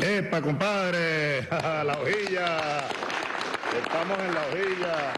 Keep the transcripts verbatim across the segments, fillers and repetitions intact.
¡Epa, compadre! ¡La hojilla! Estamos en la hojilla.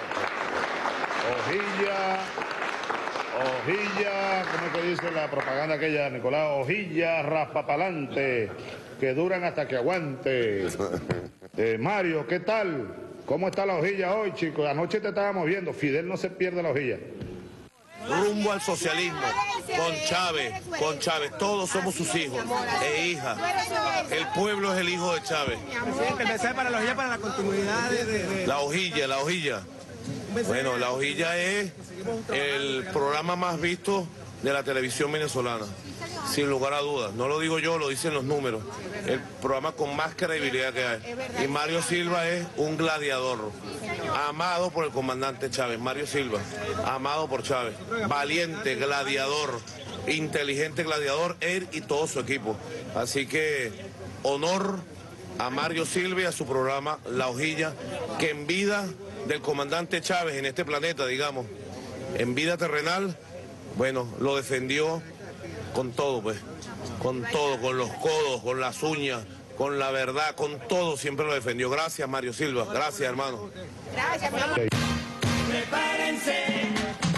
Hojilla, hojilla, ¿cómo es que dice la propaganda aquella, Nicolás? Hojilla raspapalante, que duran hasta que aguante. Eh, Mario, ¿qué tal? ¿Cómo está la hojilla hoy, chicos? Anoche te estábamos viendo, Fidel no se pierde la hojilla. Rumbo al socialismo, con Chávez, con Chávez, todos somos sus hijos e hijas. El pueblo es el hijo de Chávez. Presidente, el mensaje para la hojilla, para la continuidad de... de, de... La hojilla, la hojilla. Bueno, la hojilla es el programa más visto de la televisión venezolana, sin lugar a dudas. No lo digo yo, lo dicen los números. El programa con más credibilidad que hay. Y Mario Silva es un gladiador, amado por el comandante Chávez. Mario Silva, amado por Chávez. Valiente, gladiador, inteligente gladiador, él y todo su equipo. Así que honor a Mario Silva y a su programa La Hojilla, que en vida del comandante Chávez en este planeta, digamos, en vida terrenal, bueno, lo defendió con todo, pues, con todo, con los codos, con las uñas, con la verdad, con todo, siempre lo defendió. Gracias, Mario Silva, gracias, hermano. Gracias, hermano. Prepárense.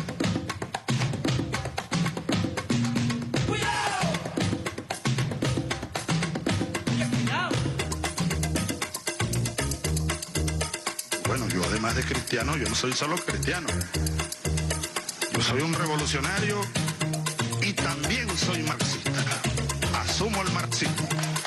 Bueno, yo además de cristiano, yo no soy solo cristiano. Yo soy un revolucionario y también soy marxista. Asumo el marxismo.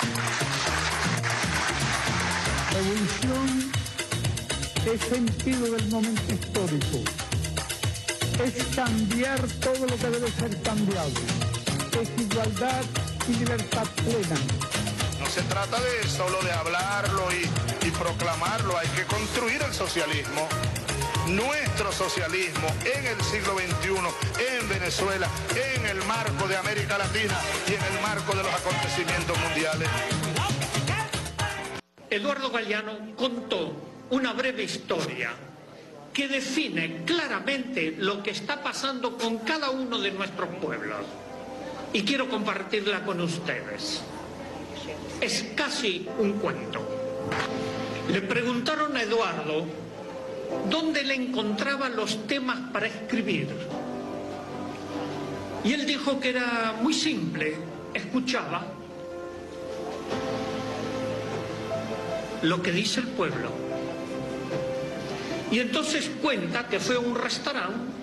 Revolución es sentido del momento histórico. Es cambiar todo lo que debe ser cambiado. Es igualdad y libertad plena. No se trata de solo de hablarlo y, y proclamarlo, hay que construir el socialismo, nuestro socialismo en el siglo veintiuno, en Venezuela, en el marco de América Latina y en el marco de los acontecimientos mundiales. Eduardo Galeano contó una breve historia que define claramente lo que está pasando con cada uno de nuestros pueblos y quiero compartirla con ustedes. Es casi un cuento. Le preguntaron a Eduardo dónde le encontraba los temas para escribir. Y él dijo que era muy simple, escuchaba lo que dice el pueblo. Y entonces cuenta que fue a un restaurante,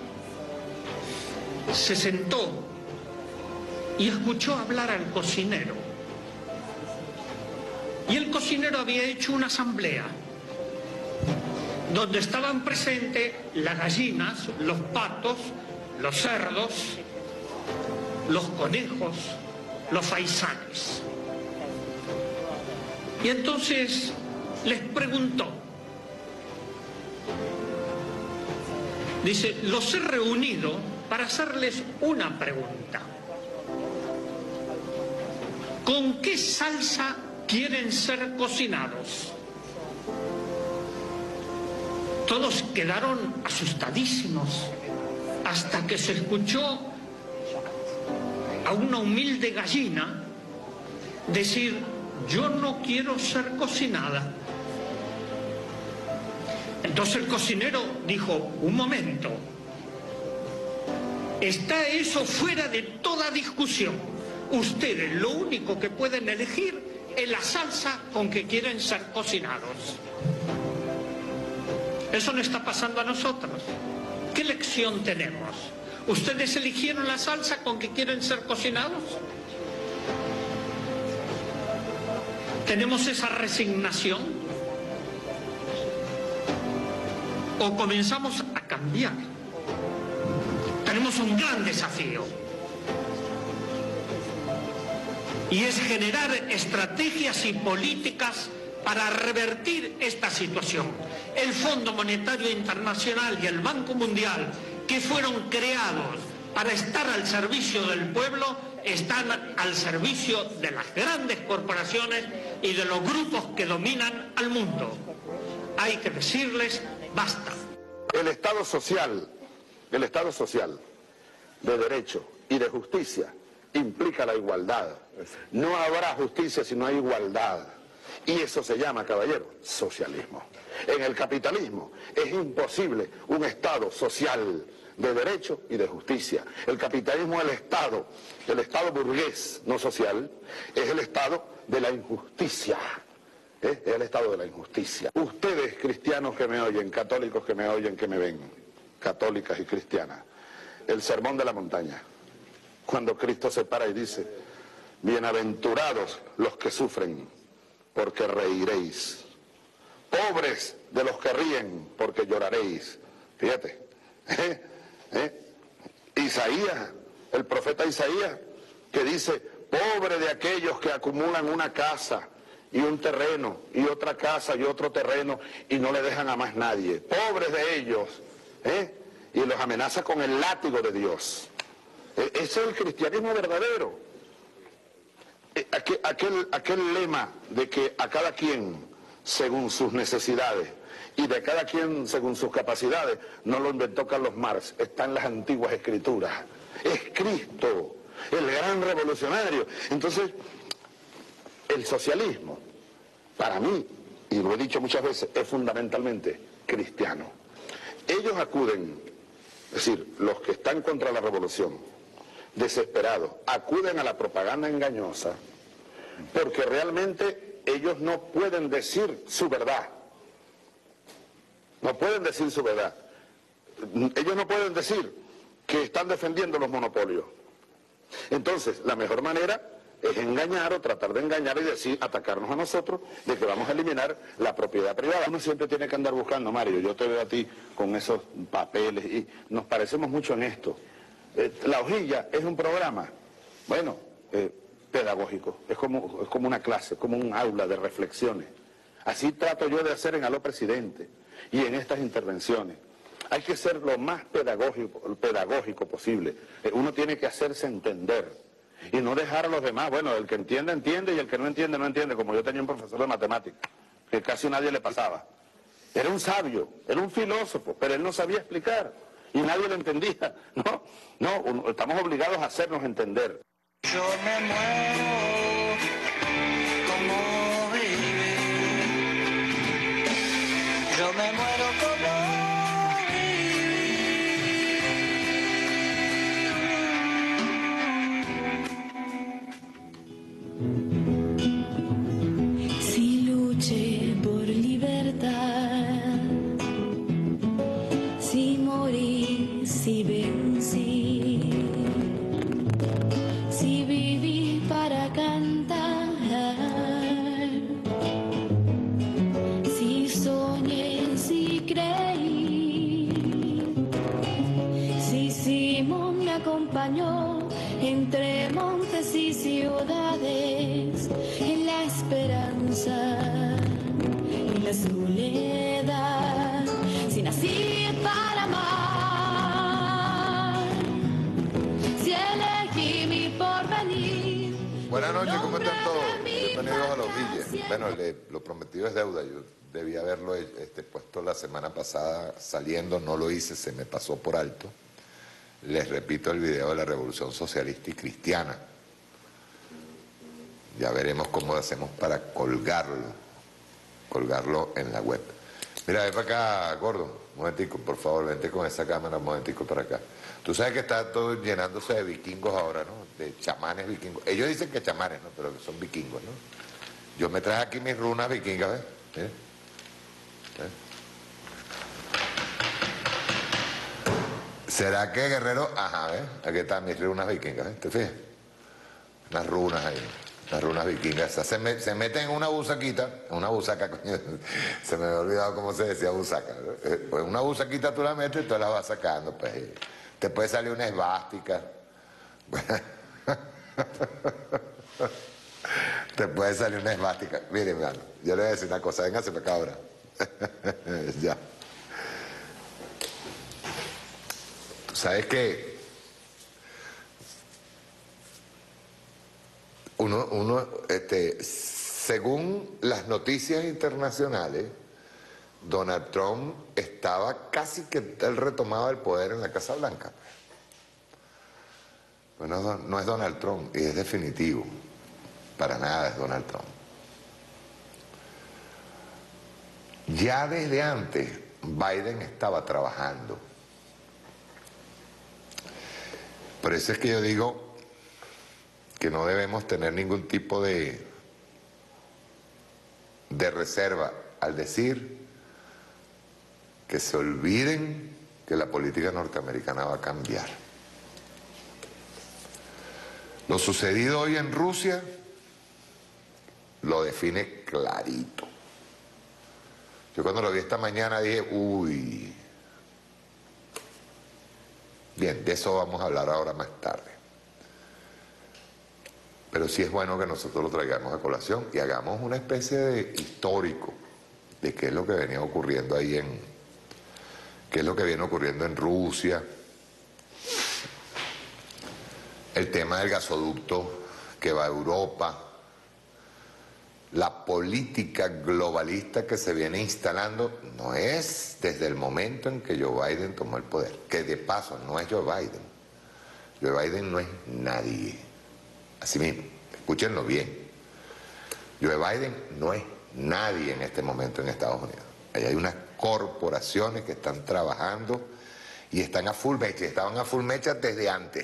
se sentó y escuchó hablar al cocinero. Y el cocinero había hecho una asamblea donde estaban presentes las gallinas, los patos, los cerdos, los conejos, los faisanes. Y entonces les preguntó, dice, los he reunido para hacerles una pregunta. ¿Con qué salsa quieren ser cocinados? Todos quedaron asustadísimos hasta que se escuchó a una humilde gallina decir, yo no quiero ser cocinada. Entonces el cocinero dijo, un momento, está eso fuera de toda discusión. Ustedes lo único que pueden elegir es la salsa con que quieren ser cocinados. Eso no está pasando a nosotros. ¿Qué lección tenemos? ¿Ustedes eligieron la salsa con que quieren ser cocinados? ¿Tenemos esa resignación? ¿O comenzamos a cambiar? Tenemos un gran desafío. Y es generar estrategias y políticas para revertir esta situación. El Fondo Monetario Internacional y el Banco Mundial, que fueron creados para estar al servicio del pueblo, están al servicio de las grandes corporaciones y de los grupos que dominan al mundo. Hay que decirles, basta. El Estado social, el Estado social, de derecho y de justicia, implica la igualdad. No habrá justicia si no hay igualdad. Y eso se llama, caballero, socialismo. En el capitalismo es imposible un Estado social de derecho y de justicia. El capitalismo es el Estado, el Estado burgués, no social, es el Estado de la injusticia. ¿Eh? Es el Estado de la injusticia. Ustedes, cristianos que me oyen, católicos que me oyen, que me ven, católicas y cristianas, el sermón de la montaña, cuando Cristo se para y dice, bienaventurados los que sufren, porque reiréis. Pobres de los que ríen, porque lloraréis. Fíjate. ¿Eh? ¿Eh? Isaías, el profeta Isaías, que dice, pobre de aquellos que acumulan una casa y un terreno, y otra casa y otro terreno, y no le dejan a más nadie. Pobres de ellos. ¿Eh? Y los amenaza con el látigo de Dios. Eh, ese es el cristianismo verdadero. Eh, aquel, aquel, aquel lema de que a cada quien según sus necesidades y de cada quien según sus capacidades, no lo inventó Carlos Marx, está en las antiguas escrituras. Es Cristo, el gran revolucionario. Entonces, el socialismo, para mí, y lo he dicho muchas veces, es fundamentalmente cristiano. Ellos acuden, es decir, los que están contra la revolución, desesperados, acuden a la propaganda engañosa, porque realmente ellos no pueden decir su verdad. No pueden decir su verdad. Ellos no pueden decir que están defendiendo los monopolios. Entonces, la mejor manera es engañar o tratar de engañar y decir, atacarnos a nosotros, de que vamos a eliminar la propiedad privada. Uno siempre tiene que andar buscando, Mario, yo te veo a ti con esos papeles y nos parecemos mucho en esto. Eh, la hojilla es un programa, bueno, eh, pedagógico, es como, es como una clase, como un aula de reflexiones. Así trato yo de hacer en Aló Presidente y en estas intervenciones. Hay que ser lo más pedagógico, pedagógico posible. Eh, uno tiene que hacerse entender y no dejar a los demás. Bueno, el que entiende, entiende, y el que no entiende, no entiende. Como yo tenía un profesor de matemáticas, que casi nadie le pasaba. Era un sabio, era un filósofo, pero él no sabía explicar y nadie lo entendía. No, no, uno, estamos obligados a hacernos entender. Yo me muero como vivir. Yo me muero como vivir. Si luché por libertad, si morí, si vencí. Si viví para cantar, si soñé, si creí, si Simón me acompañó entre montes y ciudades, en la esperanza, en la soledad, si nací para amar, si elegí mi porvenir. Buenas noches, ¿cómo están todos? Bienvenidos a Los Villes. Bueno, le, lo prometido es deuda. Yo debía haberlo este, puesto la semana pasada saliendo, no lo hice, se me pasó por alto. Les repito el video de la Revolución Socialista y Cristiana. Ya veremos cómo hacemos para colgarlo, colgarlo en la web. Mira, ven para acá, gordo, un momentico, por favor, vente con esa cámara un momentico para acá. Tú sabes que está todo llenándose de vikingos ahora, ¿no? De chamanes vikingos. Ellos dicen que chamanes, ¿no? Pero que son vikingos, ¿no? Yo me traje aquí mis runas vikingas, ¿ves? ¿Eh? ¿Eh? ¿Será que, guerrero? Ajá, ¿ves? Aquí están mis runas vikingas, ¿ves? ¿Te fijas? Unas runas ahí, unas runas vikingas. Se, me, se meten en una busaquita, en una busaca, coño, se me había olvidado cómo se decía busaca. Eh, pues una busaquita tú la metes y tú la vas sacando, pues. Te puede salir una esvástica. Te puede salir una esvástica. Miren, mi hermano, yo le voy a decir una cosa, véngase para acá ahora. Ya. Tú sabes que uno, uno, este, según las noticias internacionales, Donald Trump estaba casi que él retomaba el poder en la Casa Blanca. Bueno, no es Donald Trump, y es definitivo. Para nada es Donald Trump. Ya desde antes Biden estaba trabajando. Por eso es que yo digo que no debemos tener ningún tipo de, de reserva al decir que se olviden que la política norteamericana va a cambiar. Lo sucedido hoy en Rusia lo define clarito. Yo cuando lo vi esta mañana dije, uy, bien, de eso vamos a hablar ahora más tarde. Pero sí es bueno que nosotros lo traigamos a colación y hagamos una especie de histórico de qué es lo que venía ocurriendo ahí en, qué es lo que viene ocurriendo en Rusia, el tema del gasoducto que va a Europa, la política globalista que se viene instalando no es desde el momento en que Joe Biden tomó el poder, que de paso no es Joe Biden. Joe Biden no es nadie. Así mismo, escúchenlo bien. Joe Biden no es nadie en este momento en Estados Unidos. Ahí hay unas corporaciones que están trabajando y están a full mecha, estaban a full mecha desde antes.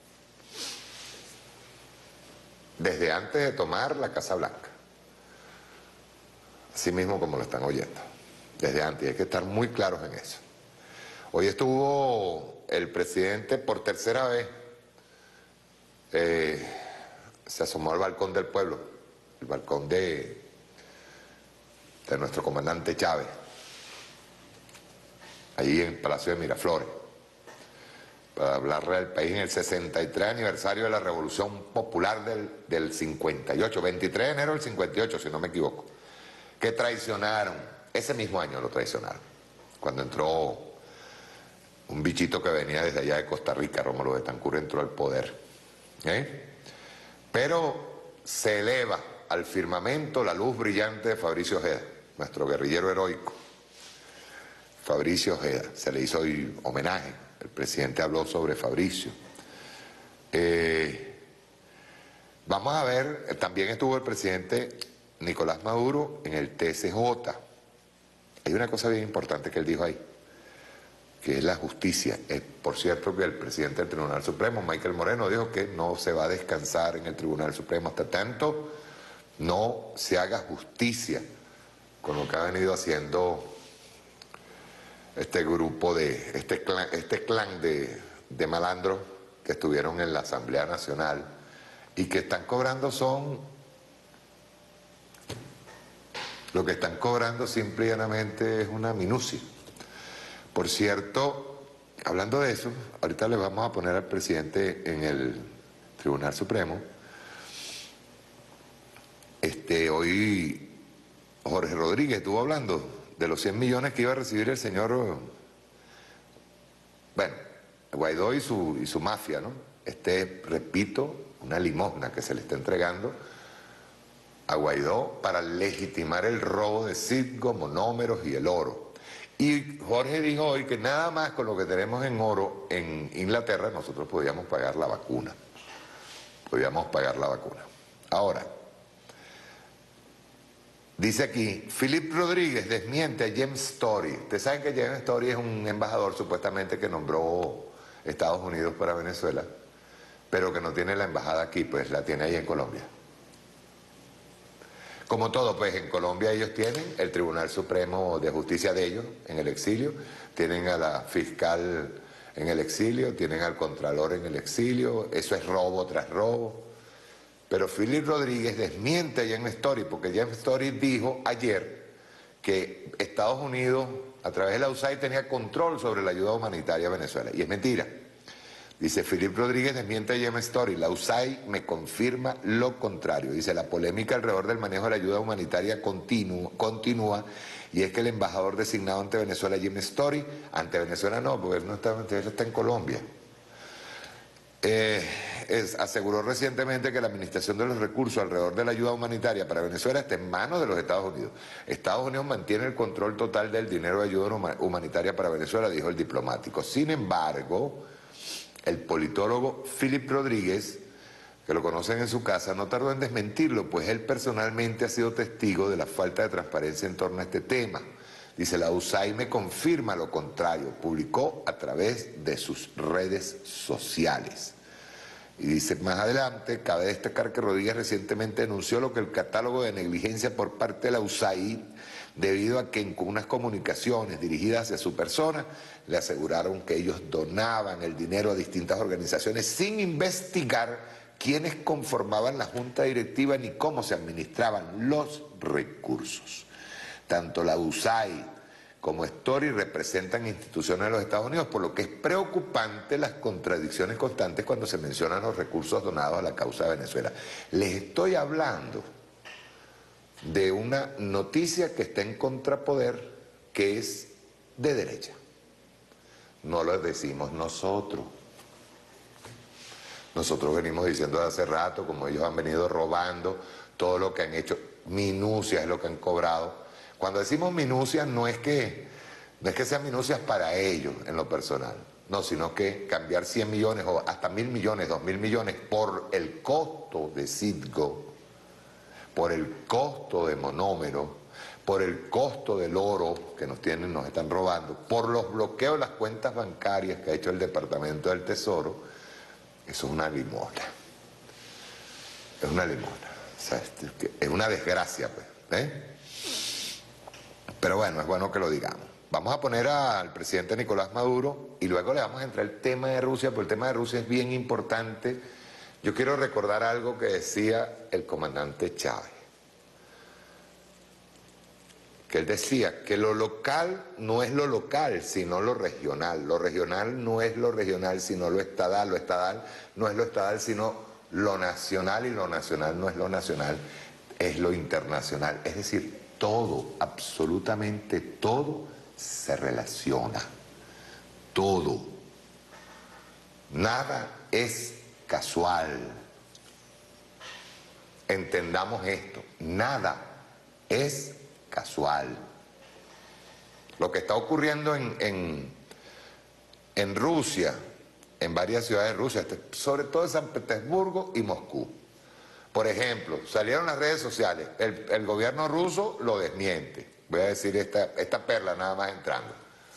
Desde antes de tomar la Casa Blanca. Así mismo como lo están oyendo. Desde antes, hay que estar muy claros en eso. Hoy estuvo el presidente por tercera vez, eh, se asomó al balcón del pueblo, el balcón de, de nuestro comandante Chávez, allí en el Palacio de Miraflores, para hablarle al país en el sesenta y tres aniversario de la Revolución Popular del, del cincuenta y ocho, veintitrés de enero del cincuenta y ocho, si no me equivoco, que traicionaron, ese mismo año lo traicionaron, cuando entró un bichito que venía desde allá de Costa Rica, Rómulo Betancourt, entró al poder. ¿Eh? Pero se eleva al firmamento la luz brillante de Fabricio Ojeda, nuestro guerrillero heroico. Fabricio Ojeda, se le hizo hoy homenaje, el presidente habló sobre Fabricio. Eh, vamos a ver, también estuvo el presidente Nicolás Maduro en el T C J. Hay una cosa bien importante que él dijo ahí, que es la justicia. Es, por cierto, que el presidente del Tribunal Supremo, Michael Moreno, dijo que no se va a descansar en el Tribunal Supremo hasta tanto no se haga justicia con lo que ha venido haciendo este grupo de, este clan, este clan de, de malandros que estuvieron en la Asamblea Nacional y que están cobrando son, lo que están cobrando simple y llanamente es una minucia. Por cierto, hablando de eso, ahorita le vamos a poner al presidente en el Tribunal Supremo. Este, hoy Jorge Rodríguez estuvo hablando de los cien millones que iba a recibir el señor, bueno, Guaidó y su, y su mafia, ¿no? Este, repito, una limosna que se le está entregando a Guaidó para legitimar el robo de Citgo, monómeros y el oro. Y Jorge dijo hoy que nada más con lo que tenemos en oro en Inglaterra nosotros podíamos pagar la vacuna. Podíamos pagar la vacuna. Ahora, dice aquí, Philip Rodríguez desmiente a James Story. Ustedes saben que James Story es un embajador supuestamente que nombró Estados Unidos para Venezuela, pero que no tiene la embajada aquí, pues la tiene ahí en Colombia. Como todo, pues en Colombia ellos tienen el Tribunal Supremo de Justicia de ellos en el exilio, tienen a la fiscal en el exilio, tienen al contralor en el exilio, eso es robo tras robo. Pero Philip Rodríguez desmiente a James Story, porque James Story dijo ayer que Estados Unidos, a través de la U S A I D, tenía control sobre la ayuda humanitaria a Venezuela. Y es mentira. Dice Philip Rodríguez desmiente a James Story, la U S A I D me confirma lo contrario. Dice, la polémica alrededor del manejo de la ayuda humanitaria continúa, continúa y es que el embajador designado ante Venezuela, James Story, ante Venezuela no, porque él no está, él está en Colombia. Eh, es, aseguró recientemente que la administración de los recursos alrededor de la ayuda humanitaria para Venezuela está en manos de los Estados Unidos. Estados Unidos mantiene el control total del dinero de ayuda humanitaria para Venezuela, dijo el diplomático. Sin embargo, El politólogo Philip Rodríguez, que lo conocen en su casa, no tardó en desmentirlo, pues él personalmente ha sido testigo de la falta de transparencia en torno a este tema. Dice, la U S A I me confirma lo contrario, publicó a través de sus redes sociales. Y dice más adelante, cabe destacar que Rodríguez recientemente denunció lo que el catálogo de negligencia por parte de la U S A I, debido a que en unas comunicaciones dirigidas hacia su persona, le aseguraron que ellos donaban el dinero a distintas organizaciones sin investigar quiénes conformaban la junta directiva ni cómo se administraban los recursos. Tanto la U S A I como Story representan instituciones de los Estados Unidos, por lo que es preocupante las contradicciones constantes cuando se mencionan los recursos donados a la causa de Venezuela. Les estoy hablando de una noticia que está en contrapoder, que es de derecha. No lo decimos nosotros. Nosotros venimos diciendo de hace rato, como ellos han venido robando todo lo que han hecho, minucias es lo que han cobrado. Cuando decimos minucias no es que, no es que sean minucias para ellos en lo personal, no, sino que cambiar cien millones o hasta mil millones, dos mil millones por el costo de Citgo, por el costo de monómero, por el costo del oro que nos tienen, nos están robando, por los bloqueos de las cuentas bancarias que ha hecho el Departamento del Tesoro. Eso es una limosna. Es una limosna. O sea, es una desgracia, pues. ¿eh? Pero bueno, es bueno que lo digamos. Vamos a poner al presidente Nicolás Maduro y luego le vamos a entrar el tema de Rusia, porque el tema de Rusia es bien importante. Yo quiero recordar algo que decía el comandante Chávez. Que él decía que lo local no es lo local, sino lo regional. Lo regional no es lo regional, sino lo estadal. Lo estadal no es lo estadal, sino lo nacional. Y lo nacional no es lo nacional, es lo internacional. Es decir, todo, absolutamente todo se relaciona. Todo. Nada es casual. Entendamos esto. Nada es casual. Lo que está ocurriendo en, en, en Rusia, en varias ciudades de Rusia, sobre todo en San Petersburgo y Moscú. Por ejemplo, salieron las redes sociales, el, el gobierno ruso lo desmiente. Voy a decir esta, esta perla nada más entrando.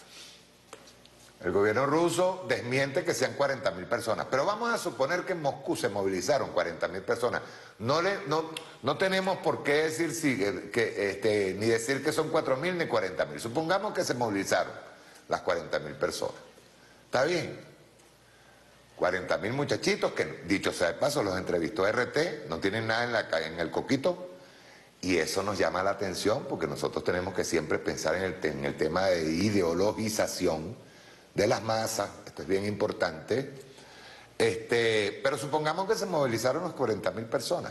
El gobierno ruso desmiente que sean cuarenta mil personas, pero vamos a suponer que en Moscú se movilizaron cuarenta mil personas. No, le, no, no tenemos por qué decir si, que, este, ni decir que son cuatro mil ni cuarenta mil. Supongamos que se movilizaron las cuarenta mil personas. ¿Está bien? cuarenta mil muchachitos que, dicho sea de paso, los entrevistó R T, no tienen nada en, la, en el coquito, y eso nos llama la atención porque nosotros tenemos que siempre pensar en el, en el tema de ideologización de las masas. Esto es bien importante. Este, pero supongamos que se movilizaron las cuarenta mil personas.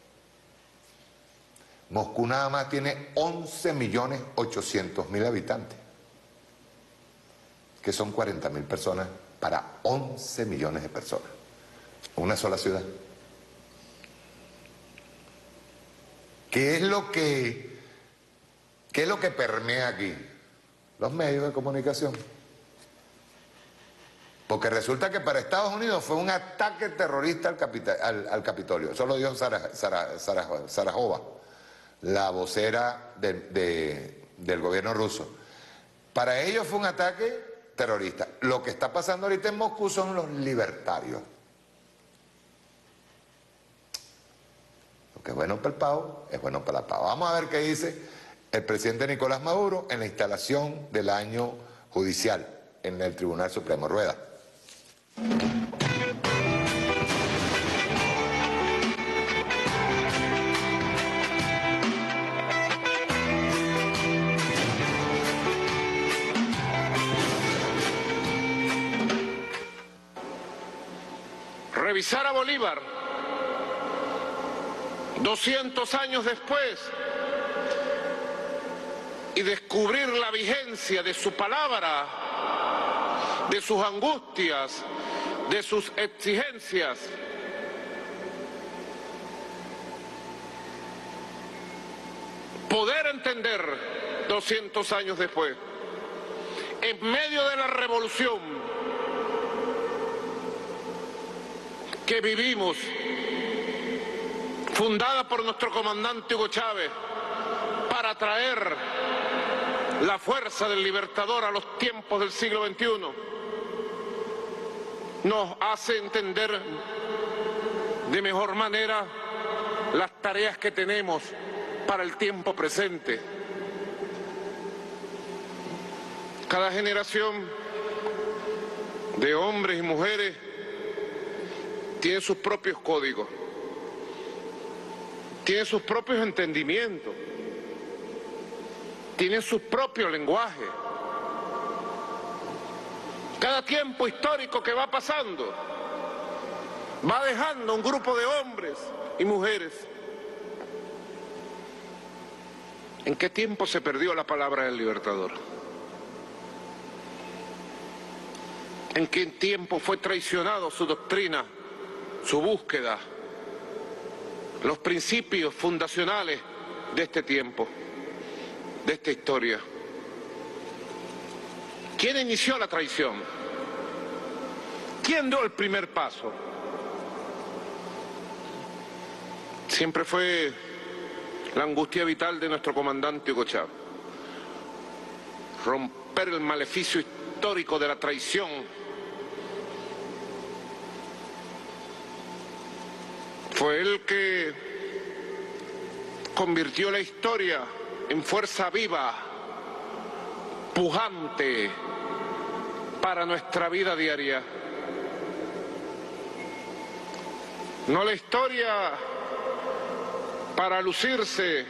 Moscú nada más tiene once millones ochocientos mil habitantes, que son cuarenta mil personas para once millones de personas. Una sola ciudad. ¿Qué es lo que, qué es lo que permea aquí? Los medios de comunicación. Porque resulta que para Estados Unidos fue un ataque terrorista al, capita, al, al Capitolio. Eso lo dijo Sara, Sara, Sara, Sarajova, la vocera de, de, del gobierno ruso. Para ellos fue un ataque terrorista. Lo que está pasando ahorita en Moscú son los libertarios. Lo que es bueno para el pavo, es bueno para la pava. Vamos a ver qué dice el presidente Nicolás Maduro en la instalación del año judicial en el Tribunal Supremo. Rueda. Revisar a Bolívar doscientos años después y descubrir la vigencia de su palabra, de sus angustias, de sus exigencias. Poder entender doscientos años después, en medio de la revolución, que vivimos, fundada por nuestro comandante Hugo Chávez, para traer la fuerza del Libertador a los tiempos del siglo veintiuno, nos hace entender de mejor manera las tareas que tenemos para el tiempo presente. Cada generación de hombres y mujeres tiene sus propios códigos, tiene sus propios entendimientos, tiene su propio lenguaje. Cada tiempo histórico que va pasando va dejando un grupo de hombres y mujeres. ¿En qué tiempo se perdió la palabra del Libertador? ¿En qué tiempo fue traicionado su doctrina, su búsqueda, los principios fundacionales de este tiempo, de esta historia? ¿Quién inició la traición? ¿Quién dio el primer paso? Siempre fue la angustia vital de nuestro comandante Hugo Chávez. Romper el maleficio histórico de la traición. Fue él que convirtió la historia en fuerza viva, pujante para nuestra vida diaria. No la historia para lucirse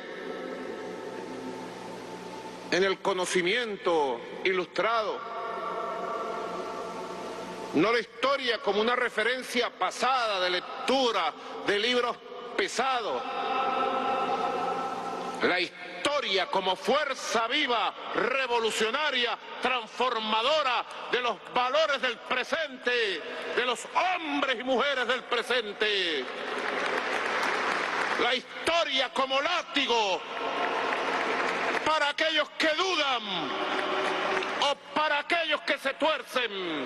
en el conocimiento ilustrado, no la historia como una referencia pasada de lectura de libros pesados, la historia como fuerza viva, revolucionaria, transformadora de los valores del presente, de los hombres y mujeres del presente. La historia como látigo para aquellos que dudan o para aquellos que se tuercen.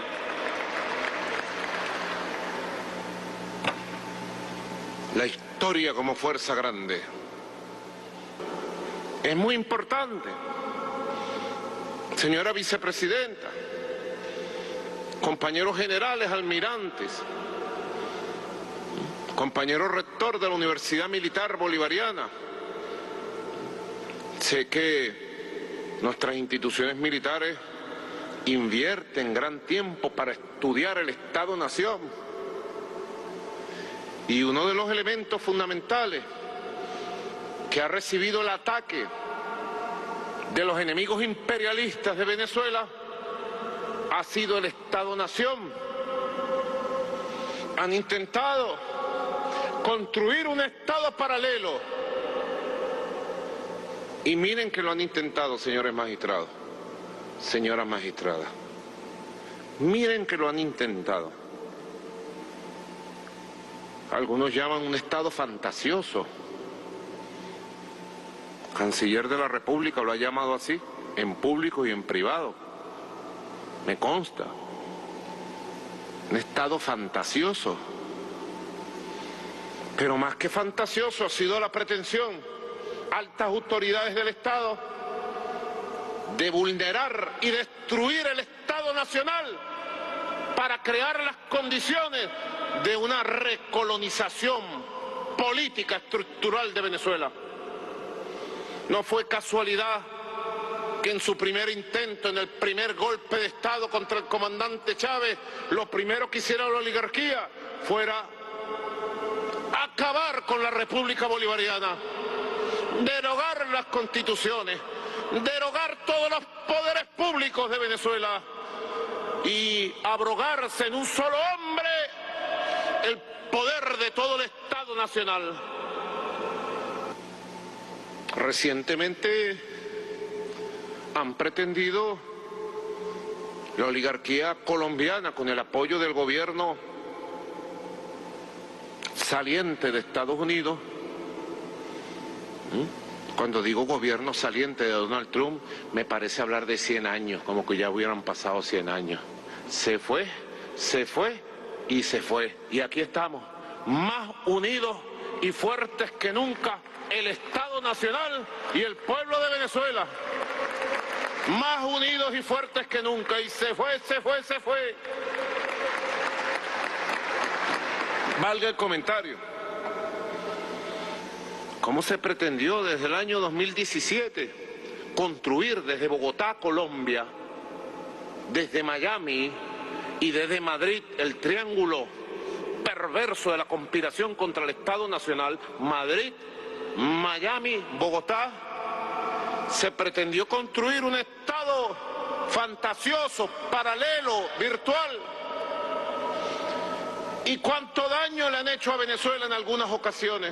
La historia como fuerza grande. Es muy importante, señora vicepresidenta, compañeros generales, almirantes, compañero rector de la Universidad Militar Bolivariana. Sé que nuestras instituciones militares invierten gran tiempo para estudiar el Estado-Nación. Y uno de los elementos fundamentales que ha recibido el ataque de los enemigos imperialistas de Venezuela ha sido el Estado-Nación. Han intentado construir un Estado paralelo. Y miren que lo han intentado, señores magistrados, señoras magistradas. Miren que lo han intentado. Algunos llaman un Estado fantasioso. Canciller de la República lo ha llamado así, en público y en privado. Me consta. Un Estado fantasioso. Pero más que fantasioso ha sido la pretensión, altas autoridades del Estado, de vulnerar y destruir el Estado Nacional para crear las condiciones de una recolonización política estructural de Venezuela. No fue casualidad que en su primer intento, en el primer golpe de Estado contra el comandante Chávez, lo primero que hiciera la oligarquía fuera acabar con la República Bolivariana, derogar las constituciones, derogar todos los poderes públicos de Venezuela y abrogarse en un solo hombre el poder de todo el Estado Nacional. Recientemente han pretendido la oligarquía colombiana, con el apoyo del gobierno saliente de Estados Unidos. Cuando digo gobierno saliente de Donald Trump, me parece hablar de cien años, como que ya hubieran pasado cien años. Se fue, se fue y se fue. Y aquí estamos, más unidos y fuertes que nunca, el Estado Nacional y el pueblo de Venezuela. Más unidos y fuertes que nunca, y se fue, se fue, se fue. Valga el comentario. ¿Cómo se pretendió desde el año dos mil diecisiete construir desde Bogotá, Colombia, desde Miami y desde Madrid el triángulo perverso de la conspiración contra el Estado Nacional? Madrid, Miami, Bogotá. Se pretendió construir un Estado fantasioso, paralelo, virtual. ¿Y cuánto daño le han hecho a Venezuela en algunas ocasiones?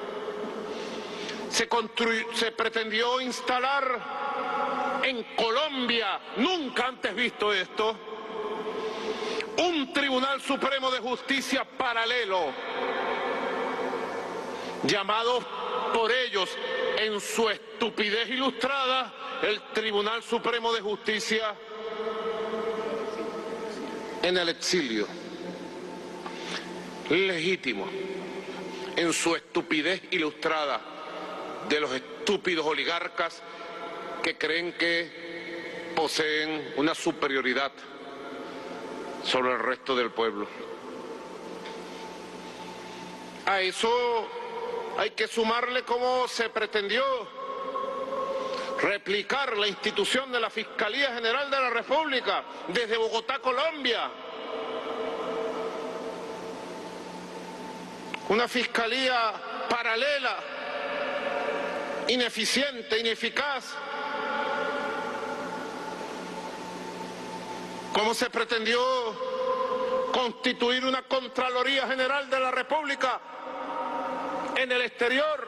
Se, se pretendió instalar en Colombia, nunca antes visto esto, un Tribunal Supremo de Justicia paralelo, llamado por ellos, en su estupidez ilustrada, el Tribunal Supremo de Justicia en el exilio. Legítimo, en su estupidez ilustrada, de los estúpidos oligarcas que creen que poseen una superioridad sobre el resto del pueblo. A eso hay que sumarle cómo se pretendió replicar la institución de la Fiscalía General de la República desde Bogotá, Colombia. Una fiscalía paralela, ineficiente, ineficaz. ¿Cómo se pretendió constituir una Contraloría General de la República en el exterior?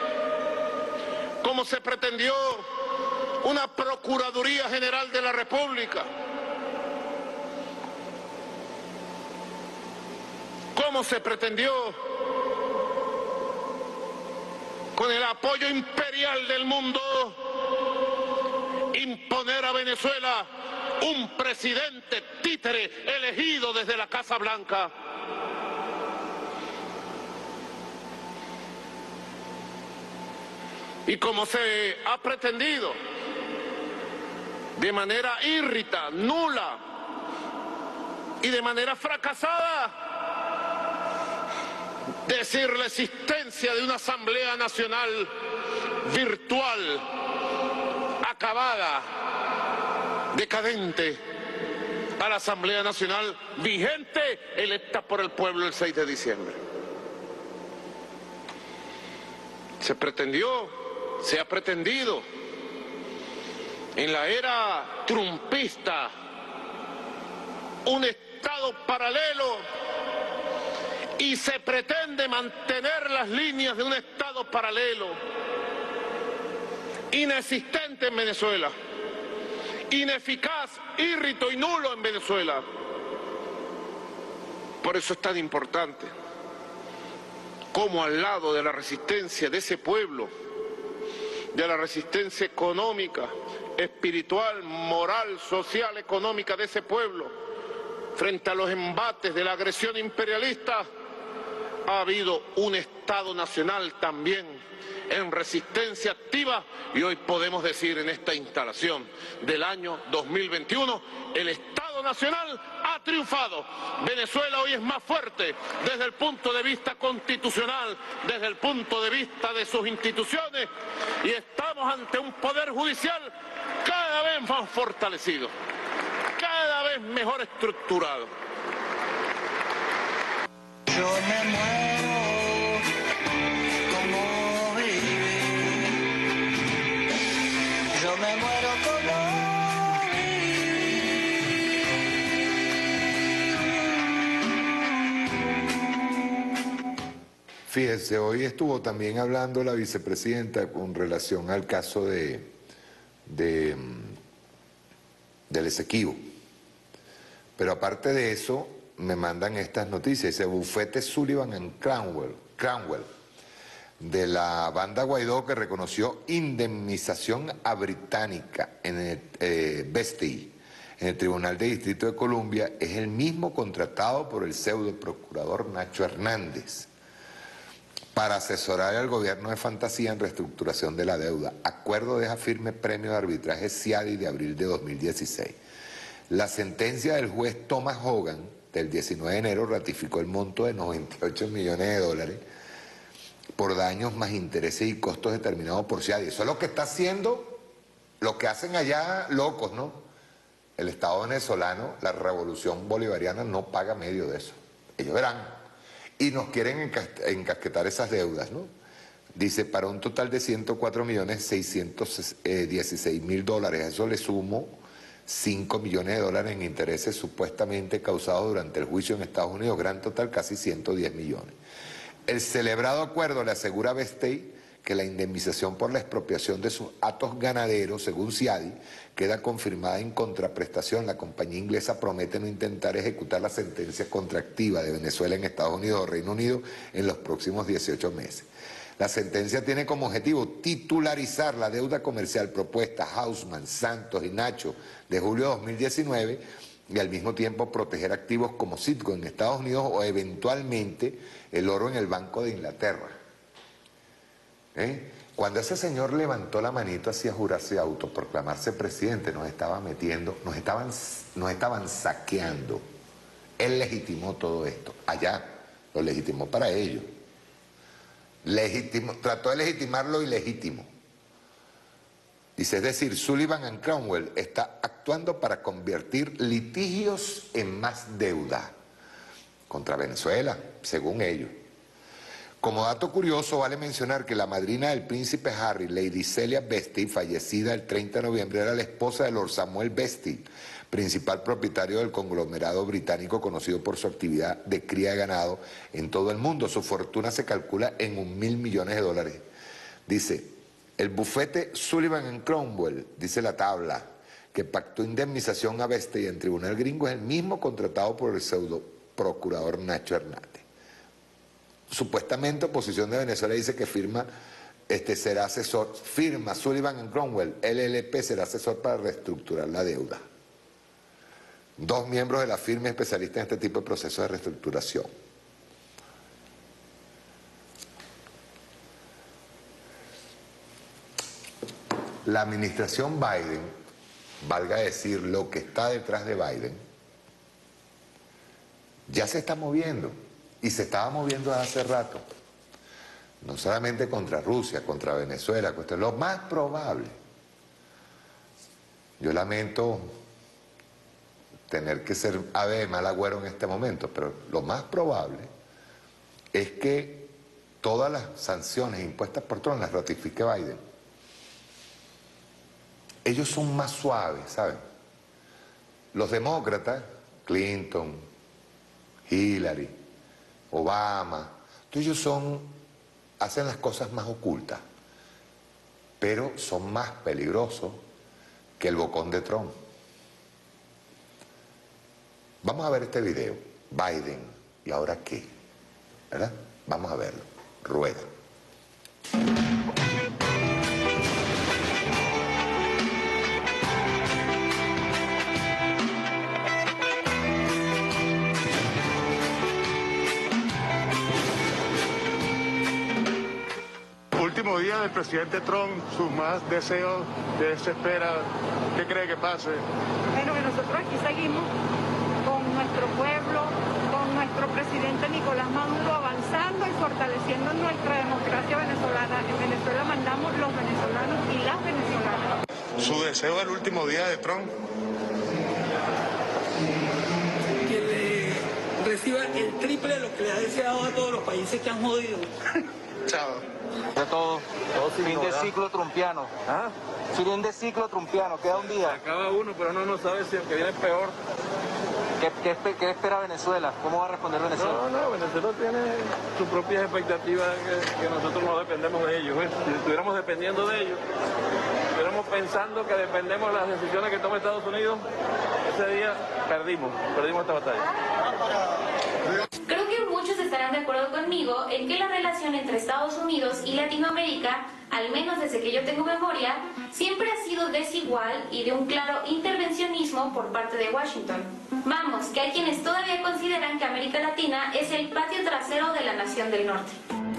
¿Cómo se pretendió una Procuraduría General de la República? ¿Cómo se pretendió, con el apoyo imperial del mundo, imponer a Venezuela un presidente títere elegido desde la Casa Blanca? Y como se ha pretendido, de manera írrita, nula y de manera fracasada, decir la existencia de una Asamblea Nacional virtual, acabada, decadente, a la Asamblea Nacional vigente, electa por el pueblo el seis de diciembre. Se pretendió, se ha pretendido, en la era trumpista, un Estado paralelo, y se pretende mantener las líneas de un Estado paralelo, inexistente en Venezuela, ineficaz, írrito y nulo en Venezuela. Por eso es tan importante cómo al lado de la resistencia de ese pueblo, de la resistencia económica, espiritual, moral, social, económica de ese pueblo, frente a los embates de la agresión imperialista, ha habido un Estado Nacional también en resistencia activa, y hoy podemos decir en esta instalación del año dos mil veintiuno, el Estado Nacional ha triunfado. Venezuela hoy es más fuerte desde el punto de vista constitucional, desde el punto de vista de sus instituciones, y estamos ante un poder judicial cada vez más fortalecido, cada vez mejor estructurado. Yo me muero como vive. Yo me muero como vive. Fíjese, hoy estuvo también hablando la vicepresidenta con relación al caso de, de del Esequibo. Pero aparte de eso, me mandan estas noticias. Dice, bufete Sullivan en Cromwell, Cromwell, de la banda Guaidó, que reconoció indemnización a Británica en el, eh, Besti en el Tribunal de Distrito de Columbia es el mismo contratado por el pseudo procurador Nacho Hernández para asesorar al gobierno de fantasía en reestructuración de la deuda. Acuerdo deja firme premio de arbitraje CIADI de abril de dos mil dieciséis. La sentencia del juez Thomas Hogan del diecinueve de enero ratificó el monto de noventa y ocho millones de dólares por daños más intereses y costos determinados por CIADI. Eso es lo que está haciendo, lo que hacen allá locos, ¿no? El Estado venezolano, la revolución bolivariana no paga medio de eso. Ellos verán. Y nos quieren encasquetar esas deudas, ¿no? Dice, para un total de ciento cuatro millones seiscientos dieciséis mil dólares. Eso le sumo cinco millones de dólares en intereses supuestamente causados durante el juicio en Estados Unidos. Gran total, casi ciento diez millones. El celebrado acuerdo le asegura a Bestey que la indemnización por la expropiación de sus hatos ganaderos, según CIADI, queda confirmada en contraprestación. La compañía inglesa promete no intentar ejecutar la sentencia contractiva de Venezuela en Estados Unidos o Reino Unido en los próximos dieciocho meses. La sentencia tiene como objetivo titularizar la deuda comercial propuesta Hausman, Santos y Nacho de julio de dos mil diecinueve y al mismo tiempo proteger activos como Citgo en Estados Unidos o eventualmente el oro en el Banco de Inglaterra. ¿Eh? Cuando ese señor levantó la manito hacia jurarse y autoproclamarse presidente, nos estaba metiendo, nos estaban, nos estaban saqueando. Él legitimó todo esto. Allá lo legitimó para ellos. Legitimo, trató de legitimar lo ilegítimo. Dice, es decir, Sullivan and Cromwell está actuando para convertir litigios en más deuda contra Venezuela, según ellos. Como dato curioso, vale mencionar que la madrina del príncipe Harry, Lady Celia Bestey, fallecida el treinta de noviembre, era la esposa de Lord Samuel Bestey, principal propietario del conglomerado británico conocido por su actividad de cría de ganado en todo el mundo. Su fortuna se calcula en un mil millones de dólares. Dice, el bufete Sullivan and Cromwell, dice la tabla, que pactó indemnización a Bestey en tribunal gringo, es el mismo contratado por el pseudo procurador Nacho Hernández. Supuestamente oposición de Venezuela dice que firma, este será asesor, firma Sullivan and Cromwell, L L P será asesor para reestructurar la deuda. Dos miembros de la firma especialistas en este tipo de procesos de reestructuración. La administración Biden, valga decir lo que está detrás de Biden, ya se está moviendo. Y se estaba moviendo hace rato, no solamente contra Rusia, contra Venezuela, contra lo más probable. Yo lamento tener que ser ave de mal agüero en este momento, pero lo más probable es que todas las sanciones impuestas por Trump las ratifique Biden. Ellos son más suaves, ¿saben? Los demócratas, Clinton, Hillary, Obama, todos ellos son, hacen las cosas más ocultas, pero son más peligrosos que el bocón de Trump. Vamos a ver este video, Biden, ¿y ahora qué? ¿Verdad? Vamos a verlo, rueda. Último día del presidente Trump, sus más deseos, ¿qué se espera? ¿Qué cree que pase? Bueno, que nosotros aquí seguimos con nuestro pueblo, con nuestro presidente Nicolás Maduro avanzando y fortaleciendo nuestra democracia venezolana. En Venezuela mandamos los venezolanos y las venezolanas. ¿Su deseo del último día de Trump? Que le reciba el triple de lo que le ha deseado a todos los países que han jodido. Chao. De todo, todo fin de ciclo trumpiano. ¿Ah? Fin de ciclo trumpiano, queda un día. Se acaba uno, pero uno no sabe si el que viene es peor. ¿Qué, qué, qué espera Venezuela? ¿Cómo va a responder Venezuela? No, no, Venezuela tiene sus propias expectativas que, que nosotros no dependemos de ellos. ¿eh? Si estuviéramos dependiendo de ellos, si estuviéramos pensando que dependemos de las decisiones que toma Estados Unidos, ese día perdimos, perdimos esta batalla. Creo que muchos estarán de acuerdo conmigo en que la relación entre Estados Unidos y Latinoamérica al menos desde que yo tengo memoria, siempre ha sido desigual y de un claro intervencionismo por parte de Washington. Vamos, que hay quienes todavía consideran que América Latina es el patio trasero de la nación del norte.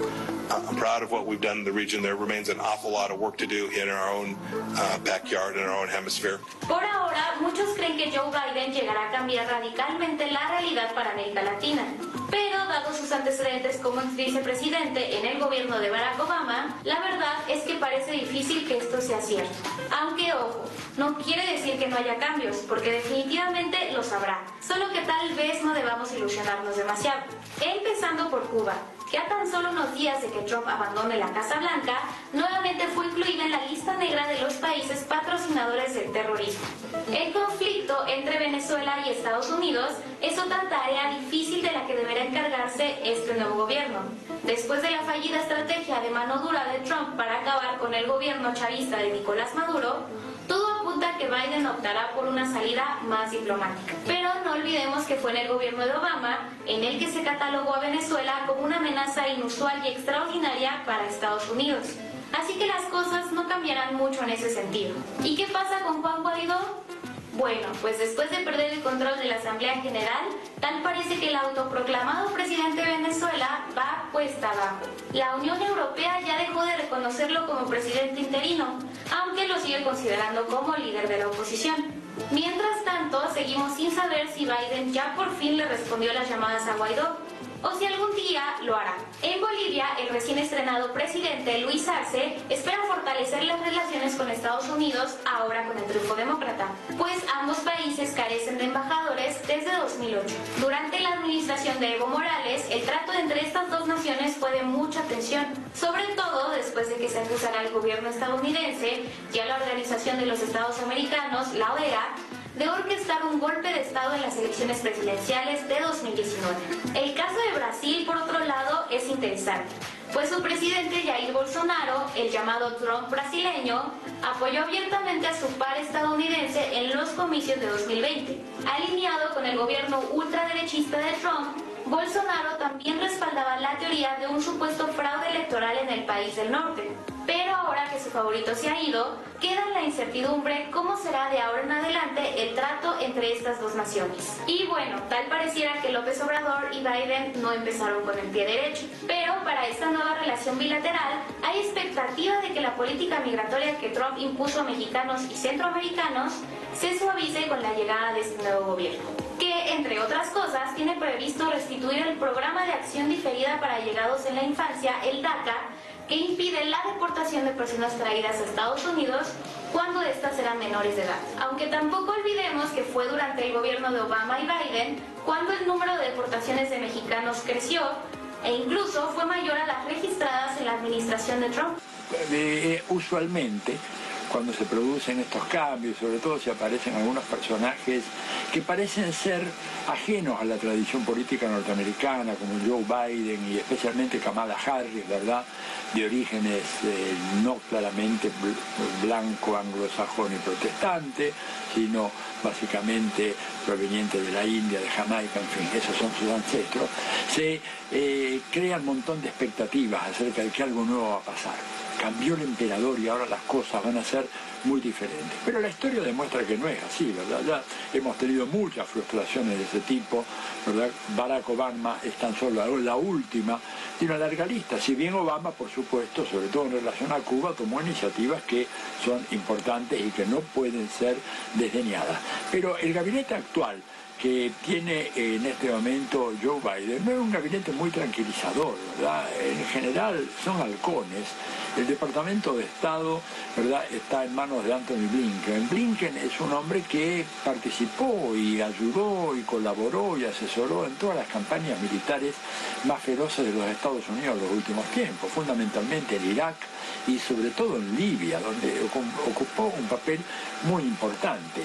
I'm proud of what we've done in the region. There remains an awful lot of work to do in our own uh, backyard, in our own hemisphere. Por ahora, muchos creen que Joe Biden llegará a cambiar radicalmente la realidad para América Latina. Pero, dado sus antecedentes como ex vicepresidente en el gobierno de Barack Obama, la verdad es que parece difícil que esto sea cierto. Aunque, ojo, no quiere decir que no haya cambios, porque definitivamente los habrá. Solo que tal vez no debamos ilusionarnos demasiado. Empezando por Cuba, que a tan solo unos días de que Trump abandone la Casa Blanca, nuevamente fue incluida en la lista negra de los países patrocinadores del terrorismo. El conflicto entre Venezuela y Estados Unidos es otra tarea difícil de la que deberá encargarse este nuevo gobierno. Después de la fallida estrategia de mano dura de Trump para acabar con el gobierno chavista de Nicolás Maduro, todo apunta a que Biden optará por una salida más diplomática. Pero no olvidemos que fue en el gobierno de Obama en el que se catalogó a Venezuela como una amenaza inusual y extraordinaria para Estados Unidos. Así que las cosas no cambiarán mucho en ese sentido. ¿Y qué pasa con Juan Guaidó? Bueno, pues después de perder el control de la Asamblea General, tal parece que el autoproclamado presidente de Venezuela va cuesta abajo. La Unión Europea ya dejó de reconocerlo como presidente interino, aunque lo sigue considerando como líder de la oposición. Mientras tanto, seguimos sin saber si Biden ya por fin le respondió las llamadas a Guaidó, o si algún día lo hará. En Bolivia, el recién estrenado presidente Luis Arce espera fortalecer las relaciones con Estados Unidos ahora con el triunfo demócrata, pues ambos países carecen de embajadores desde dos mil ocho. Durante la administración de Evo Morales, el trato entre estas dos naciones fue de mucha tensión, sobre todo después de que se acusara al gobierno estadounidense y a la Organización de los Estados Americanos, la O E A, de orquestar un golpe de Estado en las elecciones presidenciales de dos mil diecinueve. El caso de Brasil, por otro lado, es interesante, pues su presidente Jair Bolsonaro, el llamado Trump brasileño, apoyó abiertamente a su par estadounidense en los comicios de dos mil veinte. Alineado con el gobierno ultraderechista de Trump, Bolsonaro también respaldaba la teoría de un supuesto fraude electoral en el país del norte. Pero ahora que su favorito se ha ido, queda en la incertidumbre cómo será de ahora en adelante el trato entre estas dos naciones. Y bueno, tal pareciera que López Obrador y Biden no empezaron con el pie derecho. Pero para esta nueva relación bilateral hay expectativa de que la política migratoria que Trump impuso a mexicanos y centroamericanos se suavice con la llegada de este nuevo gobierno, que, entre otras cosas, tiene previsto restituir el Programa de Acción Diferida para Allegados en la Infancia, el DACA, que impide la deportación de personas traídas a Estados Unidos cuando éstas eran menores de edad. Aunque tampoco olvidemos que fue durante el gobierno de Obama y Biden cuando el número de deportaciones de mexicanos creció e incluso fue mayor a las registradas en la administración de Trump. Eh, usualmente, cuando se producen estos cambios, sobre todo si aparecen algunos personajes que parecen ser ajenos a la tradición política norteamericana, como Joe Biden y especialmente Kamala Harris, ¿verdad?, de orígenes eh, no claramente blanco, anglosajón y protestante, sino básicamente proveniente de la India, de Jamaica, en fin, esos son sus ancestros, se eh, crea un montón de expectativas acerca de que algo nuevo va a pasar. Cambió el emperador y ahora las cosas van a ser muy diferentes. Pero la historia demuestra que no es así, ¿verdad? Ya hemos tenido muchas frustraciones de ese tipo, ¿verdad? Barack Obama es tan solo la última de una larga lista. Si bien Obama, por supuesto, sobre todo en relación a Cuba, tomó iniciativas que son importantes y que no pueden ser desdeñadas. Pero el gabinete actual que tiene en este momento Joe Biden no es un gabinete muy tranquilizador, ¿verdad? En general son halcones. El Departamento de Estado, ¿verdad?, está en manos de Anthony Blinken. Blinken es un hombre que participó y ayudó y colaboró y asesoró en todas las campañas militares más feroces de los Estados Unidos en los últimos tiempos, fundamentalmente en Irak y sobre todo en Libia, donde ocupó un papel muy importante.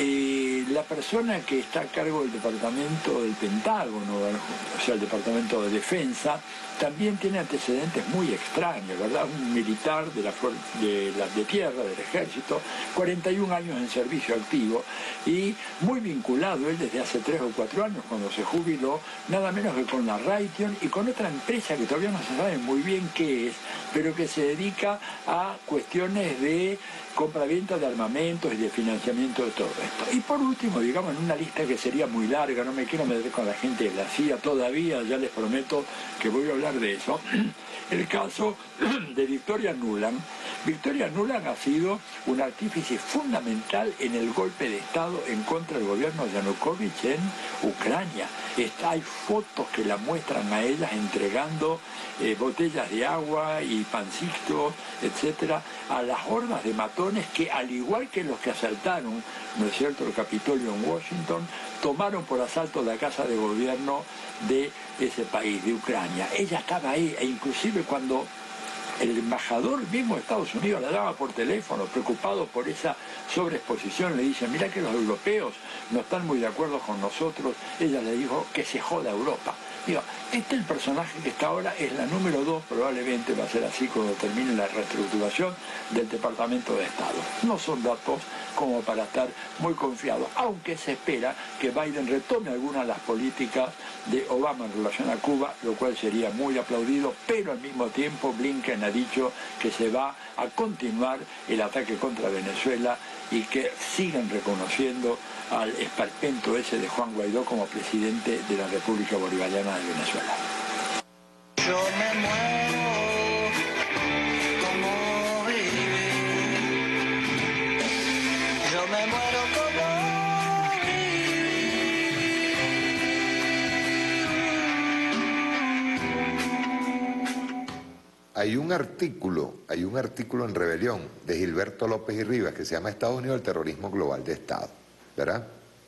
Eh, la persona que está a cargo del Departamento del Pentágono, o sea, el Departamento de Defensa, también tiene antecedentes muy extraños, ¿verdad? Un militar de la, de la de tierra, del ejército, cuarenta y un años en servicio activo y muy vinculado él desde hace tres o cuatro años cuando se jubiló, nada menos que con la Raytheon y con otra empresa que todavía no se sabe muy bien qué es, pero que se dedica a cuestiones de compra-venta de armamentos y de financiamiento de todo esto. Y por último, digamos, en una lista que sería muy larga, no me quiero meter con la gente de la C I A todavía, ya les prometo que voy a hablar de eso, el caso de Victoria Nuland. Victoria Nuland ha sido un artífice fundamental en el golpe de Estado en contra del gobierno de Yanukovych en Ucrania. Está, hay fotos que la muestran a ellas entregando eh, botellas de agua y pancitos, etcétera, a las hordas de matones que, al igual que los que asaltaron, ¿no es cierto?, el Capitolio en Washington, tomaron por asalto la casa de gobierno de ese país, de Ucrania. Ella estaba ahí, e inclusive cuando el embajador mismo de Estados Unidos la llama por teléfono, preocupado por esa sobreexposición, le dice, mira que los europeos no están muy de acuerdo con nosotros. Ella le dijo que se joda Europa. Digo, este es el personaje que está ahora, es la número dos, probablemente va a ser así cuando termine la reestructuración del Departamento de Estado. No son datos como para estar muy confiados, aunque se espera que Biden retome algunas de las políticas de Obama en relación a Cuba, lo cual sería muy aplaudido, pero al mismo tiempo Blinken ha dicho que se va a continuar el ataque contra Venezuela y que siguen reconociendo al esperpento ese de Juan Guaidó como presidente de la República Bolivariana de Venezuela. Yo me muero como viví. Yo me muero como viví. Hay un artículo, hay un artículo en Rebelión de Gilberto López y Rivas que se llama Estados Unidos, el terrorismo global de Estado, ¿verdad?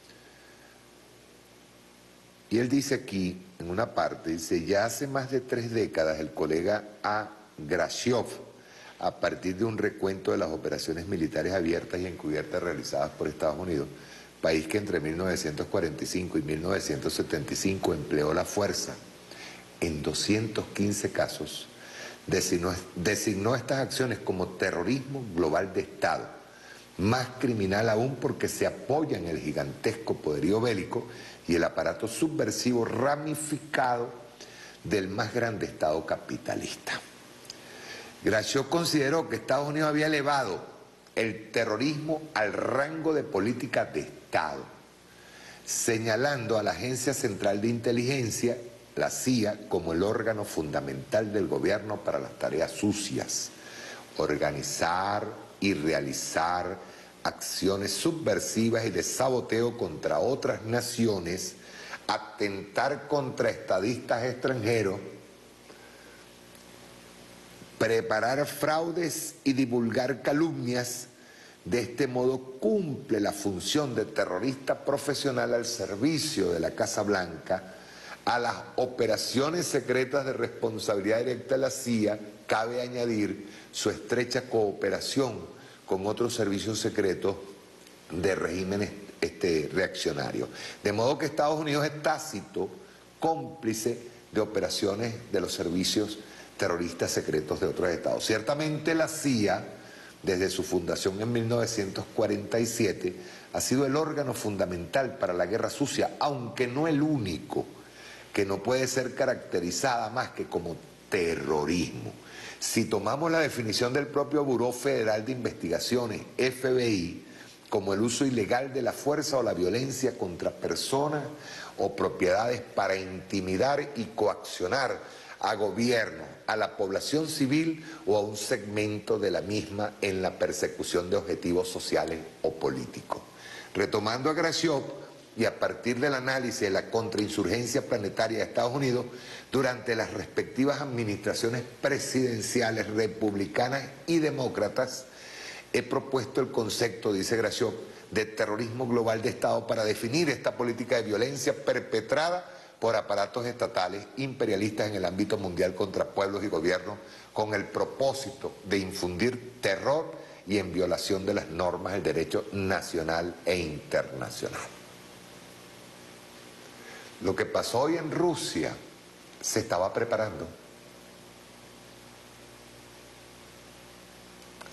Y él dice aquí, en una parte, dice, ya hace más de tres décadas el colega A. Graciov, a partir de un recuento de las operaciones militares abiertas y encubiertas realizadas por Estados Unidos, país que entre mil novecientos cuarenta y cinco y mil novecientos setenta y cinco empleó la fuerza en doscientos quince casos, designó, designó estas acciones como terrorismo global de Estado, más criminal aún porque se apoya en el gigantesco poderío bélico y el aparato subversivo ramificado del más grande Estado capitalista. Graciov consideró que Estados Unidos había elevado el terrorismo al rango de política de Estado, señalando a la Agencia Central de Inteligencia, la C I A, como el órgano fundamental del gobierno para las tareas sucias, organizar y realizar acciones subversivas y de saboteo contra otras naciones, atentar contra estadistas extranjeros, preparar fraudes y divulgar calumnias. De este modo cumple la función de terrorista profesional al servicio de la Casa Blanca. A las operaciones secretas de responsabilidad directa de la C I A cabe añadir su estrecha cooperación con otros servicios secretos de regímenes este, reaccionarios. De modo que Estados Unidos es tácito cómplice de operaciones de los servicios terroristas secretos de otros estados. Ciertamente la C I A, desde su fundación en mil novecientos cuarenta y siete, ha sido el órgano fundamental para la guerra sucia, aunque no el único, que no puede ser caracterizada más que como terrorismo. Si tomamos la definición del propio Buró Federal de Investigaciones, F B I, como el uso ilegal de la fuerza o la violencia contra personas o propiedades para intimidar y coaccionar a gobiernos, a la población civil o a un segmento de la misma en la persecución de objetivos sociales o políticos. Retomando a Graciov, y a partir del análisis de la contrainsurgencia planetaria de Estados Unidos, durante las respectivas administraciones presidenciales republicanas y demócratas, he propuesto el concepto, dice Graciov, de terrorismo global de Estado para definir esta política de violencia perpetrada por aparatos estatales imperialistas en el ámbito mundial contra pueblos y gobiernos, con el propósito de infundir terror y en violación de las normas del derecho nacional e internacional. Lo que pasó hoy en Rusia se estaba preparando.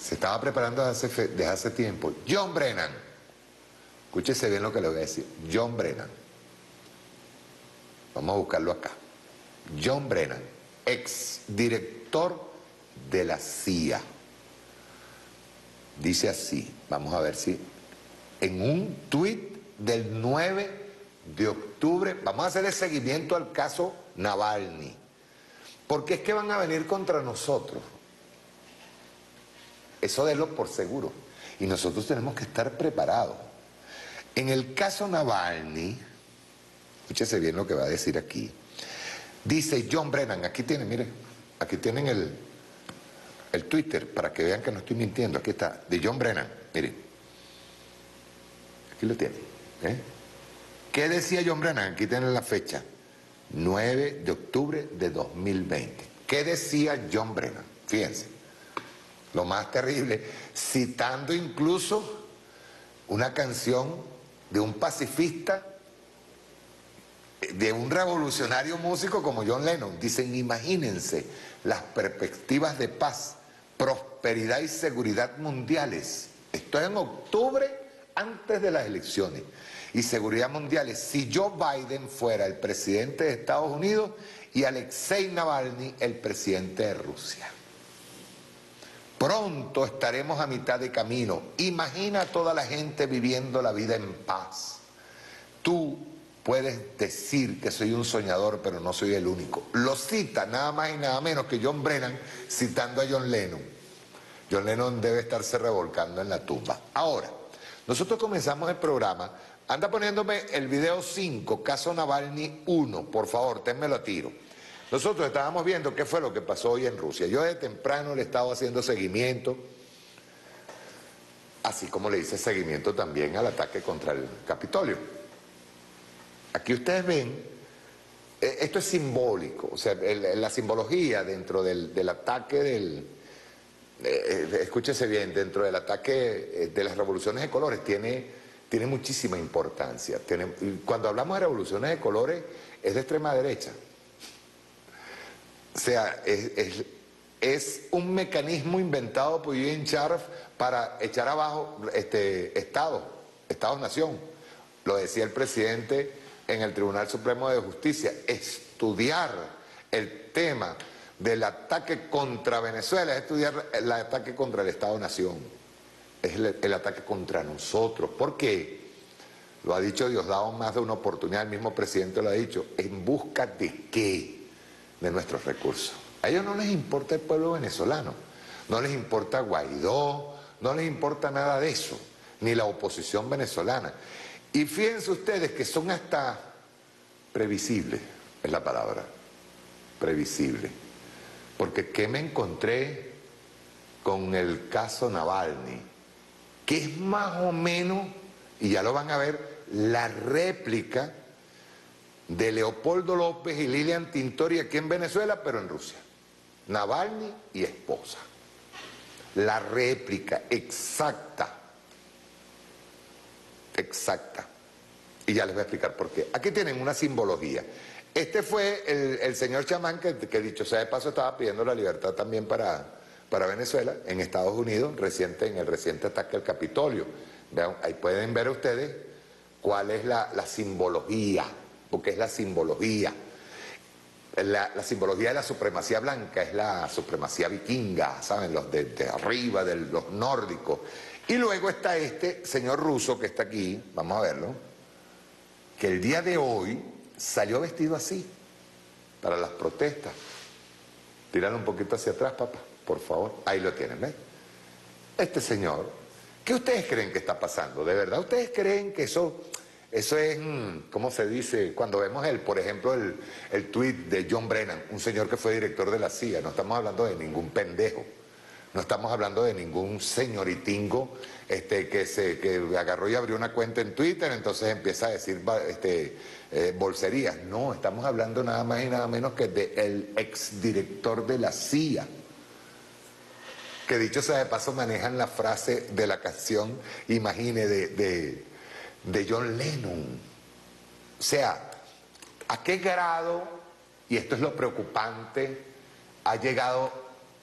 Se estaba preparando desde hace, desde hace tiempo. John Brennan. Escúchese bien lo que le voy a decir. John Brennan. Vamos a buscarlo acá. John Brennan, ex director de la C I A. Dice así, vamos a ver si en un tuit del nueve de octubre, vamos a hacer el seguimiento al caso Navalny, porque es que van a venir contra nosotros. Eso denlo por seguro. Y nosotros tenemos que estar preparados. En el caso Navalny, escúchese bien lo que va a decir aquí. Dice John Brennan, aquí tienen, mire, aquí tienen el, el Twitter, para que vean que no estoy mintiendo. Aquí está, de John Brennan, mire. Aquí lo tienen. ¿eh? ¿Qué decía John Brennan? Aquí tienen la fecha. nueve de octubre de dos mil veinte. ¿Qué decía John Brennan? Fíjense. Lo más terrible, citando incluso una canción de un pacifista, de un revolucionario músico como John Lennon. Dicen, imagínense las perspectivas de paz, prosperidad y seguridad mundiales. Esto es en octubre, antes de las elecciones. Y seguridad mundiales, si Joe Biden fuera el presidente de Estados Unidos y Alexei Navalny el presidente de Rusia. Pronto estaremos a mitad de camino. Imagina a toda la gente viviendo la vida en paz. Tú puedes decir que soy un soñador, pero no soy el único. Lo cita nada más y nada menos que John Brennan citando a John Lennon. John Lennon debe estarse revolcando en la tumba. Ahora, nosotros comenzamos el programa. Anda poniéndome el video cinco, caso Navalny uno, por favor, ténmelo a tiro. Nosotros estábamos viendo qué fue lo que pasó hoy en Rusia. Yo de temprano le he estado haciendo seguimiento, así como le hice seguimiento también al ataque contra el Capitolio. Aquí ustedes ven, esto es simbólico, o sea, el, la simbología dentro del, del ataque del... Eh, escúchese bien, dentro del ataque de las revoluciones de colores tiene, tiene muchísima importancia. Tiene, cuando hablamos de revoluciones de colores es de extrema derecha. O sea, es, es, es un mecanismo inventado por Eugene Charf para echar abajo este, Estado, Estado-nación. Lo decía el presidente en el Tribunal Supremo de Justicia. Estudiar el tema del ataque contra Venezuela es estudiar el ataque contra el Estado-nación. Es el, el ataque contra nosotros. ¿Por qué? Lo ha dicho Diosdado más de una oportunidad, el mismo presidente lo ha dicho. ¿En busca de qué? De nuestros recursos. A ellos no les importa el pueblo venezolano, no les importa Guaidó, no les importa nada de eso, ni la oposición venezolana. Y fíjense ustedes que son hasta previsibles, es la palabra, previsible. Porque ¿qué me encontré con el caso Navalny? Que es más o menos, y ya lo van a ver, la réplica de Leopoldo López y Lilian Tintori aquí en Venezuela, pero en Rusia. Navalny y esposa. La réplica exacta. Exacta. Y ya les voy a explicar por qué. Aquí tienen una simbología. Este fue el, el señor chamán que, que dicho sea de paso estaba pidiendo la libertad también para, para Venezuela, en Estados Unidos, reciente, en el reciente ataque al Capitolio. Vean, ahí pueden ver ustedes cuál es la, la simbología, porque es la simbología. La, la simbología de la supremacía blanca es la supremacía vikinga, ¿saben? Los de, de arriba, de los nórdicos. Y luego está este señor ruso que está aquí, vamos a verlo, que el día de hoy salió vestido así, para las protestas. Tirar un poquito hacia atrás, papá, por favor. Ahí lo tienen, ¿ves? Este señor, ¿qué ustedes creen que está pasando? ¿De verdad ustedes creen que eso... Eso es, ¿cómo se dice? Cuando vemos, el, por ejemplo, el, el tuit de John Brennan, un señor que fue director de la C I A, no estamos hablando de ningún pendejo, no estamos hablando de ningún señoritingo este, que, se, que agarró y abrió una cuenta en Twitter, entonces empieza a decir este, eh, bolserías. No, estamos hablando nada más y nada menos que del exdirector de la C I A, que dicho sea de paso manejan la frase de la canción, imagine, de... de de John Lennon. O sea, ¿a qué grado, y esto es lo preocupante, ha llegado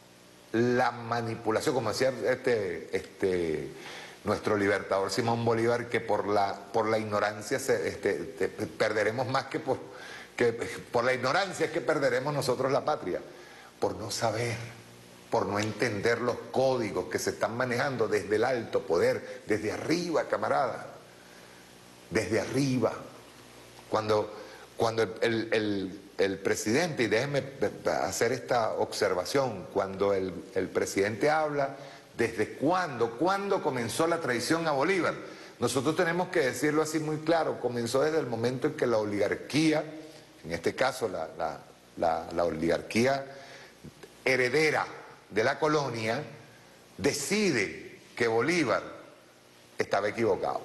la manipulación, como decía este, este, nuestro libertador Simón Bolívar, que por la, por la ignorancia se, este, te, perderemos más que por, que por la ignorancia es que perderemos nosotros la patria, por no saber, por no entender los códigos que se están manejando desde el alto poder, desde arriba, camarada, desde arriba. Cuando, cuando el, el, el, el presidente, y déjenme hacer esta observación, cuando el, el presidente habla, ¿desde cuándo? ¿Cuándo comenzó la traición a Bolívar? Nosotros tenemos que decirlo así muy claro, comenzó desde el momento en que la oligarquía, en este caso la, la, la, la oligarquía heredera de la colonia, decide que Bolívar estaba equivocado.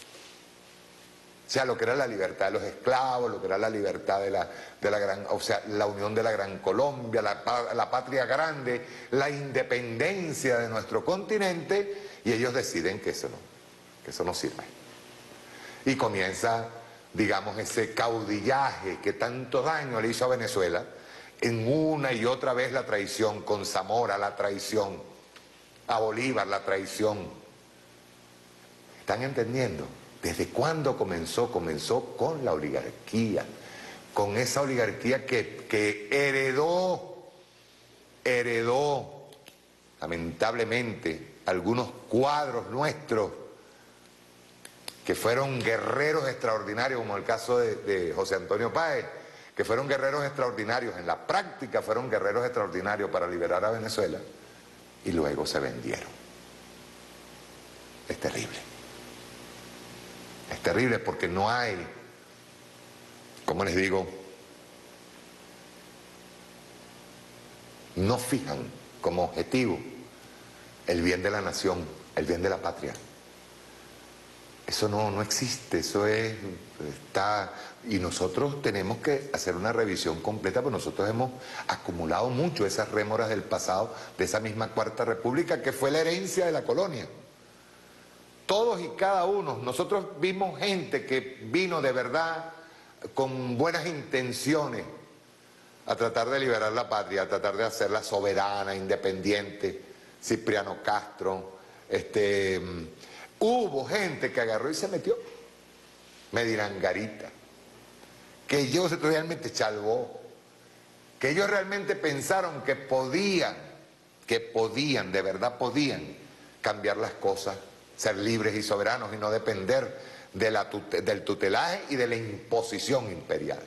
O sea, lo que era la libertad de los esclavos, lo que era la libertad de la, de la gran, o sea, la unión de la Gran Colombia, la, la patria grande, la independencia de nuestro continente, y ellos deciden que eso no, que eso no sirve. Y comienza, digamos, ese caudillaje que tanto daño le hizo a Venezuela, en una y otra vez la traición, con Zamora la traición, a Bolívar la traición. ¿Están entendiendo? ¿Desde cuándo comenzó? Comenzó con la oligarquía, con esa oligarquía que, que heredó, heredó, lamentablemente, algunos cuadros nuestros que fueron guerreros extraordinarios, como el caso de, de José Antonio Páez, que fueron guerreros extraordinarios, en la práctica fueron guerreros extraordinarios para liberar a Venezuela, y luego se vendieron. Es terrible. Es terrible porque no hay, como les digo, no fijan como objetivo el bien de la nación, el bien de la patria. Eso no, no existe, eso es, está, y nosotros tenemos que hacer una revisión completa, porque nosotros hemos acumulado mucho esas rémoras del pasado, de esa misma Cuarta República, que fue la herencia de la colonia. Todos y cada uno, nosotros vimos gente que vino de verdad con buenas intenciones a tratar de liberar la patria, a tratar de hacerla soberana, independiente. Cipriano Castro, este, hubo gente que agarró y se metió. Me dirán Garita, que ellos realmente Chalbó, que ellos realmente pensaron que podían, que podían, de verdad podían cambiar las cosas, ser libres y soberanos y no depender de la tute- del tutelaje y de la imposición imperial.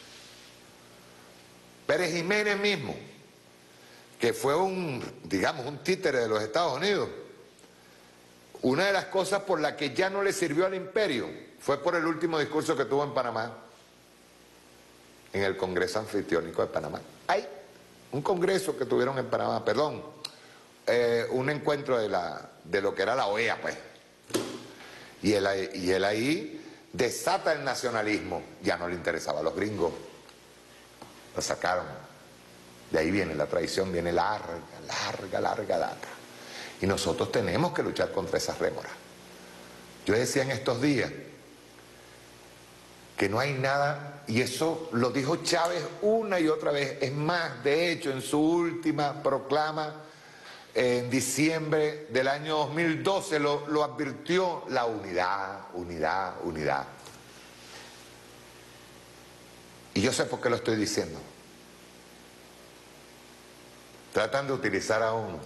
Pérez Jiménez mismo, que fue un, digamos, un títere de los Estados Unidos, una de las cosas por las que ya no le sirvió al imperio fue por el último discurso que tuvo en Panamá, en el Congreso Anfitriónico de Panamá. Hay un congreso que tuvieron en Panamá, perdón, eh, un encuentro de, la, de lo que era la O E A, pues. Y él, y él ahí desata el nacionalismo, ya no le interesaba a los gringos, lo sacaron. De ahí viene la traición, viene larga, larga, larga data. Y nosotros tenemos que luchar contra esas rémoras. Yo decía en estos días que no hay nada, y eso lo dijo Chávez una y otra vez, es más, de hecho, en su última proclama, en diciembre del año dos mil doce, lo, lo advirtió: la unidad, unidad, unidad. Y yo sé por qué lo estoy diciendo. Tratan de utilizar a uno.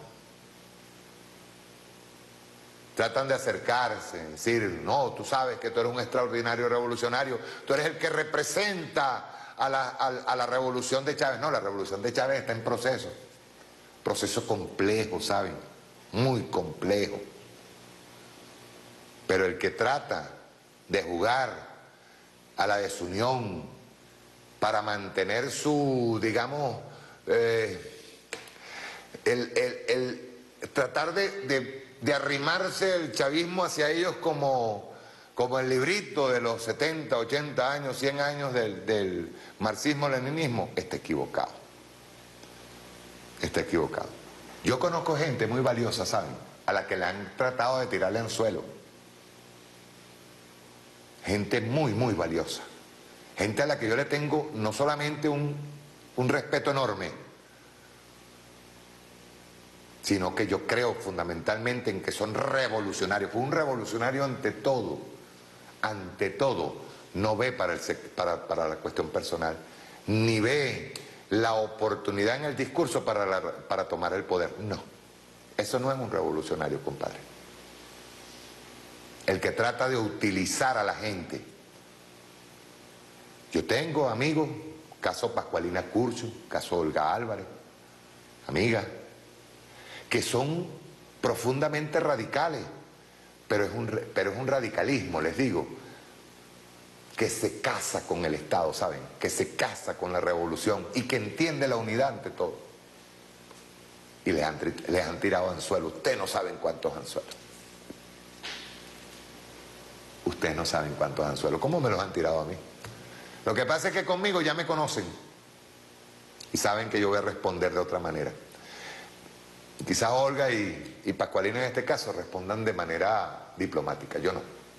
Tratan de acercarse, decir, no, tú sabes que tú eres un extraordinario revolucionario, tú eres el que representa a la, a, a la revolución de Chávez. No, la revolución de Chávez está en proceso. Proceso complejo, ¿saben? Muy complejo. Pero el que trata de jugar a la desunión para mantener su, digamos, eh, el, el, el tratar de, de, de arrimarse el chavismo hacia ellos como, como el librito de los setenta, ochenta años, cien años del, del marxismo-leninismo, está equivocado. Está equivocado. Yo conozco gente muy valiosa, ¿saben?, a la que le han tratado de tirarle anzuelo. Gente muy, muy valiosa. Gente a la que yo le tengo no solamente un, un respeto enorme, sino que yo creo fundamentalmente en que son revolucionarios. Fue un revolucionario ante todo, ante todo, no ve para, el, para, para la cuestión personal, ni ve la oportunidad en el discurso para, la, para tomar el poder. No, eso no es un revolucionario, compadre. El que trata de utilizar a la gente. Yo tengo amigos, caso Pascualina Curcio, caso Olga Álvarez, amiga, que son profundamente radicales, pero es, un, pero es un radicalismo, les digo, que se casa con el Estado, ¿saben? Que se casa con la revolución y que entiende la unidad ante todo. Y les han, les han tirado anzuelos. Ustedes no saben cuántos anzuelos. Ustedes no saben cuántos anzuelos. ¿Cómo me los han tirado a mí? Lo que pasa es que conmigo ya me conocen y saben que yo voy a responder de otra manera. Quizás Olga y, y Pascualina en este caso respondan de manera diplomática, yo no.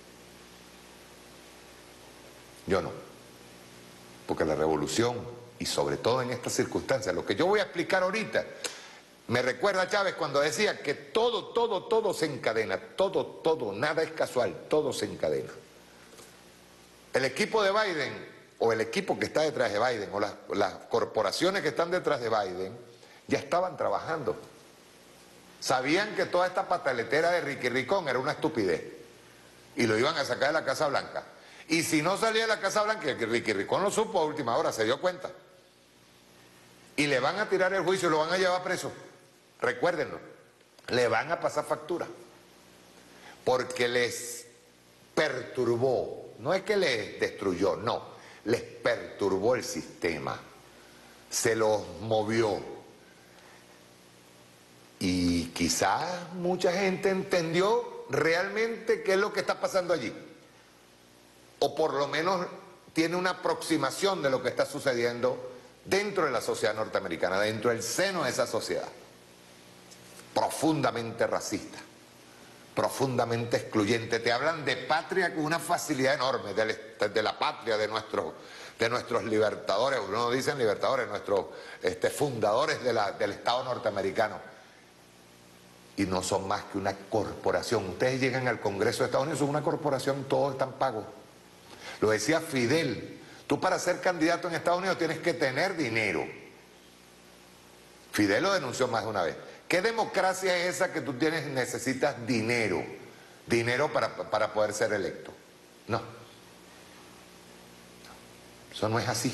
Yo no. Porque la revolución, y sobre todo en estas circunstancias, lo que yo voy a explicar ahorita, me recuerda a Chávez cuando decía que todo, todo, todo se encadena, todo, todo, nada es casual, todo se encadena. El equipo de Biden, o el equipo que está detrás de Biden, o las, las corporaciones que están detrás de Biden, ya estaban trabajando. Sabían que toda esta pataletera de Ricky Ricón era una estupidez y lo iban a sacar de la Casa Blanca. Y si no salía de la Casa Blanca, que Ricky Ricón lo supo a última hora, se dio cuenta. Y le van a tirar el juicio y lo van a llevar preso. Recuérdenlo, le van a pasar factura. Porque les perturbó, no es que les destruyó, no, les perturbó el sistema. Se los movió. Y quizás mucha gente entendió realmente qué es lo que está pasando allí. O por lo menos tiene una aproximación de lo que está sucediendo dentro de la sociedad norteamericana, dentro del seno de esa sociedad. Profundamente racista, profundamente excluyente. Te hablan de patria con una facilidad enorme, de, de la patria de, nuestro, de nuestros libertadores, no dicen libertadores, nuestros este, fundadores de la, del Estado norteamericano. Y no son más que una corporación. Ustedes llegan al Congreso de Estados Unidos, son una corporación, todos están pagos. Lo decía Fidel, tú para ser candidato en Estados Unidos tienes que tener dinero. Fidel lo denunció más de una vez. ¿Qué democracia es esa que tú tienes, necesitas dinero? Dinero para, para poder ser electo. No. Eso no es así.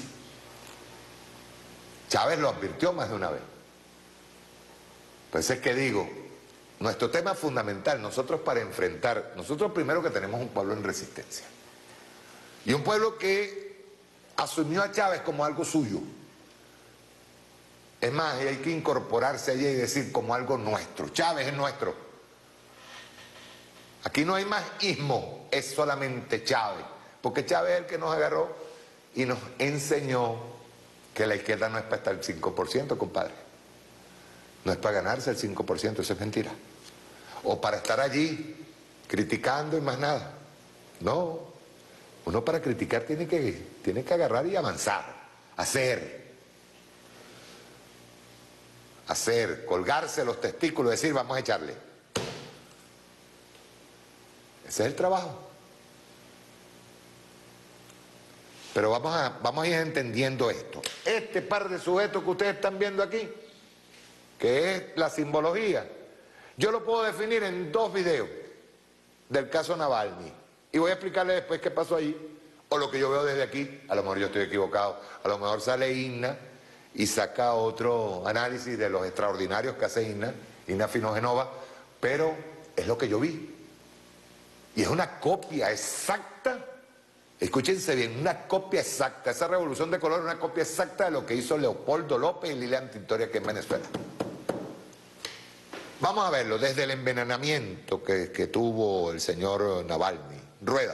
Chávez lo advirtió más de una vez. Pues es que digo, nuestro tema fundamental, nosotros para enfrentar, nosotros primero que tenemos un pueblo en resistencia. Y un pueblo que asumió a Chávez como algo suyo. Es más, hay que incorporarse allí y decir como algo nuestro. Chávez es nuestro. Aquí no hay más ismo, es solamente Chávez. Porque Chávez es el que nos agarró y nos enseñó que la izquierda no es para estar el cinco por ciento, compadre. No es para ganarse el cinco por ciento, eso es mentira. O para estar allí criticando y más nada. No, uno para criticar tiene que, tiene que agarrar y avanzar, hacer. Hacer, colgarse los testículos, decir vamos a echarle. Ese es el trabajo. Pero vamos a, vamos a ir entendiendo esto. Este par de sujetos que ustedes están viendo aquí, que es la simbología, yo lo puedo definir en dos videos del caso Navalny. Y voy a explicarles después qué pasó ahí, o lo que yo veo desde aquí. A lo mejor yo estoy equivocado, a lo mejor sale Inna y saca otro análisis de los extraordinarios que hace Inna, Inna Finogenova, pero es lo que yo vi. Y es una copia exacta, escúchense bien, una copia exacta, esa revolución de color es una copia exacta de lo que hizo Leopoldo López y Lilian Tintori aquí en Venezuela. Vamos a verlo desde el envenenamiento que, que tuvo el señor Navalny. Rueda.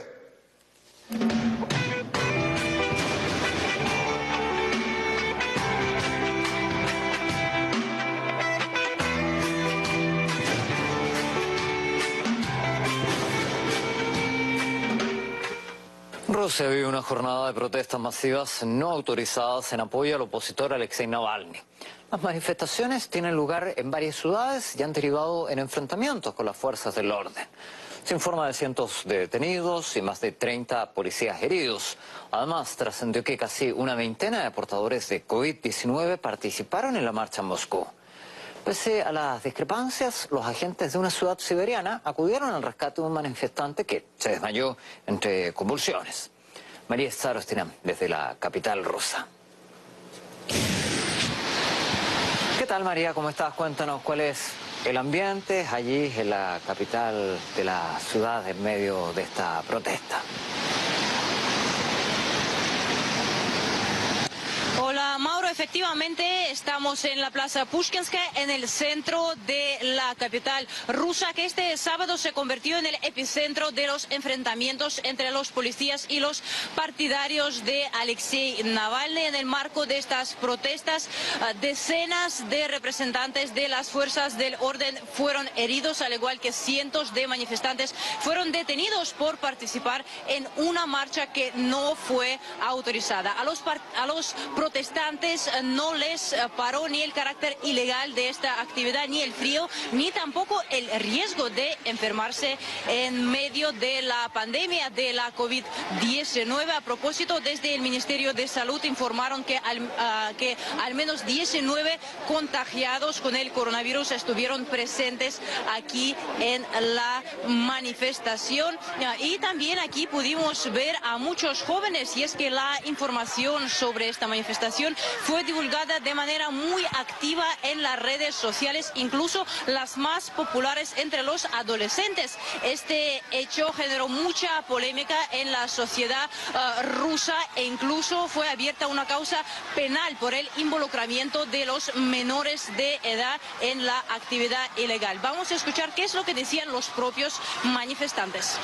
Rusia vive una jornada de protestas masivas no autorizadas en apoyo al opositor Alexei Navalny. Las manifestaciones tienen lugar en varias ciudades y han derivado en enfrentamientos con las fuerzas del orden. Se informa de cientos de detenidos y más de treinta policías heridos. Además, trascendió que casi una veintena de portadores de COVID diecinueve participaron en la marcha en Moscú. Pese a las discrepancias, los agentes de una ciudad siberiana acudieron al rescate de un manifestante que se desmayó entre convulsiones. María Starostina, desde la capital rusa. ¿Qué tal, María? ¿Cómo estás? Cuéntanos cuál es el ambiente allí en la capital de la ciudad en medio de esta protesta. Hola Mauro, efectivamente estamos en la Plaza Pushkinskaya, en el centro de la capital rusa, que este sábado se convirtió en el epicentro de los enfrentamientos entre los policías y los partidarios de Alexei Navalny. En el marco de estas protestas, decenas de representantes de las fuerzas del orden fueron heridos, al igual que cientos de manifestantes fueron detenidos por participar en una marcha que no fue autorizada. A los, a los protestantes no les paró ni el carácter ilegal de esta actividad, ni el frío, ni tampoco el riesgo de enfermarse en medio de la pandemia de la COVID diecinueve. A propósito, desde el Ministerio de Salud informaron que al, uh, que al menos diecinueve contagiados con el coronavirus estuvieron presentes aquí en la manifestación. Y también aquí pudimos ver a muchos jóvenes, y es que la información sobre esta manifestación fue divulgada de manera muy activa en las redes sociales, incluso las más populares entre los adolescentes. Este hecho generó mucha polémica en la sociedad uh, rusa, e incluso fue abierta una causa penal por el involucramiento de los menores de edad en la actividad ilegal. Vamos a escuchar qué es lo que decían los propios manifestantes.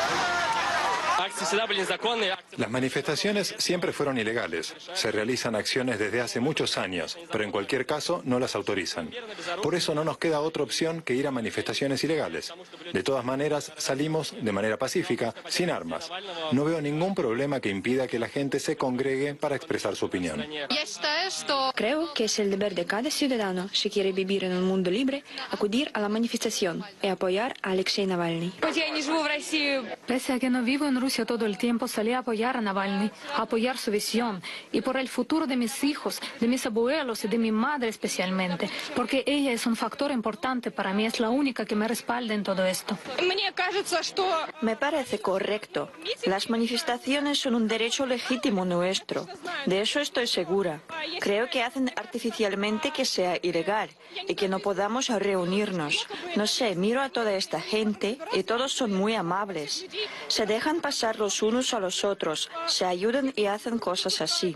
Las manifestaciones siempre fueron ilegales. Se realizan acciones desde hace muchos años, pero en cualquier caso no las autorizan. Por eso no nos queda otra opción que ir a manifestaciones ilegales. De todas maneras, salimos de manera pacífica, sin armas. No veo ningún problema que impida que la gente se congregue para expresar su opinión. Creo que es el deber de cada ciudadano, si quiere vivir en un mundo libre, acudir a la manifestación y apoyar a Alexei Navalny. Pese a que no vivo en Rusia todo el tiempo, salí a apoyar a Navalny, a apoyar su visión y por el futuro de mis hijos, de mis abuelos y de mi madre especialmente, porque ella es un factor importante para mí, es la única que me respalda en todo esto. Me parece correcto. Las manifestaciones son un derecho legítimo nuestro. De eso estoy segura. Creo que hacen artificialmente que sea ilegal y que no podamos reunirnos. No sé, miro a toda esta gente y todos son muy amables. Se dejan pasar los unos a los otros, se ayudan y hacen cosas así.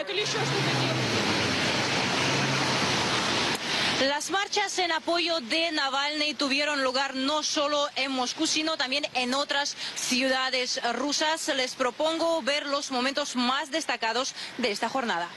Las marchas en apoyo de Navalny tuvieron lugar no solo en Moscú, sino también en otras ciudades rusas. Les propongo ver los momentos más destacados de esta jornada.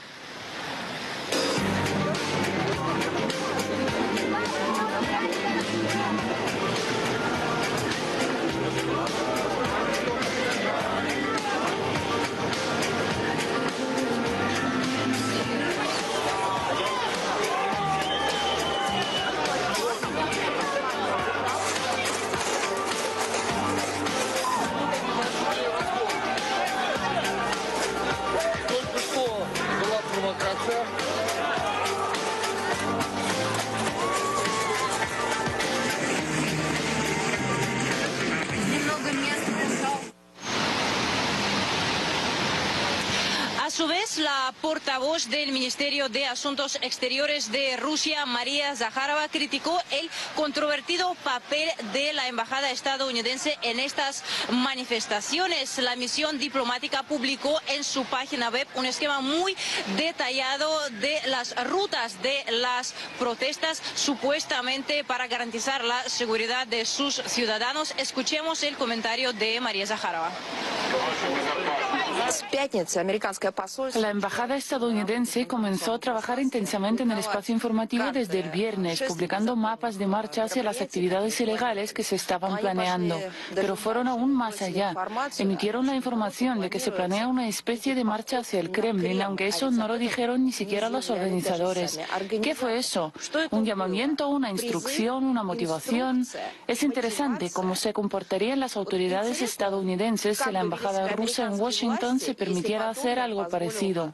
A su vez, la portavoz del Ministerio de Asuntos Exteriores de Rusia, María Zakharova, criticó el controvertido papel de la embajada estadounidense en estas manifestaciones. La misión diplomática publicó en su página web un esquema muy detallado de las rutas de las protestas, supuestamente para garantizar la seguridad de sus ciudadanos. Escuchemos el comentario de María Zakharova. La embajada estadounidense comenzó a trabajar intensamente en el espacio informativo desde el viernes, publicando mapas de marcha hacia las actividades ilegales que se estaban planeando. Pero fueron aún más allá. Emitieron la información de que se planea una especie de marcha hacia el Kremlin, aunque eso no lo dijeron ni siquiera los organizadores. ¿Qué fue eso? ¿Un llamamiento, una instrucción, una motivación? Es interesante cómo se comportarían las autoridades estadounidenses si la embajada rusa en Washington se permitiera hacer algo parecido.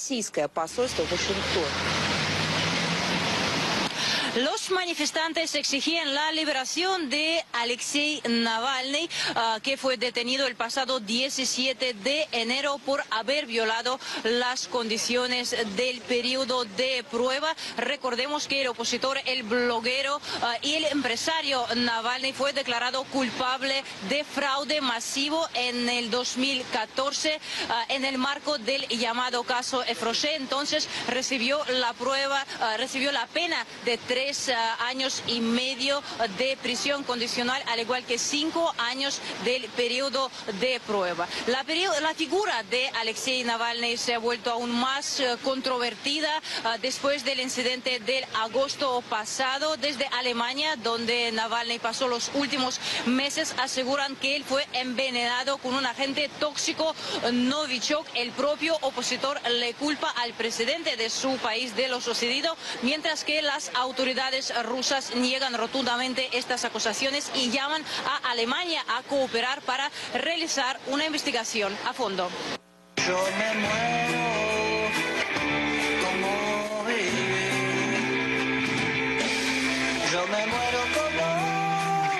Los manifestantes exigían la liberación de Alexei Navalny, uh, que fue detenido el pasado diecisiete de enero por haber violado las condiciones del periodo de prueba. Recordemos que el opositor, el bloguero uh, y el empresario Navalny fue declarado culpable de fraude masivo en el dos mil catorce uh, en el marco del llamado caso Efroche. Entonces recibió la prueba, uh, recibió la pena de tres años y medio de prisión condicional, al igual que cinco años del periodo de prueba. La, la figura de Alexei Navalny se ha vuelto aún más uh, controvertida uh, después del incidente del agosto pasado. Desde Alemania, donde Navalny pasó los últimos meses, aseguran que él fue envenenado con un agente tóxico Novichok. El propio opositor le culpa al presidente de su país de lo sucedido, mientras que las autoridades rusas niegan rotundamente estas acusaciones y llaman a Alemania a cooperar para realizar una investigación a fondo. Yo me muero como vivir. Yo me muero como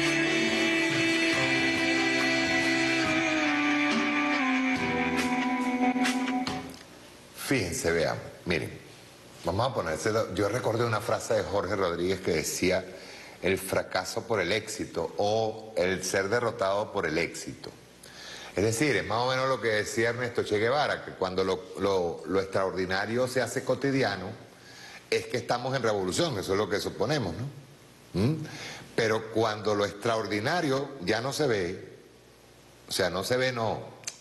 vivir. Fíjense, vean, miren. Vamos a ponerse, yo recordé una frase de Jorge Rodríguez que decía el fracaso por el éxito o el ser derrotado por el éxito. Es decir, es más o menos lo que decía Ernesto Che Guevara, que cuando lo, lo, lo extraordinario se hace cotidiano es que estamos en revolución, eso es lo que suponemos, ¿no? ¿Mm? Pero cuando lo extraordinario ya no se ve, o sea, no se ve, no,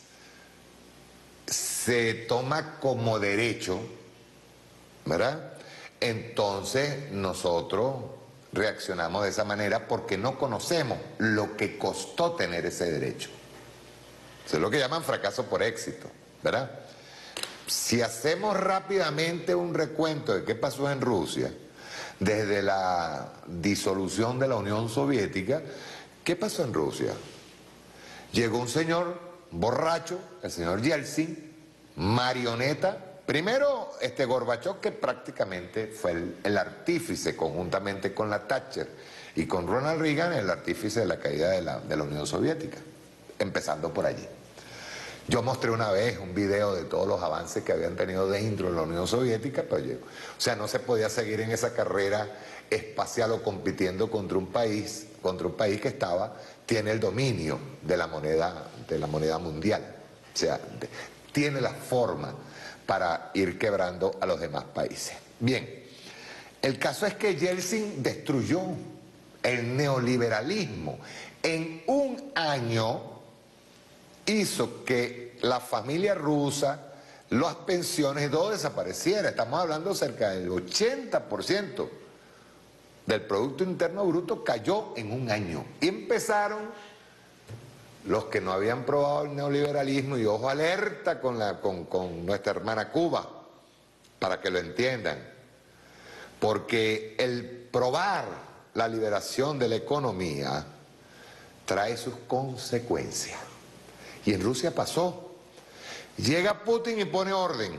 se toma como derecho, ¿verdad? Entonces nosotros reaccionamos de esa manera porque no conocemos lo que costó tener ese derecho. Eso es lo que llaman fracaso por éxito, ¿verdad? Si hacemos rápidamente un recuento de qué pasó en Rusia, desde la disolución de la Unión Soviética, ¿qué pasó en Rusia? Llegó un señor borracho, el señor Yeltsin, marioneta. Primero, este Gorbachov, que prácticamente fue el, el artífice, conjuntamente con la Thatcher y con Ronald Reagan, el artífice de la caída de la, de la Unión Soviética, empezando por allí. Yo mostré una vez un video de todos los avances que habían tenido dentro de la Unión Soviética, pero yo, o sea, no se podía seguir en esa carrera espacial o compitiendo contra un país, contra un país que estaba, tiene el dominio de la moneda, de la moneda mundial, o sea, de, tiene la forma para ir quebrando a los demás países. Bien, el caso es que Yeltsin destruyó el neoliberalismo. En un año hizo que la familia rusa, las pensiones, todo desapareciera. Estamos hablando cerca del ochenta por ciento del Producto Interno Bruto cayó en un año. Y empezaron los que no habían probado el neoliberalismo, y ojo alerta con, la, con, con nuestra hermana Cuba, para que lo entiendan, porque el probar la liberación de la economía trae sus consecuencias. Y en Rusia pasó. Llega Putin y pone orden.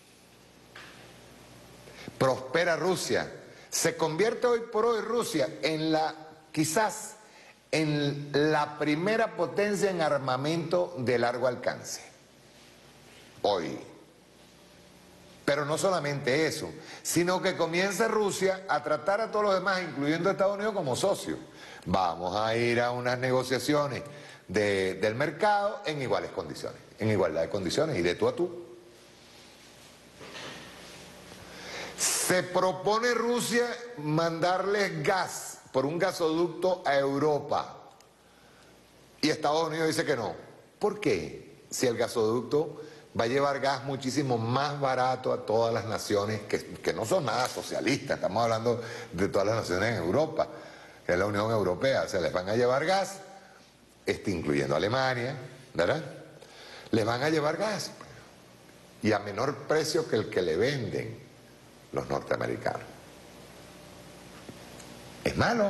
Prospera Rusia. Se convierte hoy por hoy Rusia en la, quizás, en la primera potencia en armamento de largo alcance. Hoy. Pero no solamente eso, sino que comienza Rusia a tratar a todos los demás, incluyendo a Estados Unidos, como socios. Vamos a ir a unas negociaciones de, del mercado en iguales condiciones, en igualdad de condiciones y de tú a tú. Se propone Rusia mandarles gas por un gasoducto a Europa y Estados Unidos dice que no. ¿Por qué? Si el gasoducto va a llevar gas muchísimo más barato a todas las naciones que, que no son nada socialistas, estamos hablando de todas las naciones en Europa, que es la Unión Europea, o sea, les van a llevar gas, este, incluyendo Alemania, ¿verdad? Les van a llevar gas, y a menor precio que el que le venden los norteamericanos. Es malo.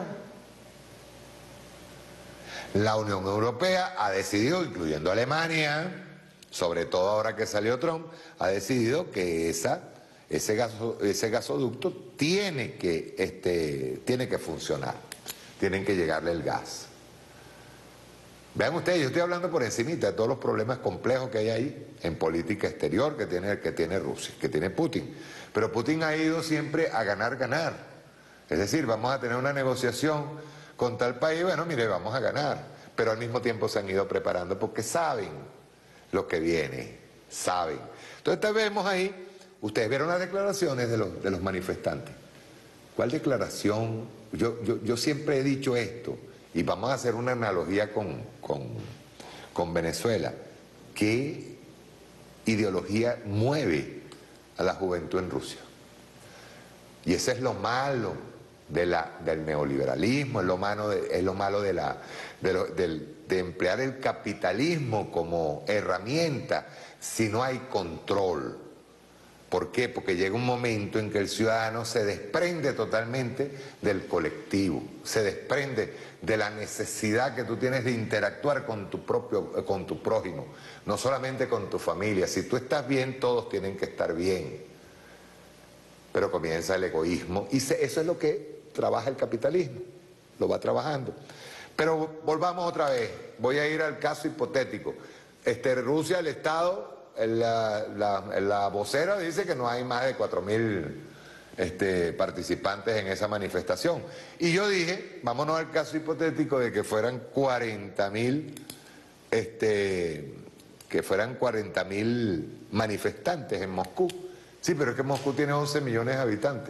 La Unión Europea ha decidido, incluyendo Alemania, sobre todo ahora que salió Trump, ha decidido que esa, ese, gaso, ese gasoducto tiene que, este, tiene que funcionar, tienen que llegarle el gas. Vean ustedes, yo estoy hablando por encimita de todos los problemas complejos que hay ahí en política exterior que tiene, que tiene Rusia, que tiene Putin. Pero Putin ha ido siempre a ganar, ganar. Es decir, vamos a tener una negociación con tal país, bueno, mire, vamos a ganar. Pero al mismo tiempo se han ido preparando porque saben lo que viene, saben. Entonces vemos ahí, ustedes vieron las declaraciones de los, de los manifestantes. ¿Cuál declaración? Yo, yo, yo siempre he dicho esto, y vamos a hacer una analogía con, con, con Venezuela. ¿Qué ideología mueve a la juventud en Rusia? Y ese es lo malo de la, del neoliberalismo, es lo malo de, es lo malo de, la, de, lo, de, de emplear el capitalismo como herramienta si no hay control. ¿Por qué? Porque llega un momento en que el ciudadano se desprende totalmente del colectivo, se desprende de la necesidad que tú tienes de interactuar con tu propio, con tu prójimo, no solamente con tu familia. Si tú estás bien, todos tienen que estar bien. Pero comienza el egoísmo y se, eso es lo que trabaja el capitalismo, lo va trabajando. Pero volvamos otra vez, voy a ir al caso hipotético. Este, Rusia, el Estado... La, la, la vocera dice que no hay más de cuatro mil este, participantes en esa manifestación. Y yo dije, vámonos al caso hipotético de que fueran cuarenta mil, este, que fueran cuarenta mil manifestantes en Moscú. Sí, pero es que Moscú tiene once millones de habitantes.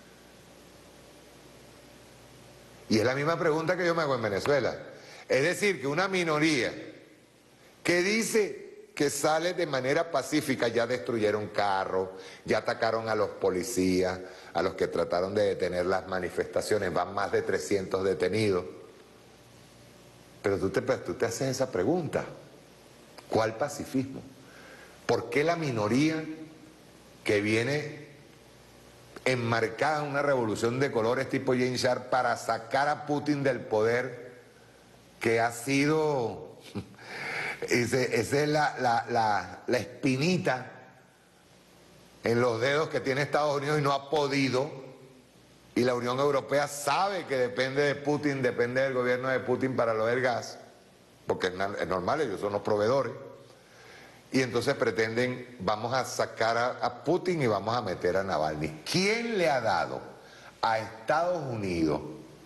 Y es la misma pregunta que yo me hago en Venezuela. Es decir, que una minoría que dice que sale de manera pacífica, ya destruyeron carros, ya atacaron a los policías, a los que trataron de detener las manifestaciones, van más de trescientos detenidos. Pero tú te, tú te haces esa pregunta, ¿cuál pacifismo? ¿Por qué la minoría que viene enmarcada en una revolución de colores tipo Jane Sharp para sacar a Putin del poder, que ha sido... Esa ese es la, la, la, la espinita en los dedos que tiene Estados Unidos y no ha podido, y la Unión Europea sabe que depende de Putin, depende del gobierno de Putin para lo del gas, porque es normal, ellos son los proveedores, y entonces pretenden, vamos a sacar a, a Putin y vamos a meter a Navalny. ¿Quién le ha dado a Estados Unidos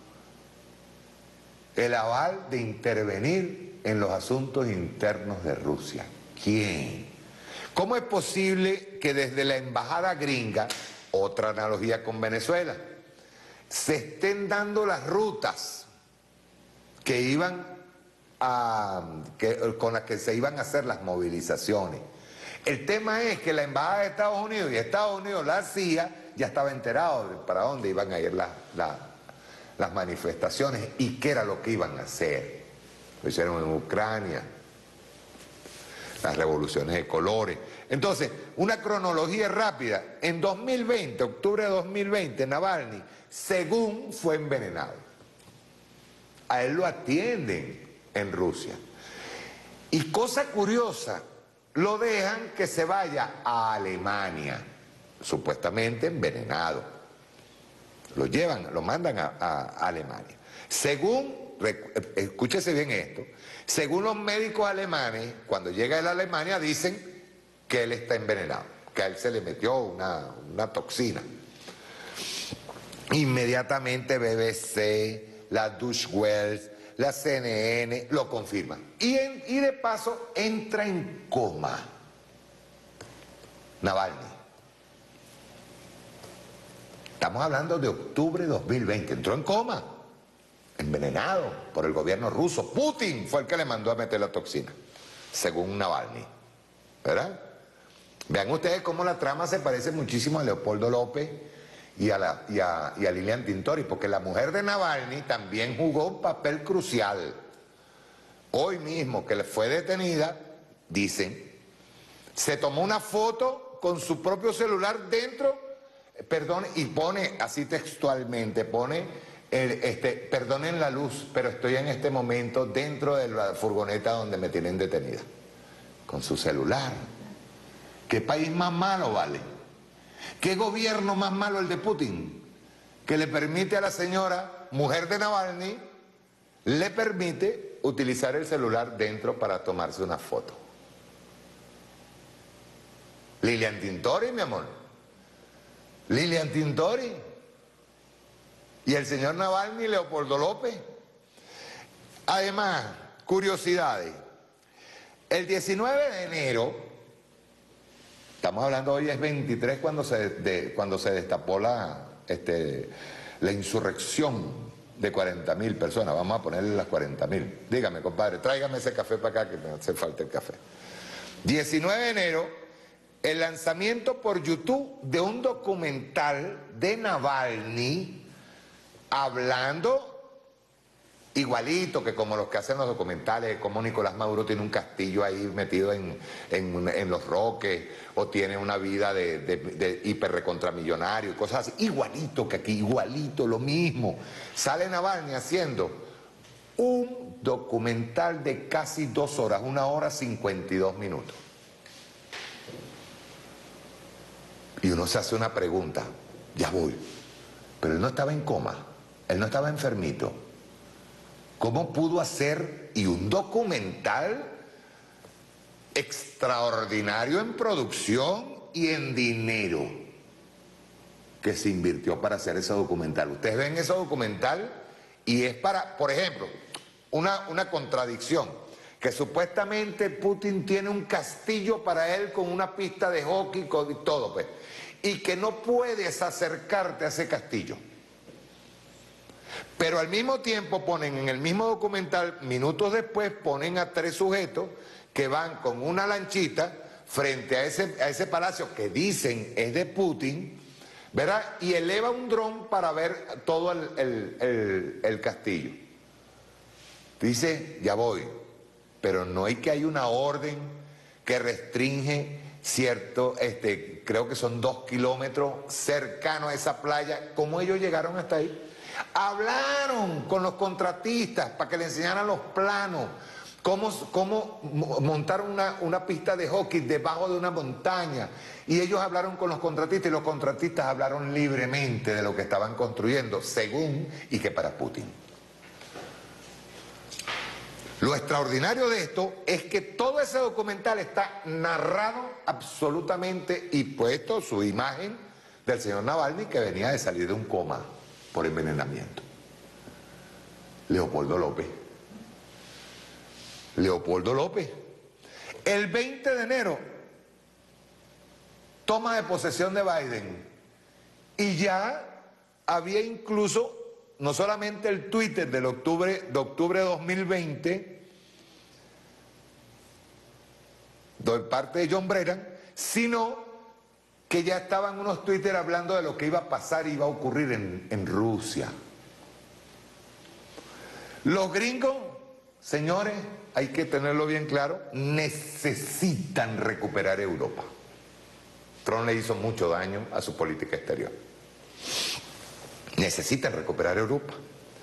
el aval de intervenir en los asuntos internos de Rusia? ¿Quién? ¿Cómo es posible que desde la embajada gringa, otra analogía con Venezuela, se estén dando las rutas que iban a, que, con las que se iban a hacer las movilizaciones? El tema es que la embajada de Estados Unidos y Estados Unidos, la C I A, ya estaba enterado de para dónde iban a ir las, las, las manifestaciones y qué era lo que iban a hacer. Lo hicieron en Ucrania, las revoluciones de colores. Entonces, una cronología rápida. En dos mil veinte, octubre de dos mil veinte, Navalny, según fue envenenado. A él lo atienden en Rusia. Y cosa curiosa, lo dejan que se vaya a Alemania, supuestamente envenenado. Lo llevan, lo mandan a, a Alemania. Según... Escúchese bien esto, según los médicos alemanes, cuando llega él a Alemania dicen que él está envenenado, que a él se le metió una, una toxina. Inmediatamente B B C, la Deutsche Welle, la C N N lo confirman. Y, en, y de paso entra en coma Navalny. Estamos hablando de octubre de dos mil veinte, entró en coma. Envenenado por el gobierno ruso. Putin fue el que le mandó a meter la toxina. según Navalny, ¿verdad? Vean ustedes cómo la trama se parece muchísimo a Leopoldo López y a, la, y a, y a Lilian Tintori, porque la mujer de Navalny también jugó un papel crucial. Hoy mismo que fue detenida, dicen, se tomó una foto con su propio celular dentro, perdón, y pone así textualmente, pone, el, este, perdonen la luz, pero estoy en este momento dentro de la furgoneta donde me tienen detenida, con su celular. ¿Qué país más malo, vale? ¿Qué gobierno más malo el de Putin? Que le permite a la señora, mujer de Navalny, le permite utilizar el celular dentro para tomarse una foto. Lilian Tintori, mi amor. Lilian Tintori. Y el señor Navalny, Leopoldo López. Además, curiosidades. El diecinueve de enero, estamos hablando hoy es veintitrés cuando se, de, cuando se destapó la, este, la insurrección de cuarenta mil personas, vamos a ponerle las cuarenta mil. Dígame, compadre, tráigame ese café para acá que me hace falta el café. diecinueve de enero, el lanzamiento por YouTube de un documental de Navalny hablando igualito que como los que hacen los documentales, como Nicolás Maduro tiene un castillo ahí metido en, en, en Los Roques, o tiene una vida de, de, de hiper recontramillonario y cosas así, igualito que aquí, igualito, lo mismo. Sale Navalny haciendo un documental de casi dos horas, una hora cincuenta y dos minutos. Y uno se hace una pregunta, ya voy, pero él no estaba en coma, él no estaba enfermito. ¿Cómo pudo hacer y un documental extraordinario en producción y en dinero que se invirtió para hacer ese documental? Ustedes ven ese documental y es para, por ejemplo, una, una contradicción, que supuestamente Putin tiene un castillo para él con una pista de hockey y todo, pues, y que no puedes acercarte a ese castillo. Pero al mismo tiempo ponen en el mismo documental, minutos después, ponen a tres sujetos que van con una lanchita frente a ese, a ese palacio que dicen es de Putin, ¿verdad? Y eleva un dron para ver todo el, el, el, el castillo. Dice, ya voy, pero no hay que hay una orden que restringe cierto, este, creo que son dos kilómetros cercano a esa playa. ¿Cómo ellos llegaron hasta ahí? Hablaron con los contratistas para que le enseñaran los planos, cómo, cómo montar una, una pista de hockey debajo de una montaña. Y ellos hablaron con los contratistas y los contratistas hablaron libremente de lo que estaban construyendo, según y que para Putin. Lo extraordinario de esto es que todo ese documental está narrado absolutamente y puesto su imagen del señor Navalny, que venía de salir de un coma por envenenamiento. Leopoldo López. Leopoldo López. El veinte de enero, toma de posesión de Biden. Y ya había incluso, no solamente el Twitter del octubre, de octubre de dos mil veinte, de parte de John Brennan, sino que ya estaban unos Twitter hablando de lo que iba a pasar y iba a ocurrir en, en Rusia. Los gringos, señores, hay que tenerlo bien claro, necesitan recuperar Europa. Trump le hizo mucho daño a su política exterior. Necesitan recuperar Europa.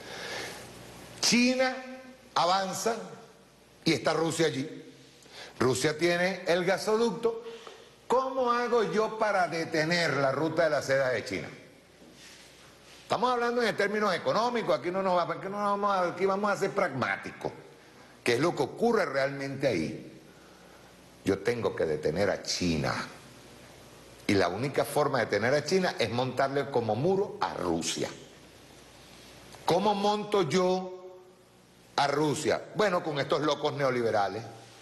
China avanza y está Rusia allí. Rusia tiene el gasoducto. ¿Cómo hago yo para detener la ruta de la seda de China? Estamos hablando en términos económicos, aquí no nos va, aquí no nos vamos a, aquí vamos a ser pragmáticos, que es lo que ocurre realmente ahí. Yo tengo que detener a China. Y la única forma de detener a China es montarle como muro a Rusia. ¿Cómo monto yo a Rusia? Bueno, con estos locos neoliberales.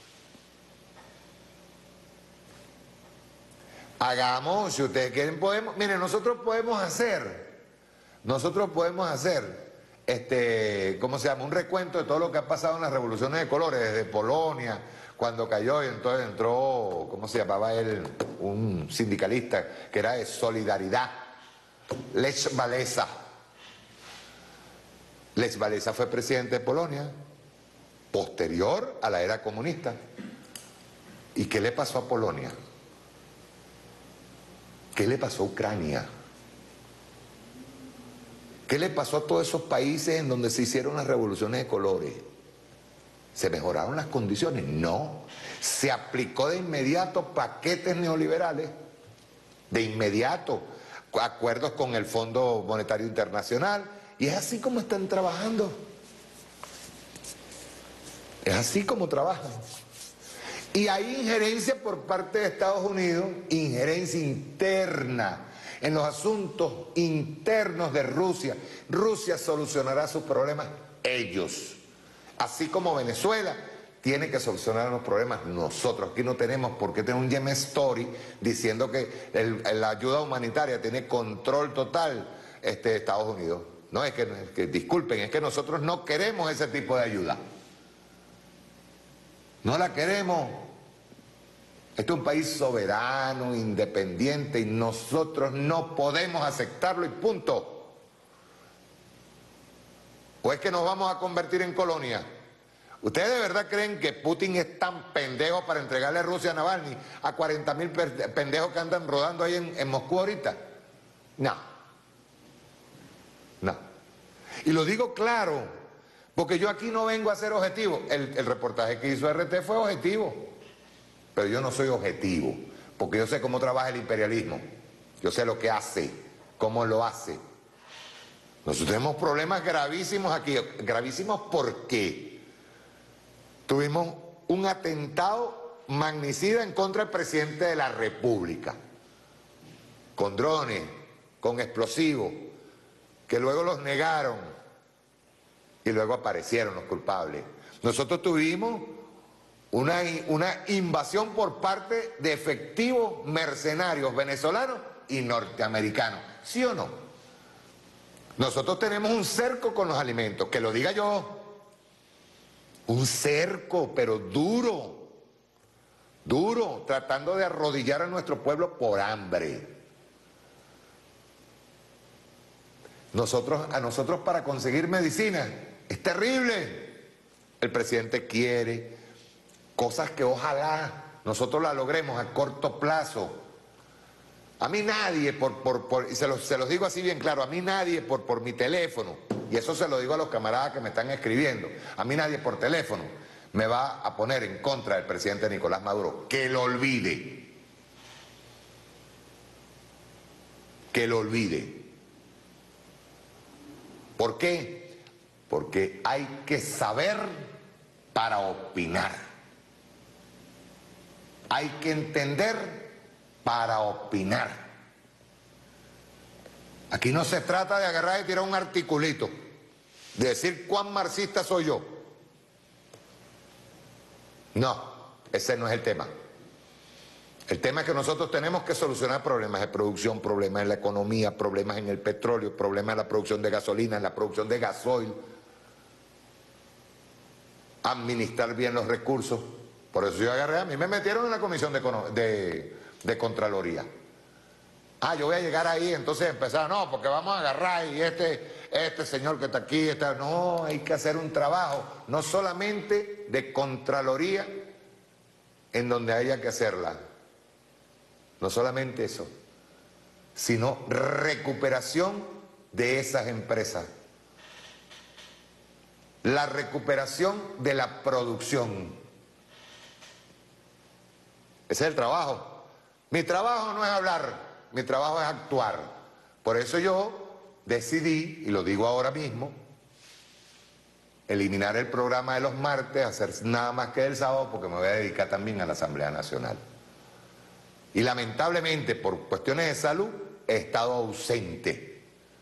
Hagamos, si ustedes quieren, podemos, miren, nosotros podemos hacer, nosotros podemos hacer, este, ¿cómo se llama? Un recuento de todo lo que ha pasado en las revoluciones de colores, desde Polonia, cuando cayó, y entonces entró, ¿cómo se llamaba él? Un sindicalista que era de Solidaridad, Lech Walesa. Lech Walesa fue presidente de Polonia, posterior a la era comunista. ¿Y qué le pasó a Polonia? ¿Qué le pasó a Ucrania? ¿Qué le pasó a todos esos países en donde se hicieron las revoluciones de colores? ¿Se mejoraron las condiciones? No. Se aplicó de inmediato paquetes neoliberales, de inmediato, acuerdos con el Fondo Monetario Internacional, y es así como están trabajando. Es así como trabajan. Y hay injerencia por parte de Estados Unidos, injerencia interna en los asuntos internos de Rusia. Rusia solucionará sus problemas ellos. Así como Venezuela tiene que solucionar los problemas nosotros. Aquí no tenemos por qué tener un Gem Story diciendo que el, la ayuda humanitaria tiene control total este, de Estados Unidos. No, es que, que, disculpen, es que nosotros no queremos ese tipo de ayuda. No la queremos. Este es un país soberano, independiente, y nosotros no podemos aceptarlo y punto. ¿O es que nos vamos a convertir en colonia? ¿Ustedes de verdad creen que Putin es tan pendejo para entregarle a Rusia a Navalny, a cuarenta mil pendejos que andan rodando ahí en, en Moscú ahorita? No. No. Y lo digo claro, porque yo aquí no vengo a ser objetivo. El, el reportaje que hizo R T fue objetivo. Pero yo no soy objetivo, porque yo sé cómo trabaja el imperialismo. Yo sé lo que hace, cómo lo hace. Nosotros tenemos problemas gravísimos aquí. Gravísimos porque tuvimos un atentado magnicida en contra del presidente de la República. Con drones, con explosivos, que luego los negaron y luego aparecieron los culpables. Nosotros tuvimos Una, una invasión por parte de efectivos mercenarios venezolanos y norteamericanos, ¿sí o no? Nosotros tenemos un cerco con los alimentos, que lo diga yo, un cerco, pero duro, duro, tratando de arrodillar a nuestro pueblo por hambre. Nosotros, a nosotros para conseguir medicina, es terrible. El presidente quiere cosas que ojalá nosotros la logremos a corto plazo. A mí nadie, por, por, por, y se los, se los digo así bien claro, a mí nadie por, por mi teléfono, y eso se lo digo a los camaradas que me están escribiendo, a mí nadie por teléfono me va a poner en contra del presidente Nicolás Maduro. Que lo olvide. Que lo olvide. ¿Por qué? Porque hay que saber para opinar. Hay que entender para opinar. Aquí no se trata de agarrar y tirar un articulito, de decir cuán marxista soy yo. No, ese no es el tema. El tema es que nosotros tenemos que solucionar problemas de producción, problemas en la economía, problemas en el petróleo, problemas en la producción de gasolina, en la producción de gasoil. Administrar bien los recursos. Por eso yo agarré, a mí me metieron en la comisión de, de, de Contraloría. Ah, yo voy a llegar ahí, entonces empezar, no, porque vamos a agarrar y este, este señor que está aquí, está, no, hay que hacer un trabajo, no solamente de Contraloría en donde haya que hacerla, no solamente eso, sino recuperación de esas empresas, la recuperación de la producción. Ese es el trabajo. Mi trabajo no es hablar, mi trabajo es actuar. Por eso yo decidí, y lo digo ahora mismo, eliminar el programa de los martes, hacer nada más que el sábado, porque me voy a dedicar también a la Asamblea Nacional. Y lamentablemente, por cuestiones de salud, he estado ausente.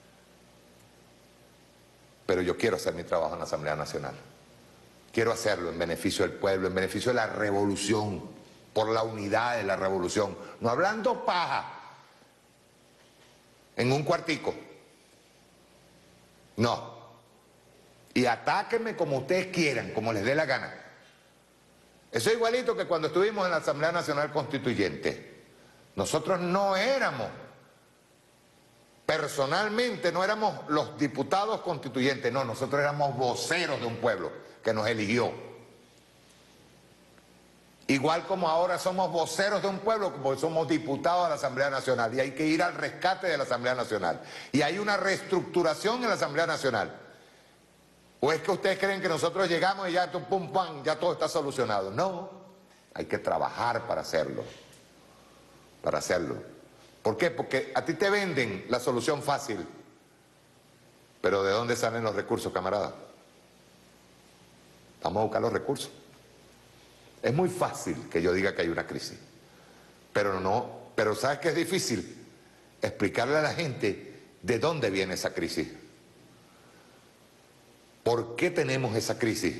Pero yo quiero hacer mi trabajo en la Asamblea Nacional. Quiero hacerlo en beneficio del pueblo, en beneficio de la revolución, por la unidad de la revolución, no hablando paja en un cuartico, no, y atáquenme como ustedes quieran, como les dé la gana, Eso es igualito que cuando estuvimos en la Asamblea Nacional Constituyente. Nosotros no éramos, personalmente no éramos los diputados constituyentes, no, nosotros éramos voceros de un pueblo que nos eligió. Igual como ahora somos voceros de un pueblo, como somos diputados de la Asamblea Nacional, y hay que ir al rescate de la Asamblea Nacional. Y hay una reestructuración en la Asamblea Nacional. ¿O es que ustedes creen que nosotros llegamos y ya, pum, pum, ya todo está solucionado? No, hay que trabajar para hacerlo, para hacerlo. ¿Por qué? Porque a ti te venden la solución fácil, pero ¿de dónde salen los recursos, camarada? Vamos a buscar los recursos. Es muy fácil que yo diga que hay una crisis, pero no, pero ¿sabes qué es difícil? Explicarle a la gente de dónde viene esa crisis. ¿Por qué tenemos esa crisis?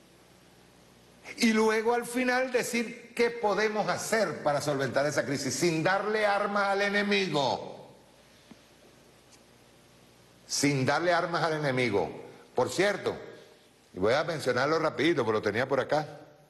Y luego al final decir qué podemos hacer para solventar esa crisis sin darle armas al enemigo. Sin darle armas al enemigo. Por cierto, y voy a mencionarlo rapidito, porque lo tenía por acá.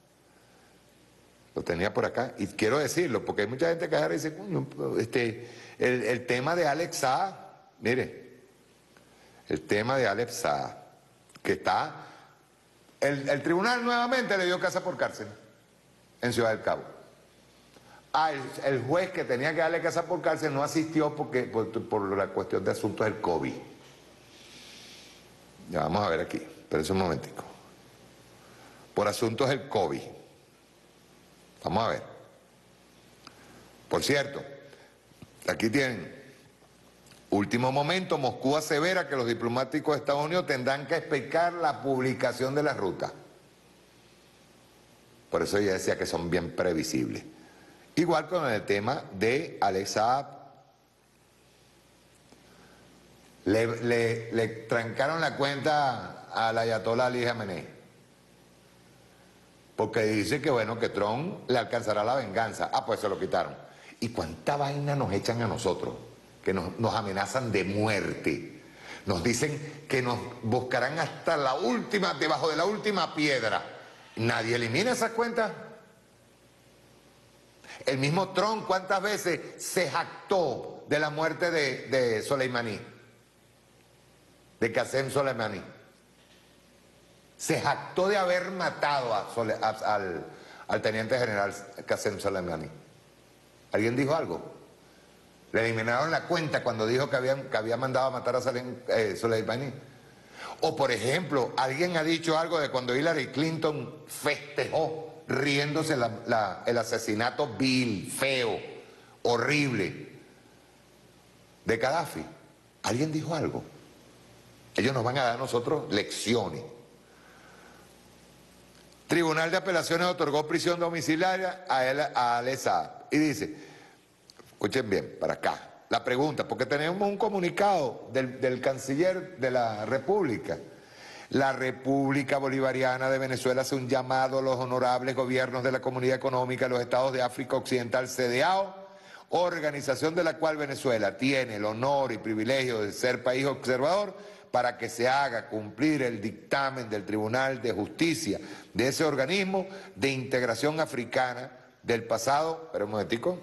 Lo tenía por acá y quiero decirlo, porque hay mucha gente que ahora dice, coño, este, el, el tema de Alex Saab, mire, el tema de Alex Saab, que está, el, el tribunal nuevamente le dio casa por cárcel en Ciudad del Cabo. Ah, el, el juez que tenía que darle casa por cárcel no asistió porque, por, por la cuestión de asuntos del COVID. Ya vamos a ver aquí, espérense un momentico. Por asuntos del COVID. Vamos a ver. Por cierto, aquí tienen, último momento, Moscú asevera que los diplomáticos de Estados Unidos tendrán que explicar la publicación de la ruta. Por eso yo decía que son bien previsibles. Igual con el tema de Alex Saab. Le, le, le trancaron la cuenta al ayatollah Ali Jamenei. Porque dice que bueno, que Trump le alcanzará la venganza. Ah, pues se lo quitaron. ¿Y cuánta vaina nos echan a nosotros? Que nos, nos amenazan de muerte. Nos dicen que nos buscarán hasta la última, debajo de la última piedra. ¿Nadie elimina esas cuentas? El mismo Trump, ¿cuántas veces se jactó de la muerte de, de Soleimani? De Qasem Soleimani. Se jactó de haber matado a Sole, a, al, al teniente general Qasem Soleimani. ¿Alguien dijo algo? Le eliminaron la cuenta cuando dijo que, habían, que había mandado a matar a Salem, eh, Soleimani. O por ejemplo, alguien ha dicho algo de cuando Hillary Clinton festejó riéndose la, la, el asesinato vil, feo, horrible de Gaddafi. ¿Alguien dijo algo? Ellos nos van a dar a nosotros lecciones. Tribunal de Apelaciones otorgó prisión domiciliaria a, él, a Alex Saab. Y dice, escuchen bien, para acá, la pregunta, porque tenemos un comunicado del, del canciller de la República. La República Bolivariana de Venezuela hace un llamado a los honorables gobiernos de la Comunidad Económica de los Estados de África Occidental, C D A O, organización de la cual Venezuela tiene el honor y privilegio de ser país observador, para que se haga cumplir el dictamen del Tribunal de Justicia de ese organismo de integración africana del pasado, espera un momentico,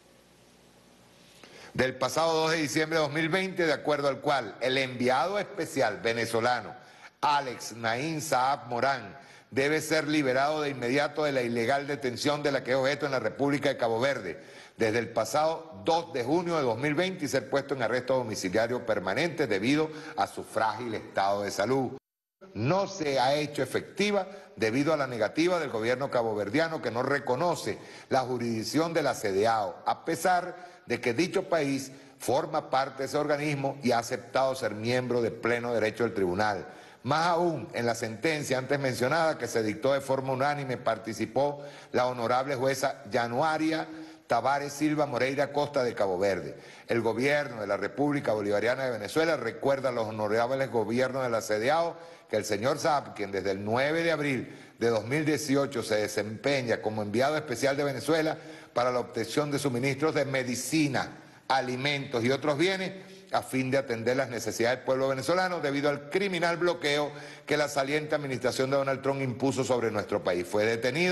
del pasado dos de diciembre de dos mil veinte, de acuerdo al cual el enviado especial venezolano Alex Naín Saab Morán debe ser liberado de inmediato de la ilegal detención de la que es objeto en la República de Cabo Verde desde el pasado dos de junio de dos mil veinte y ser puesto en arresto domiciliario permanente debido a su frágil estado de salud. No se ha hecho efectiva debido a la negativa del gobierno caboverdiano que no reconoce la jurisdicción de la C D A O, a pesar de que dicho país forma parte de ese organismo y ha aceptado ser miembro de pleno derecho del tribunal. Más aún, en la sentencia antes mencionada que se dictó de forma unánime participó la honorable jueza Januaria Tavares Silva Moreira Costa de Cabo Verde. El gobierno de la República Bolivariana de Venezuela recuerda a los honorables gobiernos de la C D A O que el señor Saab, quien desde el nueve de abril de dos mil dieciocho se desempeña como enviado especial de Venezuela para la obtención de suministros de medicina, alimentos y otros bienes a fin de atender las necesidades del pueblo venezolano debido al criminal bloqueo que la saliente administración de Donald Trump impuso sobre nuestro país. Fue detenido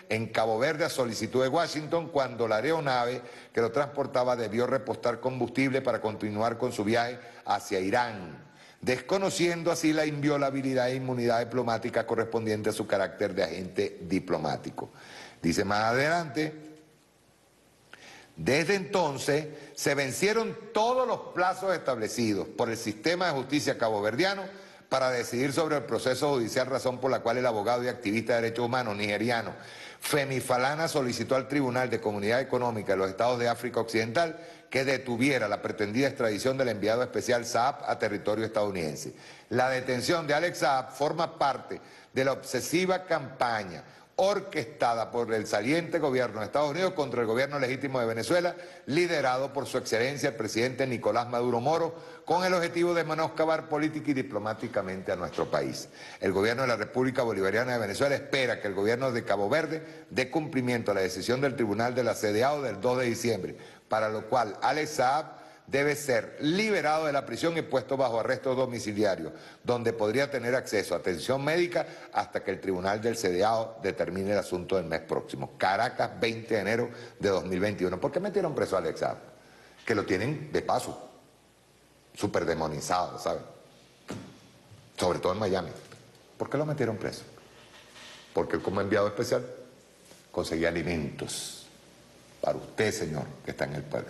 en Cabo Verde a solicitud de Washington cuando la aeronave que lo transportaba debió repostar combustible para continuar con su viaje hacia Irán, desconociendo así la inviolabilidad e inmunidad diplomática correspondiente a su carácter de agente diplomático. Dice más adelante: desde entonces se vencieron todos los plazos establecidos por el sistema de justicia caboverdiano para decidir sobre el proceso judicial, razón por la cual el abogado y activista de derechos humanos nigeriano Femi Falana solicitó al Tribunal de Comunidad Económica de los Estados de África Occidental que detuviera la pretendida extradición del enviado especial Saab a territorio estadounidense. La detención de Alex Saab forma parte de la obsesiva campaña orquestada por el saliente gobierno de Estados Unidos contra el gobierno legítimo de Venezuela, liderado por su excelencia el presidente Nicolás Maduro Moro, con el objetivo de menoscabar política y diplomáticamente a nuestro país. El gobierno de la República Bolivariana de Venezuela espera que el gobierno de Cabo Verde dé cumplimiento a la decisión del Tribunal de la C D A O del dos de diciembre, para lo cual Alex Saab debe ser liberado de la prisión y puesto bajo arresto domiciliario, donde podría tener acceso a atención médica hasta que el Tribunal del C D A O determine el asunto del mes próximo. Caracas, veinte de enero de dos mil veintiuno. ¿Por qué metieron preso a Alex Saab? Que lo tienen de paso, súper demonizado, ¿saben? Sobre todo en Miami. ¿Por qué lo metieron preso? Porque él, como enviado especial, conseguía alimentos para usted, señor, que está en el pueblo.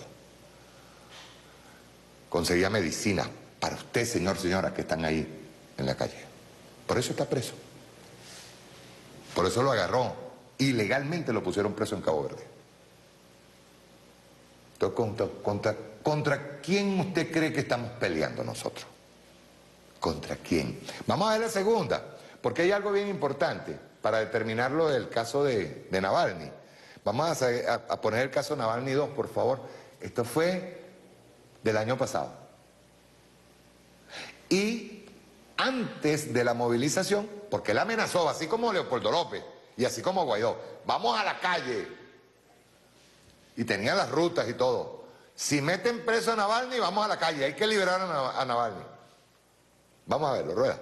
Conseguía medicina para usted, señor, señora, que están ahí en la calle. Por eso está preso. Por eso lo agarró. Ilegalmente lo pusieron preso en Cabo Verde. Entonces, contra, contra, ¿contra quién usted cree que estamos peleando nosotros? ¿Contra quién? Vamos a ver la segunda, porque hay algo bien importante para determinar lo del caso de, de Navalny. Vamos a, a, a poner el caso Navalny dos, por favor. Esto fue del año pasado. Y antes de la movilización, porque él amenazó, así como Leopoldo López y así como Guaidó, vamos a la calle. Y tenía las rutas y todo. Si meten preso a Navalny, vamos a la calle, hay que liberar a, a Navalny. Vamos a verlo, rueda.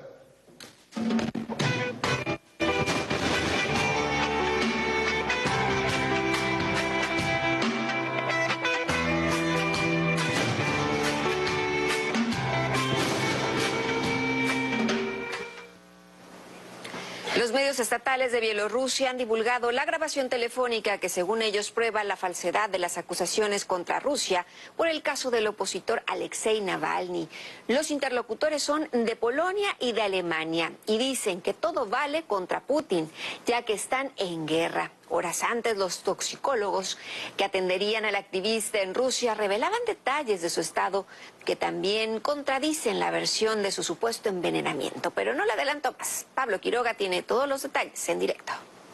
Los medios estatales de Bielorrusia han divulgado la grabación telefónica que, según ellos, prueba la falsedad de las acusaciones contra Rusia por el caso del opositor Alexei Navalny. Los interlocutores son de Polonia y de Alemania y dicen que todo vale contra Putin, ya que están en guerra. Horas antes, los toxicólogos que atenderían al activista en Rusia revelaban detalles de su estado que también contradicen la versión de su supuesto envenenamiento. Pero no le adelanto más. Pablo Quiroga tiene todos los detalles en directo.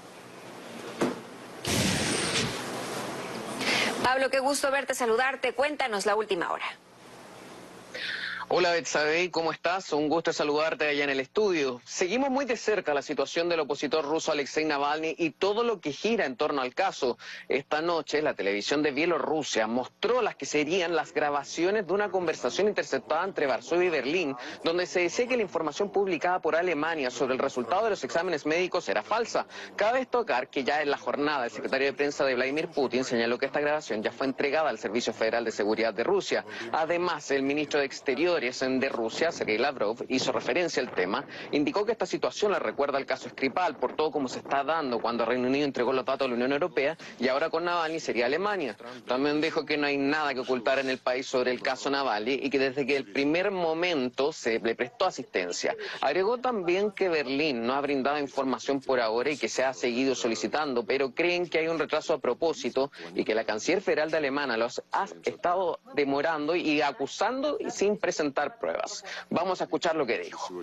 Pablo, qué gusto verte, saludarte. Cuéntanos la última hora. Hola Betsabe, ¿cómo estás? Un gusto saludarte allá en el estudio. Seguimos muy de cerca la situación del opositor ruso Alexei Navalny y todo lo que gira en torno al caso. Esta noche la televisión de Bielorrusia mostró las que serían las grabaciones de una conversación interceptada entre Varsovia y Berlín, donde se decía que la información publicada por Alemania sobre el resultado de los exámenes médicos era falsa. Cabe destacar que ya en la jornada el secretario de prensa de Vladimir Putin señaló que esta grabación ya fue entregada al Servicio Federal de Seguridad de Rusia. Además, el ministro de Exteriores de Rusia, Sergei Lavrov, hizo referencia al tema, indicó que esta situación le recuerda al caso Skripal por todo como se está dando cuando Reino Unido entregó los datos a la Unión Europea y ahora con Navalny sería Alemania. También dijo que no hay nada que ocultar en el país sobre el caso Navalny y que desde que el primer momento se le prestó asistencia. Agregó también que Berlín no ha brindado información por ahora y que se ha seguido solicitando, pero creen que hay un retraso a propósito y que la canciller federal de Alemania los ha estado demorando y acusando y sin presentar pruebas. Vamos a escuchar lo que dijo.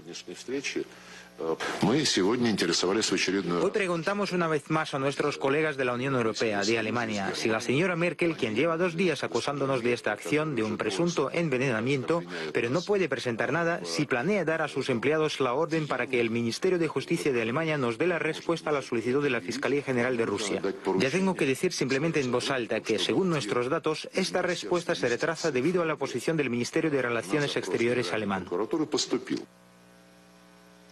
Hoy preguntamos una vez más a nuestros colegas de la Unión Europea, de Alemania, si la señora Merkel, quien lleva dos días acusándonos de esta acción de un presunto envenenamiento, pero no puede presentar nada, si planea dar a sus empleados la orden para que el Ministerio de Justicia de Alemania nos dé la respuesta a la solicitud de la Fiscalía General de Rusia. Ya tengo que decir simplemente en voz alta que, según nuestros datos, esta respuesta se retrasa debido a la posición del Ministerio de Relaciones Exteriores alemán.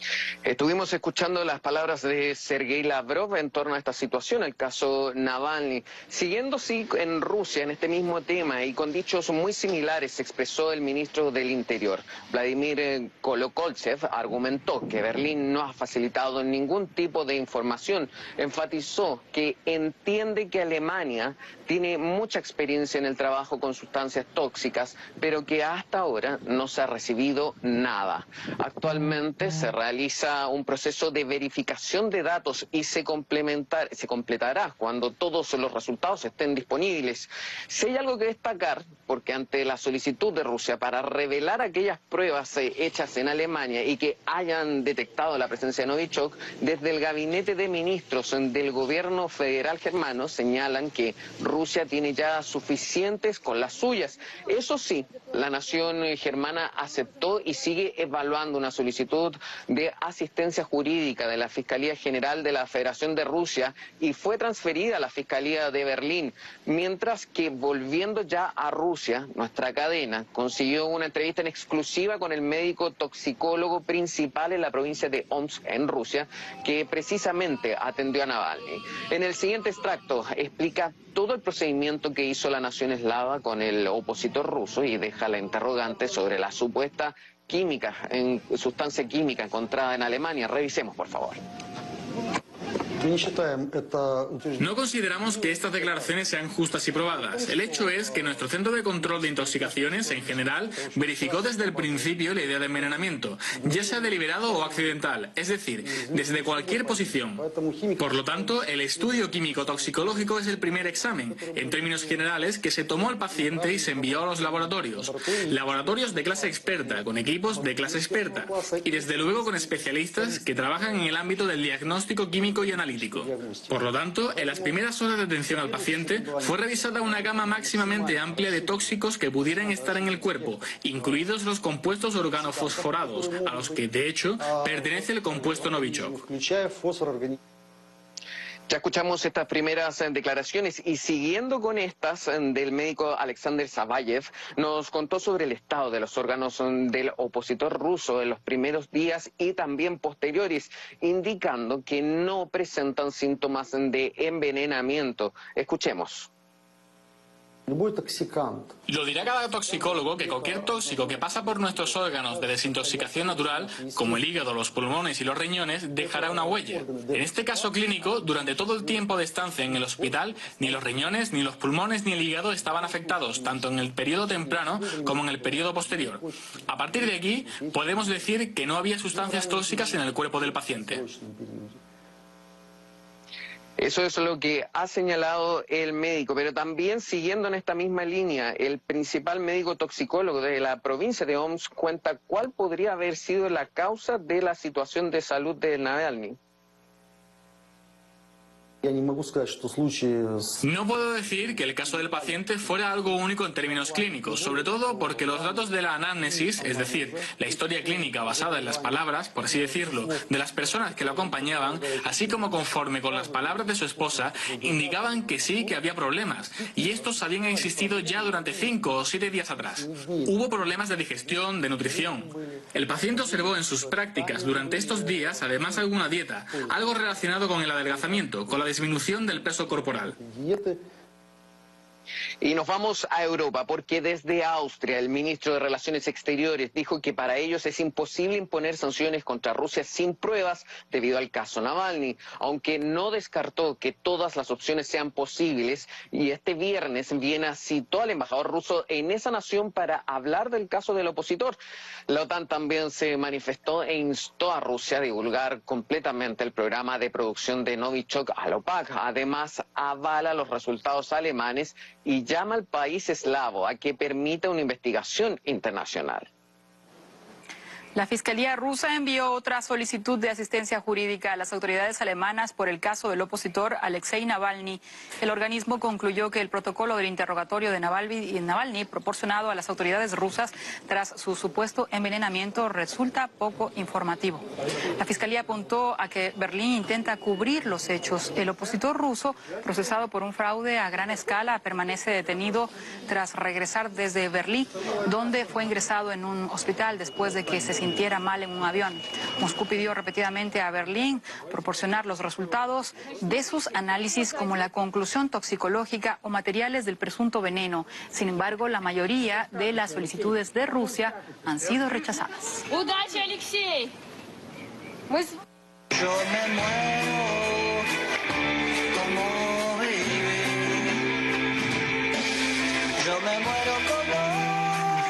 Estuvimos escuchando las palabras de Sergei Lavrov en torno a esta situación, el caso Navalny. Siguiendo sí, en Rusia, en este mismo tema y con dichos muy similares, se expresó el ministro del Interior. Vladimir Kolokoltsev argumentó que Berlín no ha facilitado ningún tipo de información. Enfatizó que entiende que Alemania tiene mucha experiencia en el trabajo con sustancias tóxicas, pero que hasta ahora no se ha recibido nada. Actualmente se realiza un proceso de verificación de datos y se, complementar, se completará cuando todos los resultados estén disponibles. Si hay algo que destacar, porque ante la solicitud de Rusia para revelar aquellas pruebas eh, hechas en Alemania y que hayan detectado la presencia de Novichok, desde el gabinete de ministros del gobierno federal germano señalan que Rusia tiene ya suficientes con las suyas. Eso sí, la nación germana aceptó y sigue evaluando una solicitud de asistencia jurídica de la Fiscalía General de la Federación de Rusia y fue transferida a la Fiscalía de Berlín, mientras que volviendo ya a Rusia, nuestra cadena consiguió una entrevista en exclusiva con el médico toxicólogo principal en la provincia de Omsk, en Rusia, que precisamente atendió a Navalny. En el siguiente extracto explica todo el procedimiento que hizo la nación eslava con el opositor ruso y deja la interrogante sobre la supuesta química, en, sustancia química encontrada en Alemania. Revisemos, por favor. No consideramos que estas declaraciones sean justas y probadas. El hecho es que nuestro Centro de Control de Intoxicaciones, en general, verificó desde el principio la idea de envenenamiento, ya sea deliberado o accidental, es decir, desde cualquier posición. Por lo tanto, el estudio químico-toxicológico es el primer examen, en términos generales, que se tomó al paciente y se envió a los laboratorios. Laboratorios de clase experta, con equipos de clase experta, y desde luego con especialistas que trabajan en el ámbito del diagnóstico químico y analítico. Por lo tanto, en las primeras horas de atención al paciente fue revisada una gama máximamente amplia de tóxicos que pudieran estar en el cuerpo, incluidos los compuestos organofosforados, a los que de hecho pertenece el compuesto Novichok. Ya escuchamos estas primeras declaraciones y siguiendo con estas del médico Alexander Zabayev, nos contó sobre el estado de los órganos del opositor ruso en los primeros días y también posteriores, indicando que no presentan síntomas de envenenamiento. Escuchemos. Lo dirá cada toxicólogo que cualquier tóxico que pasa por nuestros órganos de desintoxicación natural, como el hígado, los pulmones y los riñones, dejará una huella. En este caso clínico, durante todo el tiempo de estancia en el hospital, ni los riñones, ni los pulmones, ni el hígado estaban afectados, tanto en el periodo temprano como en el periodo posterior. A partir de aquí, podemos decir que no había sustancias tóxicas en el cuerpo del paciente. Eso es lo que ha señalado el médico, pero también siguiendo en esta misma línea, el principal médico toxicólogo de la provincia de Omsk cuenta cuál podría haber sido la causa de la situación de salud de Navalny. No puedo decir que el caso del paciente fuera algo único en términos clínicos, sobre todo porque los datos de la anamnesis, es decir, la historia clínica basada en las palabras, por así decirlo, de las personas que lo acompañaban, así como conforme con las palabras de su esposa, indicaban que sí que había problemas, y estos habían existido ya durante cinco o siete días atrás. Hubo problemas de digestión, de nutrición. El paciente observó en sus prácticas durante estos días, además, alguna dieta, algo relacionado con el adelgazamiento, con la disminución del peso corporal. Y nos vamos a Europa, porque desde Austria el ministro de Relaciones Exteriores dijo que para ellos es imposible imponer sanciones contra Rusia sin pruebas debido al caso Navalny, aunque no descartó que todas las opciones sean posibles, y este viernes Viena citó al embajador ruso en esa nación para hablar del caso del opositor. La OTAN también se manifestó e instó a Rusia a divulgar completamente el programa de producción de Novichok a la OPAC. Además, avala los resultados alemanes y llama al país eslavo a que permita una investigación internacional. La Fiscalía rusa envió otra solicitud de asistencia jurídica a las autoridades alemanas por el caso del opositor Alexei Navalny. El organismo concluyó que el protocolo del interrogatorio de Navalny proporcionado a las autoridades rusas tras su supuesto envenenamiento resulta poco informativo. La Fiscalía apuntó a que Berlín intenta cubrir los hechos. El opositor ruso, procesado por un fraude a gran escala, permanece detenido tras regresar desde Berlín, donde fue ingresado en un hospital después de que se sintiera mal en un avión. Moscú pidió repetidamente a Berlín proporcionar los resultados de sus análisis como la conclusión toxicológica o materiales del presunto veneno. Sin embargo, la mayoría de las solicitudes de Rusia han sido rechazadas. ¡Udachi, Alexei! Yo me muero como vivir. Yo me muero como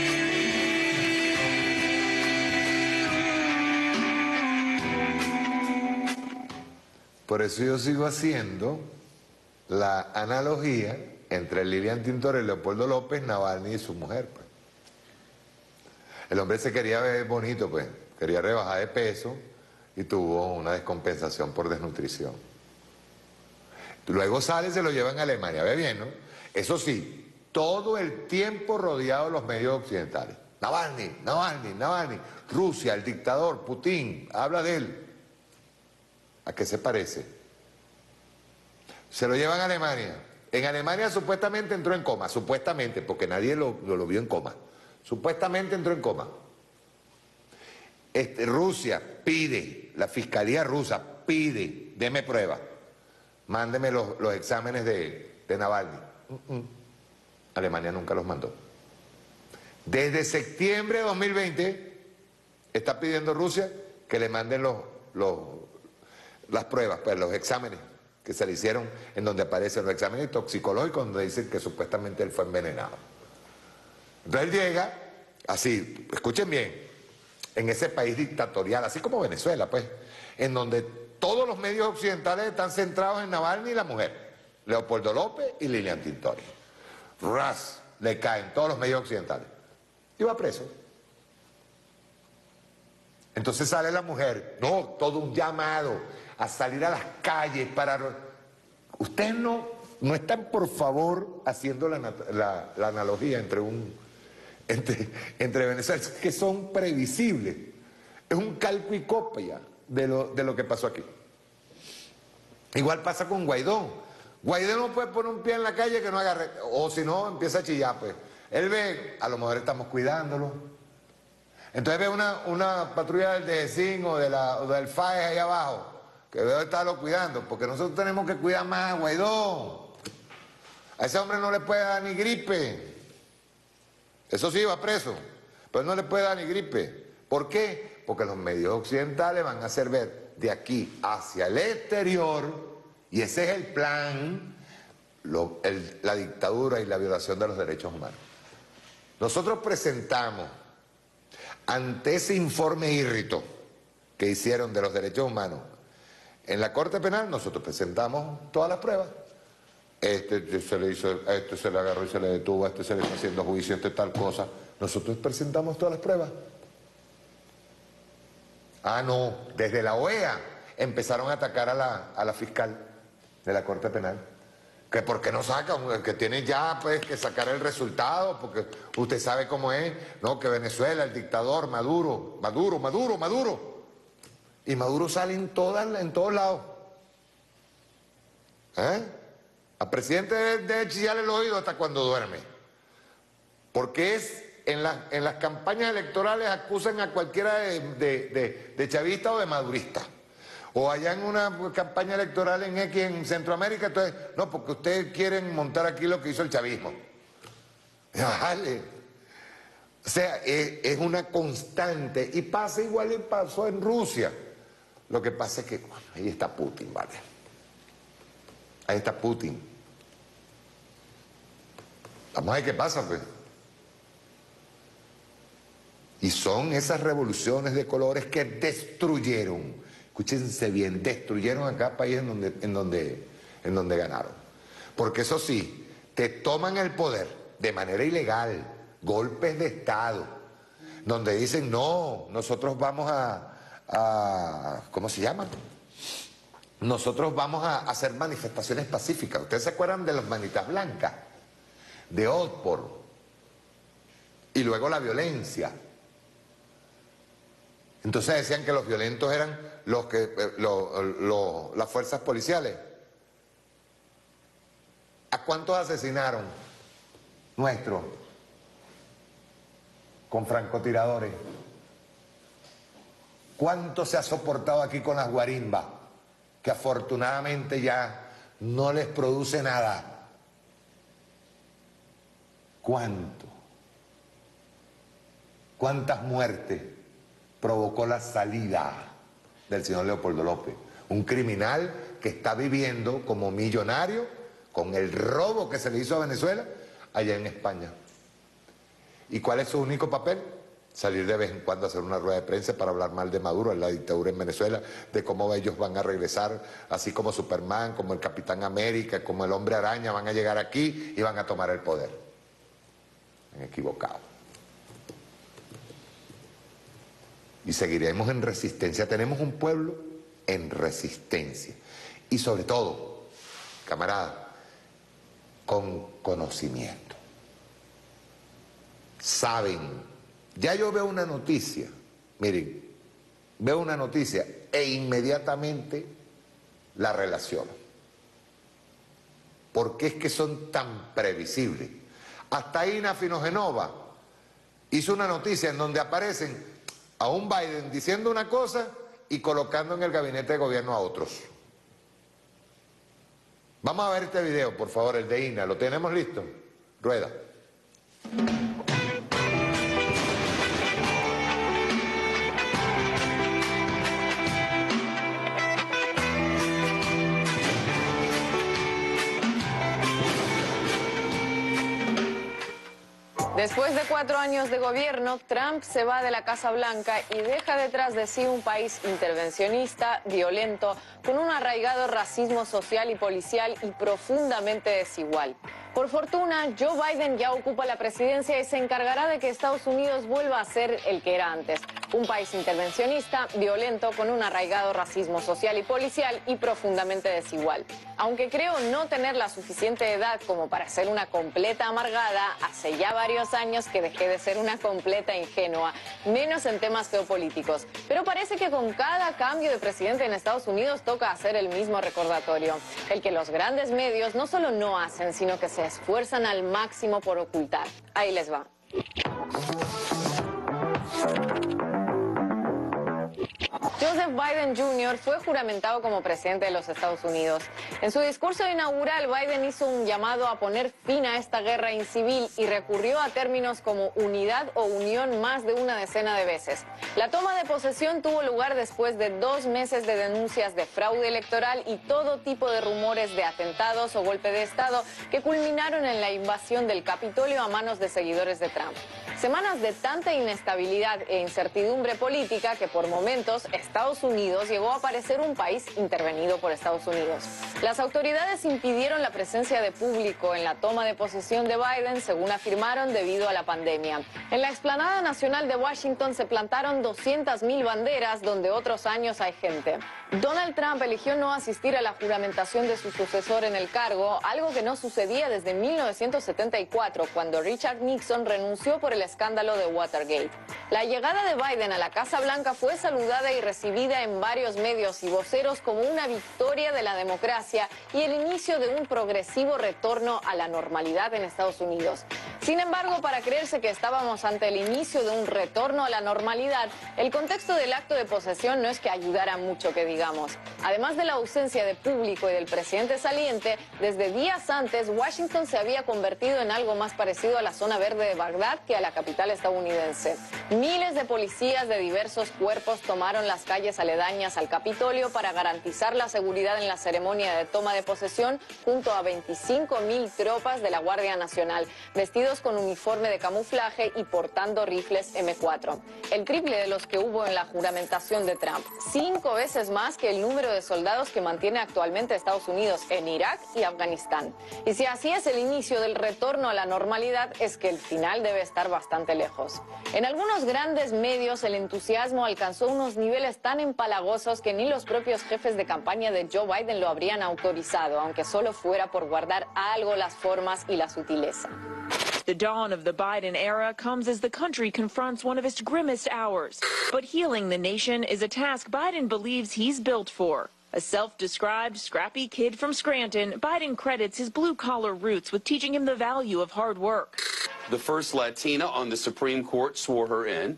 vivir. Por eso yo sigo haciendo la analogía entre Lilian Tintori, Leopoldo López, Navalny y su mujer, pues. El hombre se quería ver bonito, pues, quería rebajar de peso y tuvo una descompensación por desnutrición. Luego sale y se lo llevan a Alemania, ve bien, ¿no? Eso sí, todo el tiempo rodeado de los medios occidentales. Navalny, Navalny, Navalny, Rusia, el dictador, Putin, habla de él. ¿A qué se parece? Se lo llevan a Alemania. En Alemania supuestamente entró en coma, supuestamente, porque nadie lo, lo, lo vio en coma. Supuestamente entró en coma. Este, Rusia pide, la fiscalía rusa pide, deme prueba, mándeme los, los exámenes de, de Navalny. Uh -uh. Alemania nunca los mandó. Desde septiembre de dos mil veinte está pidiendo Rusia que le manden los, los, las pruebas, pues los exámenes que se le hicieron, en donde aparecen los exámenes toxicológicos, donde dicen que supuestamente él fue envenenado. Entonces él llega, así, escuchen bien, en ese país dictatorial, así como Venezuela, pues, en donde todos los medios occidentales están centrados en Navalny y la mujer, Leopoldo López y Lilian Tintori. Ras, le caen todos los medios occidentales. Y va preso. Entonces sale la mujer, no, todo un llamado a salir a las calles para... Ustedes no, no están, por favor, haciendo la, la, la analogía entre un... Entre, entre Venezuela, que son previsibles. Es un calco y copia de lo, de lo que pasó aquí. Igual pasa con Guaidó. Guaidó no puede poner un pie en la calle que no agarre, o si no, empieza a chillar, pues. Él ve, a lo mejor estamos cuidándolo. Entonces ve una, una patrulla del D G C I N o, de la, o del F A E ahí abajo, que debe estarlo cuidando, porque nosotros tenemos que cuidar más a Guaidó. A ese hombre no le puede dar ni gripe. Eso sí, va preso, pero no le puede dar ni gripe. ¿Por qué? Porque los medios occidentales van a hacer ver de aquí hacia el exterior, y ese es el plan, lo, el, la dictadura y la violación de los derechos humanos. Nosotros presentamos, ante ese informe írrito que hicieron de los derechos humanos, en la Corte Penal nosotros presentamos todas las pruebas. Este se le hizo, a este se le agarró y se le detuvo, a este se le está haciendo juicio, este tal cosa. Nosotros presentamos todas las pruebas. Ah, no, desde la O E A empezaron a atacar a la, a la fiscal de la Corte Penal. Que por qué no sacan, que tienen ya pues que sacar el resultado, porque usted sabe cómo es, ¿no? Que Venezuela, el dictador, Maduro, Maduro, Maduro, Maduro. Y Maduro sale en, todas, en todos lados. ¿Eh? Al presidente debe chillarle el oído hasta cuando duerme. Porque es, en, la, en las campañas electorales acusan a cualquiera de, de, de, de chavista o de madurista. O allá en una campaña electoral en X en Centroamérica, entonces, no, porque ustedes quieren montar aquí lo que hizo el chavismo. Vale. O sea, es, es una constante. Y pasa igual y pasó en Rusia. Lo que pasa es que, bueno, ahí está Putin, ¿vale? Ahí está Putin. Vamos a ver qué pasa, pues. Y son esas revoluciones de colores que destruyeron, escúchense bien, destruyeron a cada país en donde, en donde, en donde ganaron. Porque eso sí, te toman el poder de manera ilegal, golpes de Estado, donde dicen, no, nosotros vamos a, a ¿cómo se llama? Nosotros vamos a hacer manifestaciones pacíficas. ¿Ustedes se acuerdan de las manitas blancas? De Otpor. Y luego la violencia. Entonces decían que los violentos eran los que, lo, lo, las fuerzas policiales. ¿A cuántos asesinaron nuestros con francotiradores? ¿Cuánto se ha soportado aquí con las guarimbas? Que afortunadamente ya no les produce nada. ¿Cuánto? ¿Cuántas muertes provocó la salida del señor Leopoldo López? Un criminal que está viviendo como millonario con el robo que se le hizo a Venezuela allá en España. ¿Y cuál es su único papel? Salir de vez en cuando a hacer una rueda de prensa para hablar mal de Maduro, en la dictadura en Venezuela, de cómo ellos van a regresar, así como Superman, como el Capitán América, como el Hombre Araña, van a llegar aquí y van a tomar el poder. Han equivocado. Y seguiremos en resistencia. Tenemos un pueblo en resistencia. Y sobre todo, camarada, con conocimiento. Saben. Ya yo veo una noticia, miren, veo una noticia e inmediatamente la relaciono. ¿Por qué es que son tan previsibles? Hasta Ina Finogenova hizo una noticia en donde aparecen a un Biden diciendo una cosa y colocando en el gabinete de gobierno a otros. Vamos a ver este video, por favor, el de Ina. ¿Lo tenemos listo? Rueda. Después de cuatro años de gobierno, Trump se va de la Casa Blanca y deja detrás de sí un país intervencionista, violento, con un arraigado racismo social y policial y profundamente desigual. Por fortuna, Joe Biden ya ocupa la presidencia y se encargará de que Estados Unidos vuelva a ser el que era antes. Un país intervencionista, violento, con un arraigado racismo social y policial y profundamente desigual. Aunque creo no tener la suficiente edad como para ser una completa amargada, hace ya varios años que dejé de ser una completa ingenua, menos en temas geopolíticos. Pero parece que con cada cambio de presidente en Estados Unidos toca hacer el mismo recordatorio. El que los grandes medios no solo no hacen, sino que se esfuerzan al máximo por ocultar. Ahí les va. Joseph Biden junior fue juramentado como presidente de los Estados Unidos. En su discurso inaugural, Biden hizo un llamado a poner fin a esta guerra incivil y recurrió a términos como unidad o unión más de una decena de veces. La toma de posesión tuvo lugar después de dos meses de denuncias de fraude electoral y todo tipo de rumores de atentados o golpe de Estado que culminaron en la invasión del Capitolio a manos de seguidores de Trump. Semanas de tanta inestabilidad e incertidumbre política que por momentos Estados Unidos llegó a parecer un país intervenido por Estados Unidos. Las autoridades impidieron la presencia de público en la toma de posesión de Biden, según afirmaron, debido a la pandemia. En la explanada nacional de Washington se plantaron doscientas mil banderas, donde otros años hay gente. Donald Trump eligió no asistir a la juramentación de su sucesor en el cargo, algo que no sucedía desde mil novecientos setenta y cuatro, cuando Richard Nixon renunció por el escándalo de Watergate. La llegada de Biden a la Casa Blanca fue saludada y recibida en varios medios y voceros como una victoria de la democracia y el inicio de un progresivo retorno a la normalidad en Estados Unidos. Sin embargo, para creerse que estábamos ante el inicio de un retorno a la normalidad, el contexto del acto de posesión no es que ayudara mucho, que digamos. Además de la ausencia de público y del presidente saliente, desde días antes Washington se había convertido en algo más parecido a la zona verde de Bagdad que a la capital estadounidense. Miles de policías de diversos cuerpos tomaron las calles aledañas al Capitolio para garantizar la seguridad en la ceremonia de toma de posesión, junto a veinticinco mil tropas de la Guardia Nacional, vestidos con uniforme de camuflaje y portando rifles eme cuatro. El triple de los que hubo en la juramentación de Trump, cinco veces más que el número de soldados que mantiene actualmente Estados Unidos en Irak y Afganistán. Y si así es el inicio del retorno a la normalidad, es que el final debe estar bastante lejos. En algunos grandes medios el entusiasmo alcanzó unos niveles tan empalagosos que ni los propios jefes de campaña de Joe Biden lo habrían autorizado, aunque solo fuera por guardar algo las formas y la sutileza. The dawn of the Biden era comes as the country confronts one of its grimmest hours. But healing the nation is a task Biden believes he's built for. A self-described scrappy kid from Scranton, Biden credits his blue-collar roots with teaching him the value of hard work. The first Latina on the Supreme Court swore her in.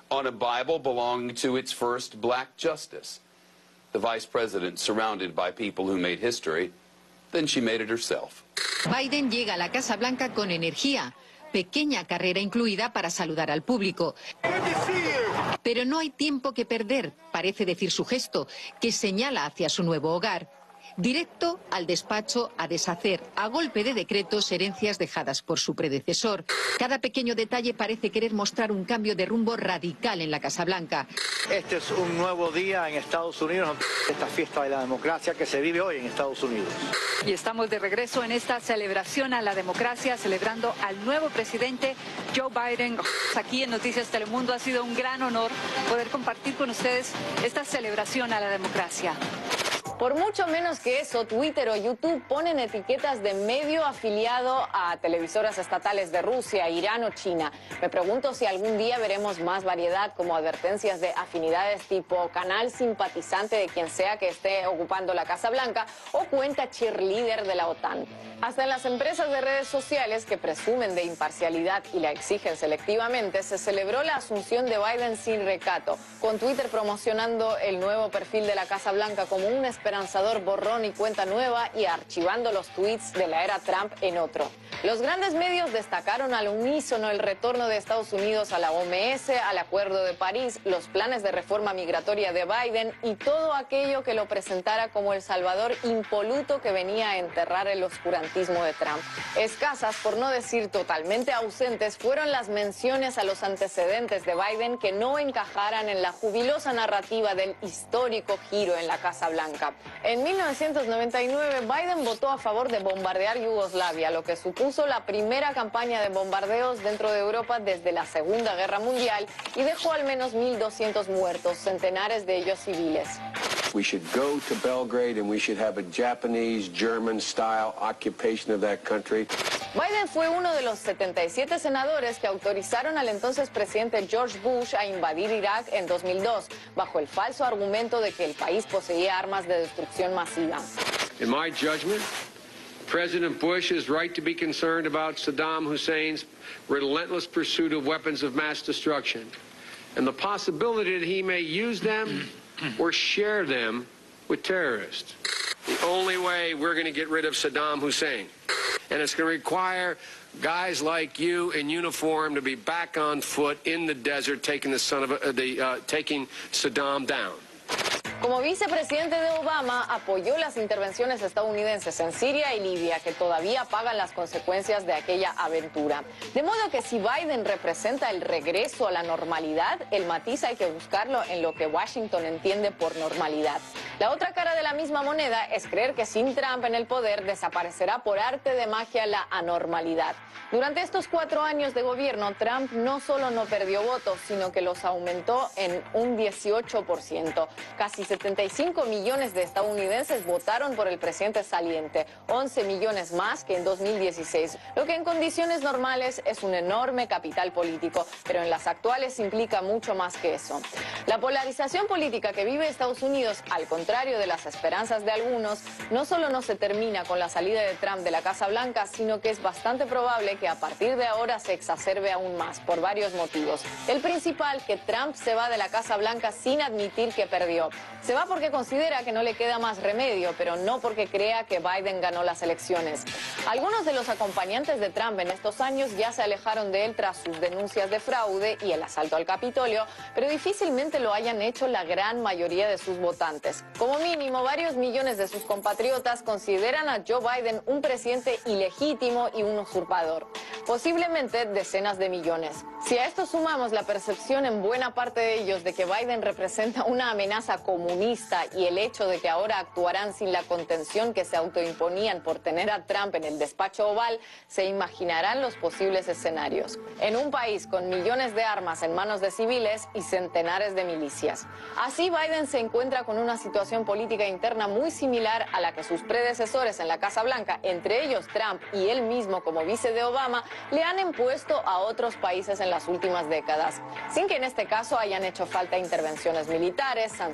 on a Bible belonging to its first black justice. The vice president surrounded by people who made history, then she made it herself. Biden llega a la Casa Blanca con energía, pequeña carrera incluida para saludar al público. Pero no hay tiempo que perder, parece decir su gesto, que señala hacia su nuevo hogar. Directo al despacho a deshacer a golpe de decretos herencias dejadas por su predecesor. Cada pequeño detalle parece querer mostrar un cambio de rumbo radical en la Casa Blanca. Este es un nuevo día en Estados Unidos, esta fiesta de la democracia que se vive hoy en Estados Unidos. Y estamos de regreso en esta celebración a la democracia, celebrando al nuevo presidente Joe Biden. Aquí en Noticias Telemundo ha sido un gran honor poder compartir con ustedes esta celebración a la democracia. Por mucho menos que eso, Twitter o YouTube ponen etiquetas de medio afiliado a televisoras estatales de Rusia, Irán o China. Me pregunto si algún día veremos más variedad, como advertencias de afinidades tipo canal simpatizante de quien sea que esté ocupando la Casa Blanca o cuenta cheerleader de la OTAN. Hasta en las empresas de redes sociales que presumen de imparcialidad y la exigen selectivamente, se celebró la asunción de Biden sin recato, con Twitter promocionando el nuevo perfil de la Casa Blanca como un esperanzador borrón y cuenta nueva y archivando los tweets de la era Trump en otro. Los grandes medios destacaron al unísono el retorno de Estados Unidos a la O M S, al Acuerdo de París, los planes de reforma migratoria de Biden y todo aquello que lo presentara como el salvador impoluto que venía a enterrar el oscurantismo de Trump. Escasas, por no decir totalmente ausentes, fueron las menciones a los antecedentes de Biden que no encajaran en la jubilosa narrativa del histórico giro en la Casa Blanca. En mil novecientos noventa y nueve, Biden votó a favor de bombardear Yugoslavia, lo que supuso la primera campaña de bombardeos dentro de Europa desde la Segunda Guerra Mundial y dejó al menos mil doscientos muertos, centenares de ellos civiles. We should go to Belgrade and we should have a Japanese, German-style occupation of that country. Biden fue uno de los setenta y siete senadores que autorizaron al entonces presidente George Bush a invadir Irak en dos mil dos, bajo el falso argumento de que el país poseía armas de destrucción masiva. In my judgment, President Bush is right to be concerned about Saddam Hussein's relentless pursuit of weapons of mass destruction and the possibility that he may use them or share them with terrorists. The only way we're going to get rid of Saddam Hussein, and it's going to require guys like you in uniform to be back on foot in the desert, taking the son of a, the uh, taking Saddam down. Como vicepresidente de Obama, apoyó las intervenciones estadounidenses en Siria y Libia, que todavía pagan las consecuencias de aquella aventura. De modo que si Biden representa el regreso a la normalidad, el matiz hay que buscarlo en lo que Washington entiende por normalidad. La otra cara de la misma moneda es creer que sin Trump en el poder desaparecerá por arte de magia la anormalidad. Durante estos cuatro años de gobierno, Trump no solo no perdió votos, sino que los aumentó en un dieciocho por ciento. Casi setenta y cinco millones de estadounidenses votaron por el presidente saliente, once millones más que en dos mil dieciséis, lo que en condiciones normales es un enorme capital político, pero en las actuales implica mucho más que eso. La polarización política que vive Estados Unidos, al contrario de las esperanzas de algunos, no solo no se termina con la salida de Trump de la Casa Blanca, sino que es bastante probable que a partir de ahora se exacerbe aún más, por varios motivos. El principal, que Trump se va de la Casa Blanca sin admitir que perdió. Se va porque considera que no le queda más remedio, pero no porque crea que Biden ganó las elecciones. Algunos de los acompañantes de Trump en estos años ya se alejaron de él tras sus denuncias de fraude y el asalto al Capitolio, pero difícilmente lo hayan hecho la gran mayoría de sus votantes. Como mínimo, varios millones de sus compatriotas consideran a Joe Biden un presidente ilegítimo y un usurpador. Posiblemente decenas de millones. Si a esto sumamos la percepción en buena parte de ellos de que Biden representa una amenaza comunista y el hecho de que ahora actuarán sin la contención que se autoimponían por tener a Trump en el despacho oval, se imaginarán los posibles escenarios. En un país con millones de armas en manos de civiles y centenares de milicias. Así, Biden se encuentra con una situación política interna muy similar a la que sus predecesores en la Casa Blanca, entre ellos Trump y él mismo como vice de Obama, le han impuesto a otros países en las últimas décadas, sin que en este caso hayan hecho falta intervenciones militares, sanciones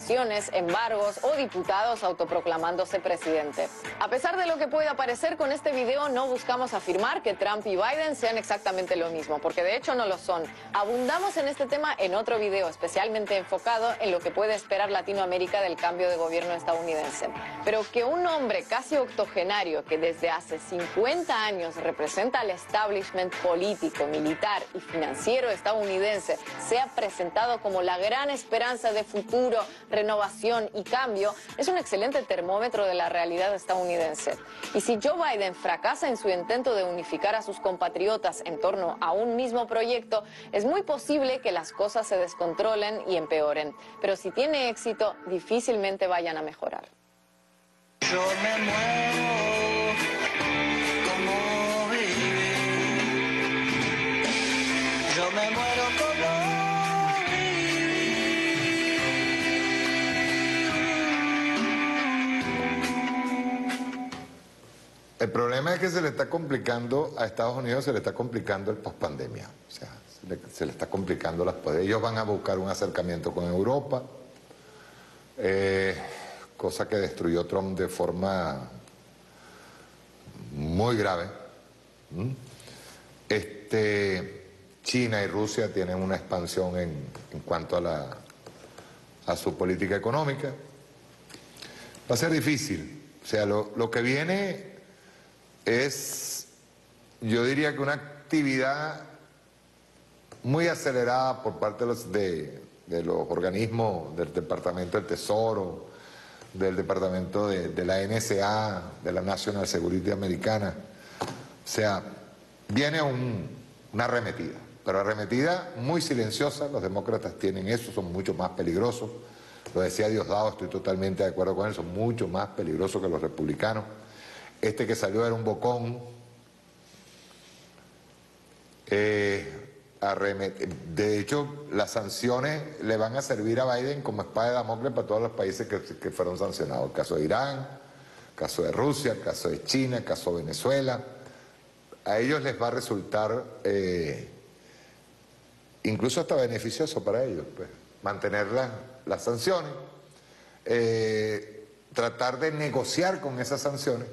sanciones, embargos o diputados autoproclamándose presidente. A pesar de lo que pueda parecer con este video, no buscamos afirmar que Trump y Biden sean exactamente lo mismo, porque de hecho no lo son. Abundamos en este tema en otro video, especialmente enfocado en lo que puede esperar Latinoamérica del cambio de gobierno estadounidense. Pero que un hombre casi octogenario que desde hace cincuenta años representa al establishment político, militar y financiero estadounidense sea presentado como la gran esperanza de futuro, renovación y cambio, es un excelente termómetro de la realidad estadounidense. Y si Joe Biden fracasa en su intento de unificar a sus compatriotas en torno a un mismo proyecto, es muy posible que las cosas se descontrolen y empeoren. Pero si tiene éxito, difícilmente vayan a mejorar. Yo me muero como vive. Yo me muero como vive. El problema es que se le está complicando a Estados Unidos, se le está complicando el pospandemia. O sea, se le, se le está complicando las cosas. Ellos van a buscar un acercamiento con Europa. Eh, cosa que destruyó Trump de forma muy grave. ¿Mm? Este, China y Rusia tienen una expansión en, en cuanto a, la, a su política económica. Va a ser difícil. O sea, lo, lo que viene es, yo diría que una actividad muy acelerada por parte de los, de, de los organismos del Departamento del Tesoro, del Departamento de, de la N S A, de la National Security Americana. O sea, viene un, una arremetida, pero arremetida muy silenciosa. Los demócratas tienen eso, son mucho más peligrosos. Lo decía Diosdado, estoy totalmente de acuerdo con él, son mucho más peligrosos que los republicanos. Este que salió era un bocón. Eh, De hecho, las sanciones le van a servir a Biden como espada de Damocles para todos los países que, que fueron sancionados. El caso de Irán, el caso de Rusia, el caso de China, el caso de Venezuela. A ellos les va a resultar eh, incluso hasta beneficioso para ellos, pues, mantener la, las sanciones, eh, tratar de negociar con esas sanciones.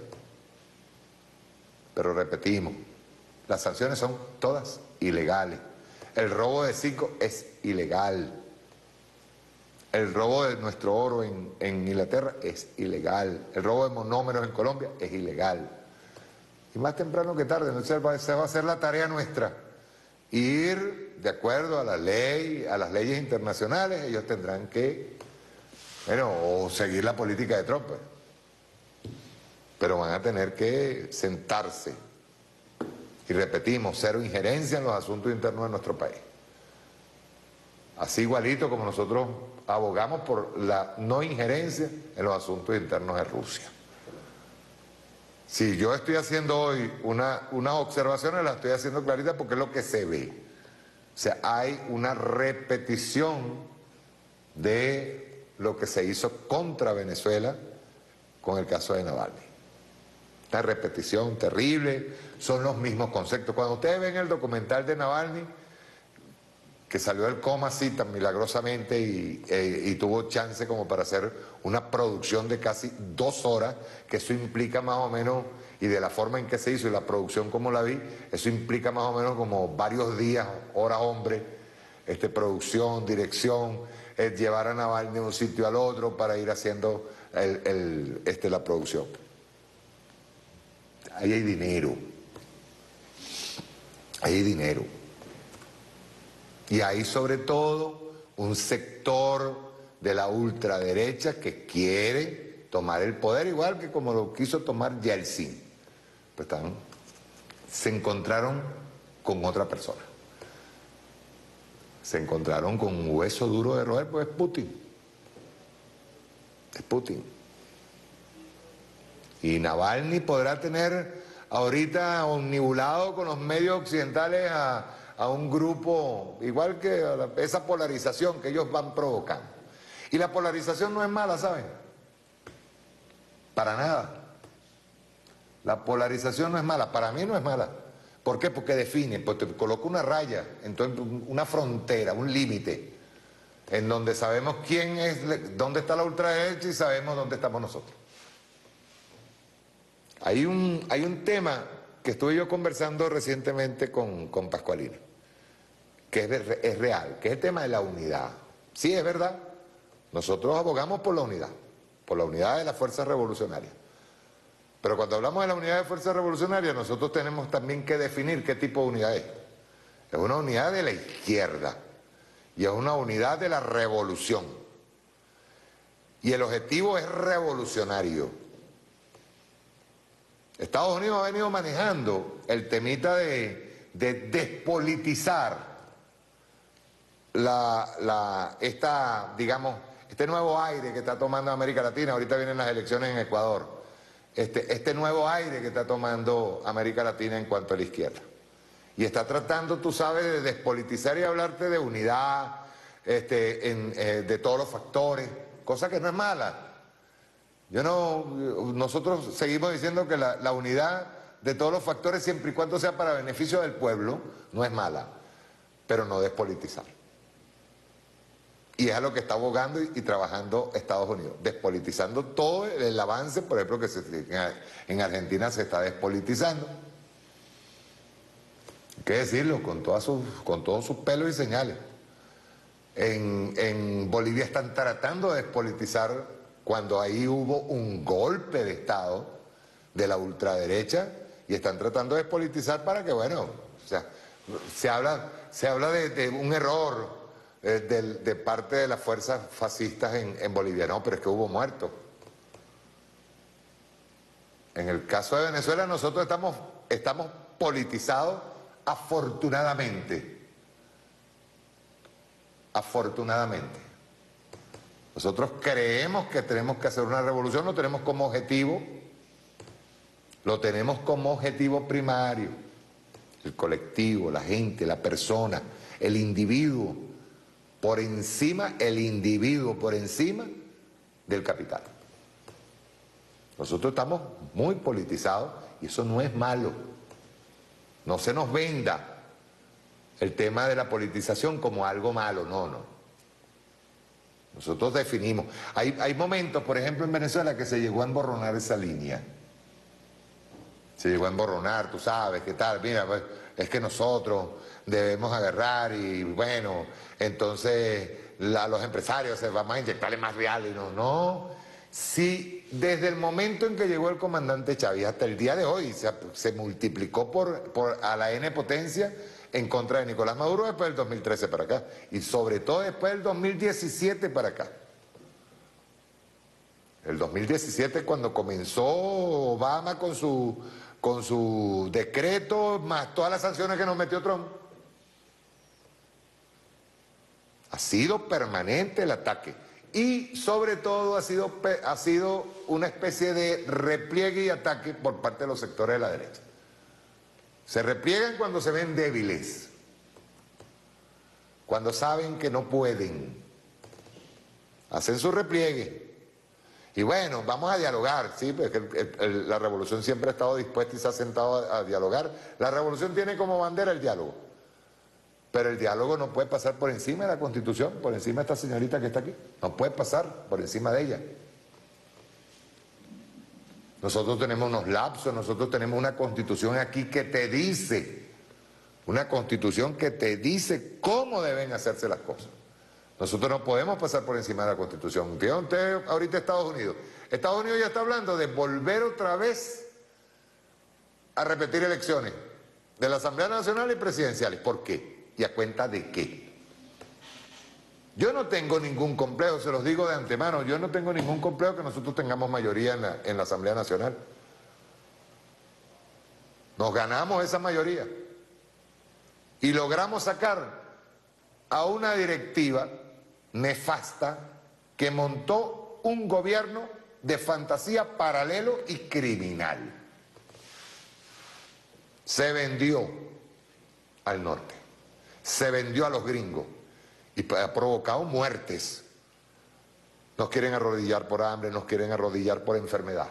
Pero repetimos, las sanciones son todas ilegales. El robo de Citgo es ilegal. El robo de nuestro oro en, en Inglaterra es ilegal. El robo de monómeros en Colombia es ilegal. Y más temprano que tarde, ¿no? Esa va a ser la tarea nuestra. Ir de acuerdo a la ley, a las leyes internacionales. Ellos tendrán que, bueno, o seguir la política de Trump. Pero van a tener que sentarse. Y repetimos, cero injerencia en los asuntos internos de nuestro país. Así igualito como nosotros abogamos por la no injerencia en los asuntos internos de Rusia. Si yo estoy haciendo hoy una, unas observaciones, las estoy haciendo claritas porque es lo que se ve. O sea, hay una repetición de lo que se hizo contra Venezuela con el caso de Navalny. Una repetición terrible, son los mismos conceptos. Cuando ustedes ven el documental de Navalny, que salió del coma así tan milagrosamente y, eh, y tuvo chance como para hacer una producción de casi dos horas, que eso implica más o menos, y de la forma en que se hizo y la producción como la vi, eso implica más o menos como varios días, horas hombre, este, producción, dirección, eh, llevar a Navalny de un sitio al otro para ir haciendo el, el, este, la producción. Ahí hay dinero, ahí hay dinero. Y hay sobre todo un sector de la ultraderecha que quiere tomar el poder, igual que como lo quiso tomar Yeltsin. Pues están, se encontraron con otra persona. Se encontraron con un hueso duro de roer, pues es Putin. Es Putin. Y Navalny podrá tener ahorita omnibulado con los medios occidentales a, a un grupo, igual que a la, esa polarización que ellos van provocando. Y la polarización no es mala, ¿saben? Para nada. La polarización no es mala, para mí no es mala. ¿Por qué? Porque define, porque te coloca una raya, entonces una frontera, un límite. en donde sabemos quién es, dónde está la ultraderecha y sabemos dónde estamos nosotros. Hay un, hay un tema que estuve yo conversando recientemente con, con Pascualino, que es, es real, que es el tema de la unidad. Sí, es verdad, nosotros abogamos por la unidad, por la unidad de las fuerzas revolucionarias. Pero cuando hablamos de la unidad de fuerzas revolucionarias, nosotros tenemos también que definir qué tipo de unidad es. Es una unidad de la izquierda y es una unidad de la revolución. Y el objetivo es revolucionario. Estados Unidos ha venido manejando el temita de, de despolitizar la, la, esta, digamos, este nuevo aire que está tomando América Latina. Ahorita vienen las elecciones en Ecuador. Este, este nuevo aire que está tomando América Latina en cuanto a la izquierda. Y está tratando, tú sabes, de despolitizar y hablarte de unidad, este, en, eh, de todos los factores, cosa que no es mala. Yo no, nosotros seguimos diciendo que la, la unidad de todos los factores, siempre y cuando sea para beneficio del pueblo, no es mala, pero no despolitizar. Y es a lo que está abogando y, y trabajando Estados Unidos, despolitizando todo el avance, por ejemplo, que se, en Argentina se está despolitizando. Hay que decirlo, con, todas sus, con todos sus pelos y señales. En, en Bolivia están tratando de despolitizar cuando ahí hubo un golpe de Estado de la ultraderecha y están tratando de despolitizar para que, bueno, o sea, se habla, se habla de, de un error eh, de, de parte de las fuerzas fascistas en, en Bolivia. No, pero es que hubo muertos. En el caso de Venezuela nosotros estamos, estamos politizados afortunadamente. Afortunadamente. Nosotros creemos que tenemos que hacer una revolución, lo tenemos como objetivo, lo tenemos como objetivo primario, el colectivo, la gente, la persona, el individuo, por encima, el individuo por encima del capital. Nosotros estamos muy politizados y eso no es malo. No se nos venda el tema de la politización como algo malo, no, no. Nosotros definimos. Hay, hay momentos, por ejemplo, en Venezuela que se llegó a emborronar esa línea. Se llegó a emborronar, tú sabes, qué tal, mira, pues, es que nosotros debemos agarrar y bueno, entonces a los empresarios se vamos a inyectarle más real y no, no. Si desde el momento en que llegó el comandante Chávez hasta el día de hoy se, se multiplicó por, por a la N potencia en contra de Nicolás Maduro después del dos mil trece para acá y sobre todo después del dos mil diecisiete para acá. El dos mil diecisiete cuando comenzó Obama con su, con su decreto más todas las sanciones que nos metió Trump. Ha sido permanente el ataque y sobre todo ha sido, ha sido una especie de repliegue y ataque por parte de los sectores de la derecha. Se repliegan cuando se ven débiles, cuando saben que no pueden, hacen su repliegue. Y bueno, vamos a dialogar, sí, porque el, el, el, la revolución siempre ha estado dispuesta y se ha sentado a, a dialogar. La revolución tiene como bandera el diálogo, pero el diálogo no puede pasar por encima de la Constitución, por encima de esta señorita que está aquí, no puede pasar por encima de ella. Nosotros tenemos unos lapsos, nosotros tenemos una constitución aquí que te dice, una constitución que te dice cómo deben hacerse las cosas. Nosotros no podemos pasar por encima de la constitución. ¿Vieron ustedes ahorita Estados Unidos? Estados Unidos ya está hablando de volver otra vez a repetir elecciones de la Asamblea Nacional y presidenciales. ¿Por qué? ¿Y a cuenta de qué? Yo no tengo ningún complejo, se los digo de antemano, yo no tengo ningún complejo que nosotros tengamos mayoría en la, en la Asamblea Nacional. Nos ganamos esa mayoría y logramos sacar a una directiva nefasta que montó un gobierno de fantasía paralelo y criminal. Se vendió al norte, se vendió a los gringos. Y ha provocado muertes. Nos quieren arrodillar por hambre, nos quieren arrodillar por enfermedad.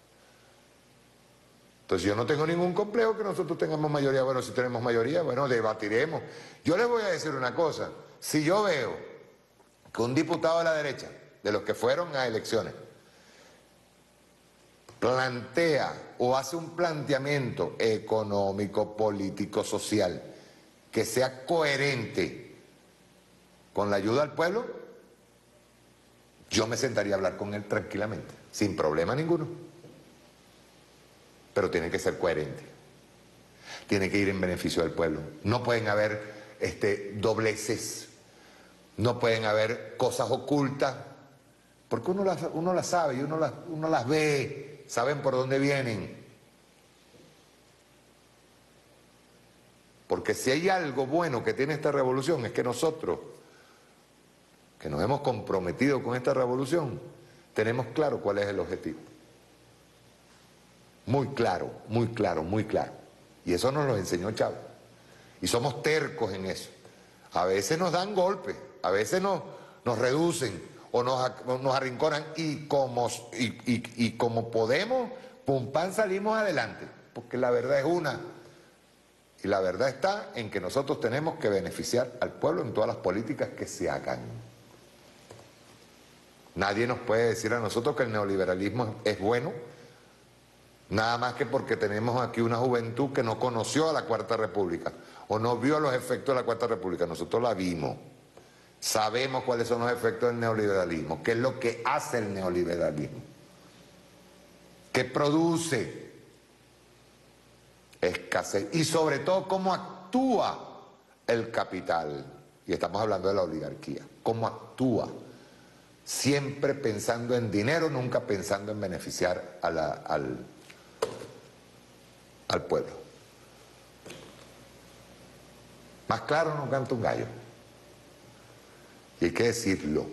Entonces yo no tengo ningún complejo que nosotros tengamos mayoría. Bueno, si tenemos mayoría, bueno, debatiremos. Yo les voy a decir una cosa. Si yo veo que un diputado de la derecha, de los que fueron a elecciones, plantea o hace un planteamiento económico, político, social, que sea coherente con la ayuda al pueblo, yo me sentaría a hablar con él tranquilamente, sin problema ninguno. Pero tiene que ser coherente. Tiene que ir en beneficio del pueblo. No pueden haber este, dobleces, no pueden haber cosas ocultas, porque uno las, uno las sabe y uno las, uno las ve, saben por dónde vienen. Porque si hay algo bueno que tiene esta revolución es que nosotros, que nos hemos comprometido con esta revolución, tenemos claro cuál es el objetivo. Muy claro, muy claro, muy claro. Y eso nos lo enseñó Chávez. Y somos tercos en eso. A veces nos dan golpes, a veces nos, nos reducen o nos, nos arrinconan y como, y, y, y como podemos, pum pam, salimos adelante. Porque la verdad es una. Y la verdad está en que nosotros tenemos que beneficiar al pueblo en todas las políticas que se hagan. Nadie nos puede decir a nosotros que el neoliberalismo es bueno, nada más que porque tenemos aquí una juventud que no conoció a la Cuarta República o no vio los efectos de la Cuarta República. Nosotros la vimos, sabemos cuáles son los efectos del neoliberalismo, qué es lo que hace el neoliberalismo, qué produce escasez y sobre todo cómo actúa el capital. Y estamos hablando de la oligarquía, cómo actúa. Siempre pensando en dinero, nunca pensando en beneficiar a la, al, al pueblo. Más claro no canta un gallo. Y hay que decirlo.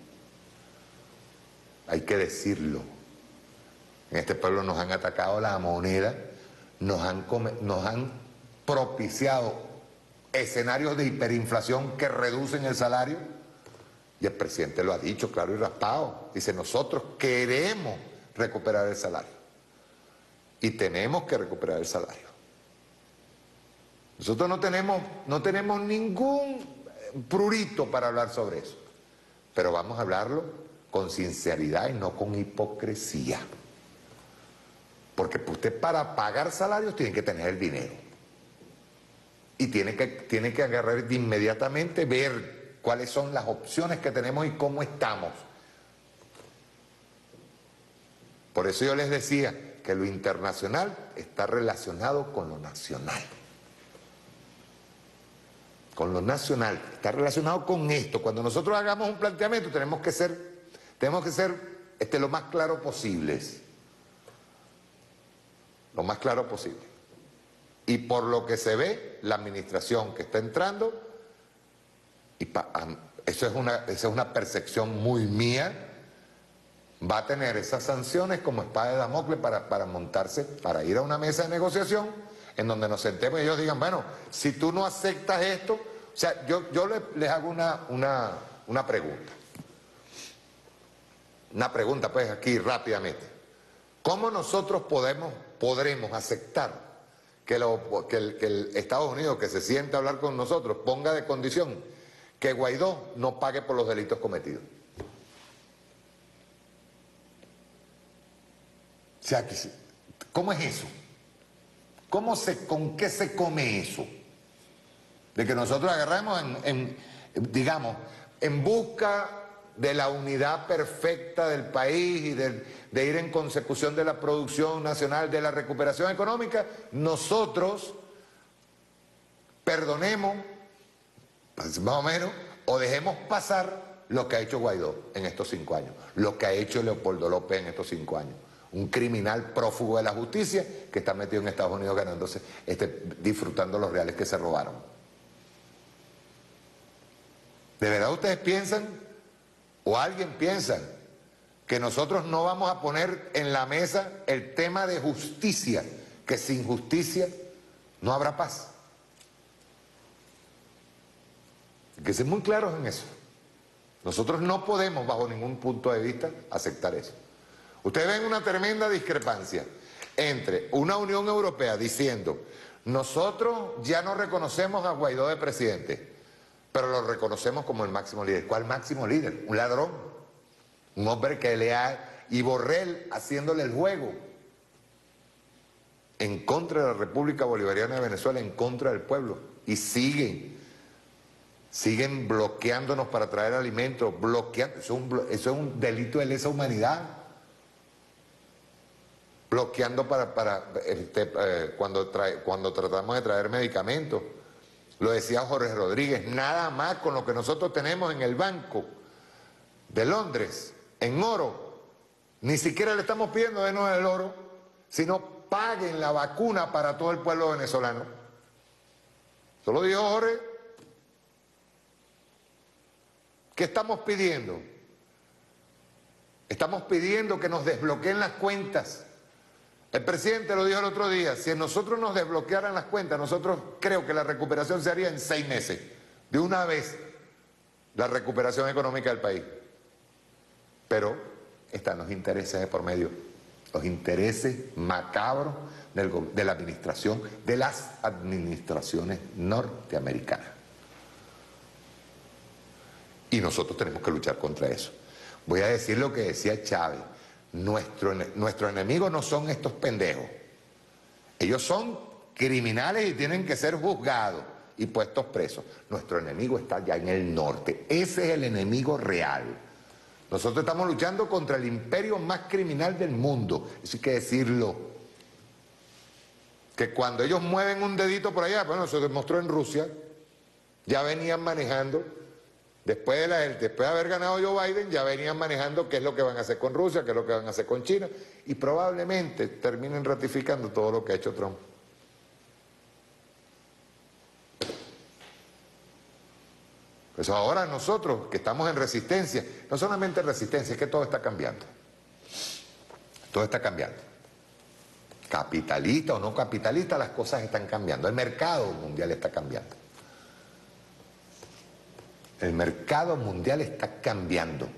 Hay que decirlo. En este pueblo nos han atacado la moneda, nos han, nos han propiciado escenarios de hiperinflación que reducen el salario. Y el presidente lo ha dicho claro y raspado. Dice, nosotros queremos recuperar el salario. Y tenemos que recuperar el salario. Nosotros no tenemos, no tenemos ningún prurito para hablar sobre eso. Pero vamos a hablarlo con sinceridad y no con hipocresía. Porque usted para pagar salarios tiene que tener el dinero. Y tiene que, tiene que agarrar de inmediatamente, ver cuáles son las opciones que tenemos y cómo estamos. Por eso yo les decía que lo internacional está relacionado con lo nacional. Con lo nacional, está relacionado con esto. Cuando nosotros hagamos un planteamiento tenemos que ser, tenemos que ser este, lo más claro posible. Lo más claro posible. Y por lo que se ve, la administración que está entrando, y pa, eso, es una, eso es una percepción muy mía, va a tener esas sanciones como espada de Damocles para, para montarse, para ir a una mesa de negociación en donde nos sentemos y ellos digan, bueno, si tú no aceptas esto, o sea, yo, yo les, les hago una, una, una pregunta. Una pregunta pues aquí rápidamente. ¿Cómo nosotros podemos, podremos aceptar que, lo, que, el, que el Estados Unidos que se siente a hablar con nosotros ponga de condición que Guaidó no pague por los delitos cometidos? O sea, ¿cómo es eso? ¿Cómo se, ¿Con qué se come eso? De que nosotros agarramos, en, en, digamos, en busca de la unidad perfecta del país y de, de ir en consecución de la producción nacional, de la recuperación económica, nosotros perdonemos, más o menos, o dejemos pasar lo que ha hecho Guaidó en estos cinco años, lo que ha hecho Leopoldo López en estos cinco años. Un criminal prófugo de la justicia que está metido en Estados Unidos ganándose, este, disfrutando los reales que se robaron. ¿De verdad ustedes piensan, o alguien piensa, que nosotros no vamos a poner en la mesa el tema de justicia, que sin justicia no habrá paz? Hay que ser muy claros en eso. Nosotros no podemos, bajo ningún punto de vista, aceptar eso. Ustedes ven una tremenda discrepancia entre una Unión Europea diciendo, nosotros ya no reconocemos a Guaidó de presidente, pero lo reconocemos como el máximo líder. ¿Cuál máximo líder? Un ladrón, un hombre que le ha... y Borrell haciéndole el juego en contra de la República Bolivariana de Venezuela, en contra del pueblo, y siguen, siguen bloqueándonos para traer alimentos, bloqueando, eso es un, eso es un delito de lesa humanidad, bloqueando para, para este, eh, cuando, trae, cuando tratamos de traer medicamentos. Lo decía Jorge Rodríguez, nada más con lo que nosotros tenemos en el Banco de Londres, en oro, ni siquiera le estamos pidiendo denos el oro, sino paguen la vacuna para todo el pueblo venezolano. Eso lo dijo Jorge. ¿Qué estamos pidiendo? Estamos pidiendo que nos desbloqueen las cuentas. El presidente lo dijo el otro día, si nosotros nos desbloquearan las cuentas, nosotros creo que la recuperación se haría en seis meses, de una vez, la recuperación económica del país. Pero están los intereses de por medio, los intereses macabros del, de la administración, de las administraciones norteamericanas. Y nosotros tenemos que luchar contra eso. Voy a decir lo que decía Chávez. Nuestro, nuestro enemigo no son estos pendejos. Ellos son criminales y tienen que ser juzgados y puestos presos. Nuestro enemigo está allá en el norte. Ese es el enemigo real. Nosotros estamos luchando contra el imperio más criminal del mundo. Eso hay que decirlo. Que cuando ellos mueven un dedito por allá, bueno, se demostró en Rusia, ya venían manejando. Después de, la, después de haber ganado Joe Biden, ya venían manejando qué es lo que van a hacer con Rusia, qué es lo que van a hacer con China, y probablemente terminen ratificando todo lo que ha hecho Trump. Pues ahora nosotros, que estamos en resistencia, no solamente resistencia, es que todo está cambiando. Todo está cambiando. Capitalista o no capitalista, las cosas están cambiando. El mercado mundial está cambiando. El mercado mundial está cambiando.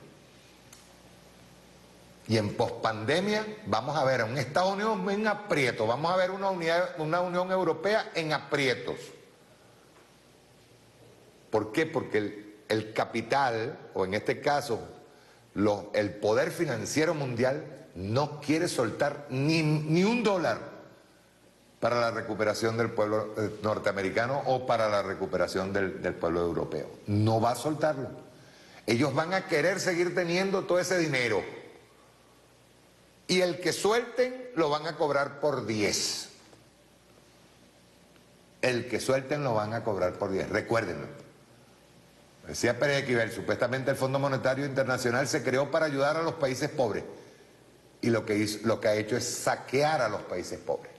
Y en pospandemia vamos a ver a un Estados Unidos en aprieto, vamos a ver una, unidad, una Unión Europea en aprietos. ¿Por qué? Porque el, el capital, o en este caso los, el poder financiero mundial, no quiere soltar ni, ni un dólar para la recuperación del pueblo norteamericano o para la recuperación del, del pueblo europeo. No va a soltarlo. Ellos van a querer seguir teniendo todo ese dinero. Y el que suelten lo van a cobrar por diez. El que suelten lo van a cobrar por diez. Recuérdenlo. Decía Pérez Esquivel, supuestamente el Fondo Monetario Internacional se creó para ayudar a los países pobres. Y lo que, hizo, lo que ha hecho es saquear a los países pobres.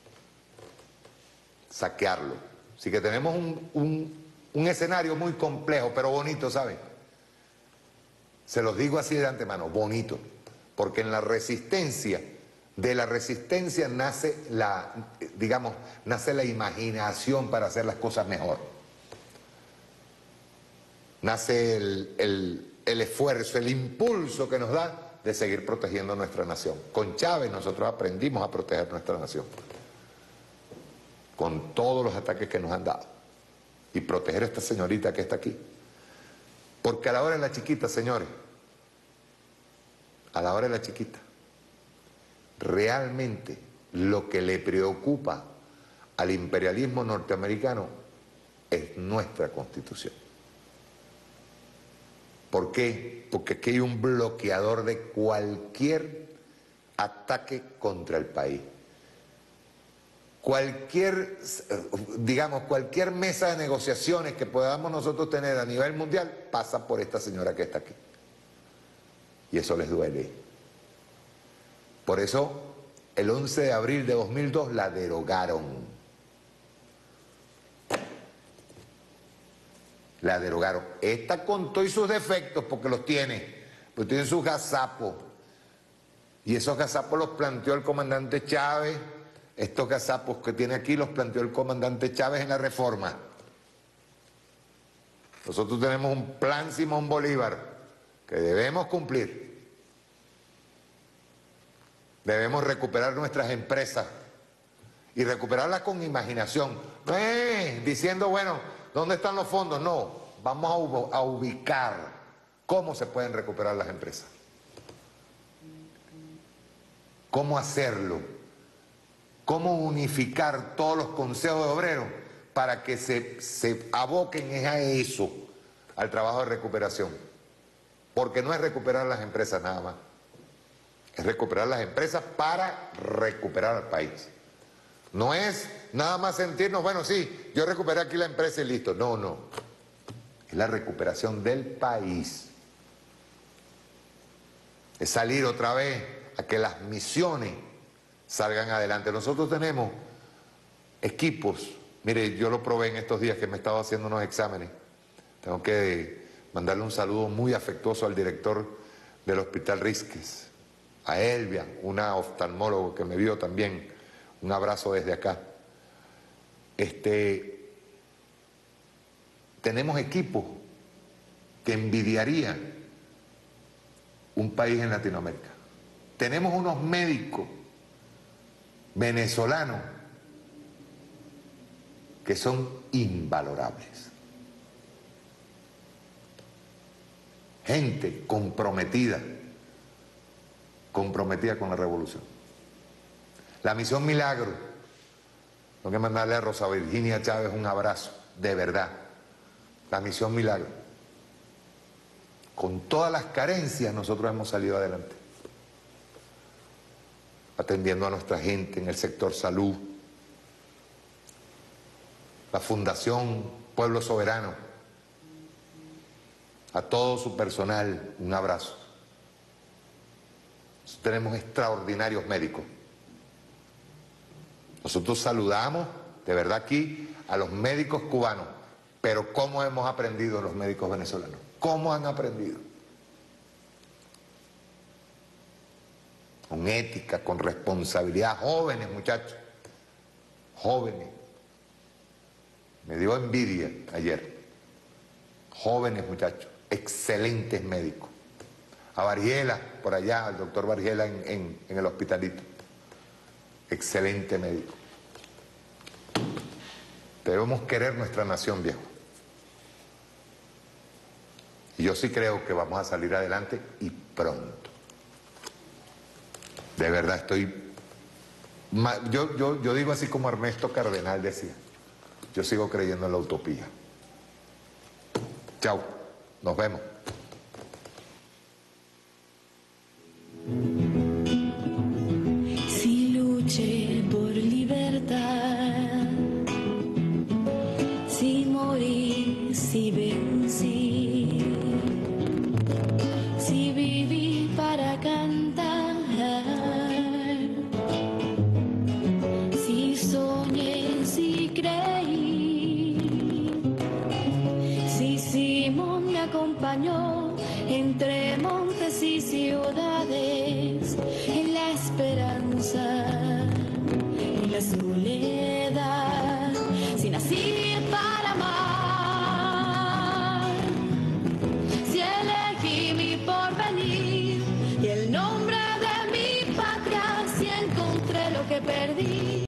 Saquearlo. Así que tenemos un, un, un escenario muy complejo, pero bonito, ¿saben? Se los digo así de antemano, bonito. Porque en la resistencia, de la resistencia nace la, digamos, nace la imaginación para hacer las cosas mejor. Nace el, el, el esfuerzo, el impulso que nos da de seguir protegiendo nuestra nación. Con Chávez nosotros aprendimos a proteger nuestra nación. Con todos los ataques que nos han dado. Y proteger a esta señorita que está aquí. Porque a la hora de la chiquita, señores, a la hora de la chiquita, realmente lo que le preocupa al imperialismo norteamericano es nuestra Constitución. ¿Por qué? Porque aquí hay un bloqueador de cualquier ataque contra el país. Cualquier, digamos, cualquier mesa de negociaciones que podamos nosotros tener a nivel mundial pasa por esta señora que está aquí. Y eso les duele. Por eso, el once de abril de dos mil dos la derogaron. La derogaron. Esta con todos sus defectos, porque los tiene, pues tiene sus gazapos. Y esos gazapos los planteó el comandante Chávez. Estos gazapos que tiene aquí los planteó el comandante Chávez en la reforma. Nosotros tenemos un plan Simón Bolívar que debemos cumplir. Debemos recuperar nuestras empresas y recuperarlas con imaginación. No es diciendo, bueno, ¿dónde están los fondos? No, vamos a, ubo- a ubicar cómo se pueden recuperar las empresas. Cómo hacerlo. Cómo unificar todos los consejos de obreros para que se, se aboquen a eso, al trabajo de recuperación. Porque no es recuperar las empresas nada más. Es recuperar las empresas para recuperar al país. No es nada más sentirnos, bueno, sí, yo recuperé aquí la empresa y listo. No, no. Es la recuperación del país. Es salir otra vez a que las misiones salgan adelante. Nosotros tenemos equipos. Mire, yo lo probé en estos días que me estaba haciendo unos exámenes. Tengo que mandarle un saludo muy afectuoso al director del Hospital Risques, a Elvia, una oftalmólogo que me vio también. Un abrazo desde acá. Este, tenemos equipos que envidiarían un país en Latinoamérica. Tenemos unos médicos venezolanos que son invalorables. Gente comprometida, comprometida con la revolución. La Misión Milagro, tengo que mandarle a Rosa Virginia Chávez un abrazo, de verdad. La Misión Milagro. Con todas las carencias nosotros hemos salido adelante. Atendiendo a nuestra gente en el sector salud. La Fundación Pueblo Soberano. A todo su personal, un abrazo. Nosotros tenemos extraordinarios médicos. Nosotros saludamos, de verdad aquí, a los médicos cubanos, pero ¿cómo hemos aprendido los médicos venezolanos? ¿Cómo han aprendido? Con ética, con responsabilidad, jóvenes muchachos, jóvenes. Me dio envidia ayer. Jóvenes muchachos, excelentes médicos. A Bargiela, por allá, al doctor Bargiela en, en, en el hospitalito. Excelente médico. Debemos querer nuestra nación, viejo. Y yo sí creo que vamos a salir adelante y pronto. De verdad estoy... Yo, yo, yo digo así como Ernesto Cardenal decía. Yo sigo creyendo en la utopía. Chao. Nos vemos. Si luché por libertad, si morí, si vencí, si viví para cantar, si soñé, si creí, si Simón me acompañó entre montes y ciudades, en la esperanza, en la soledad.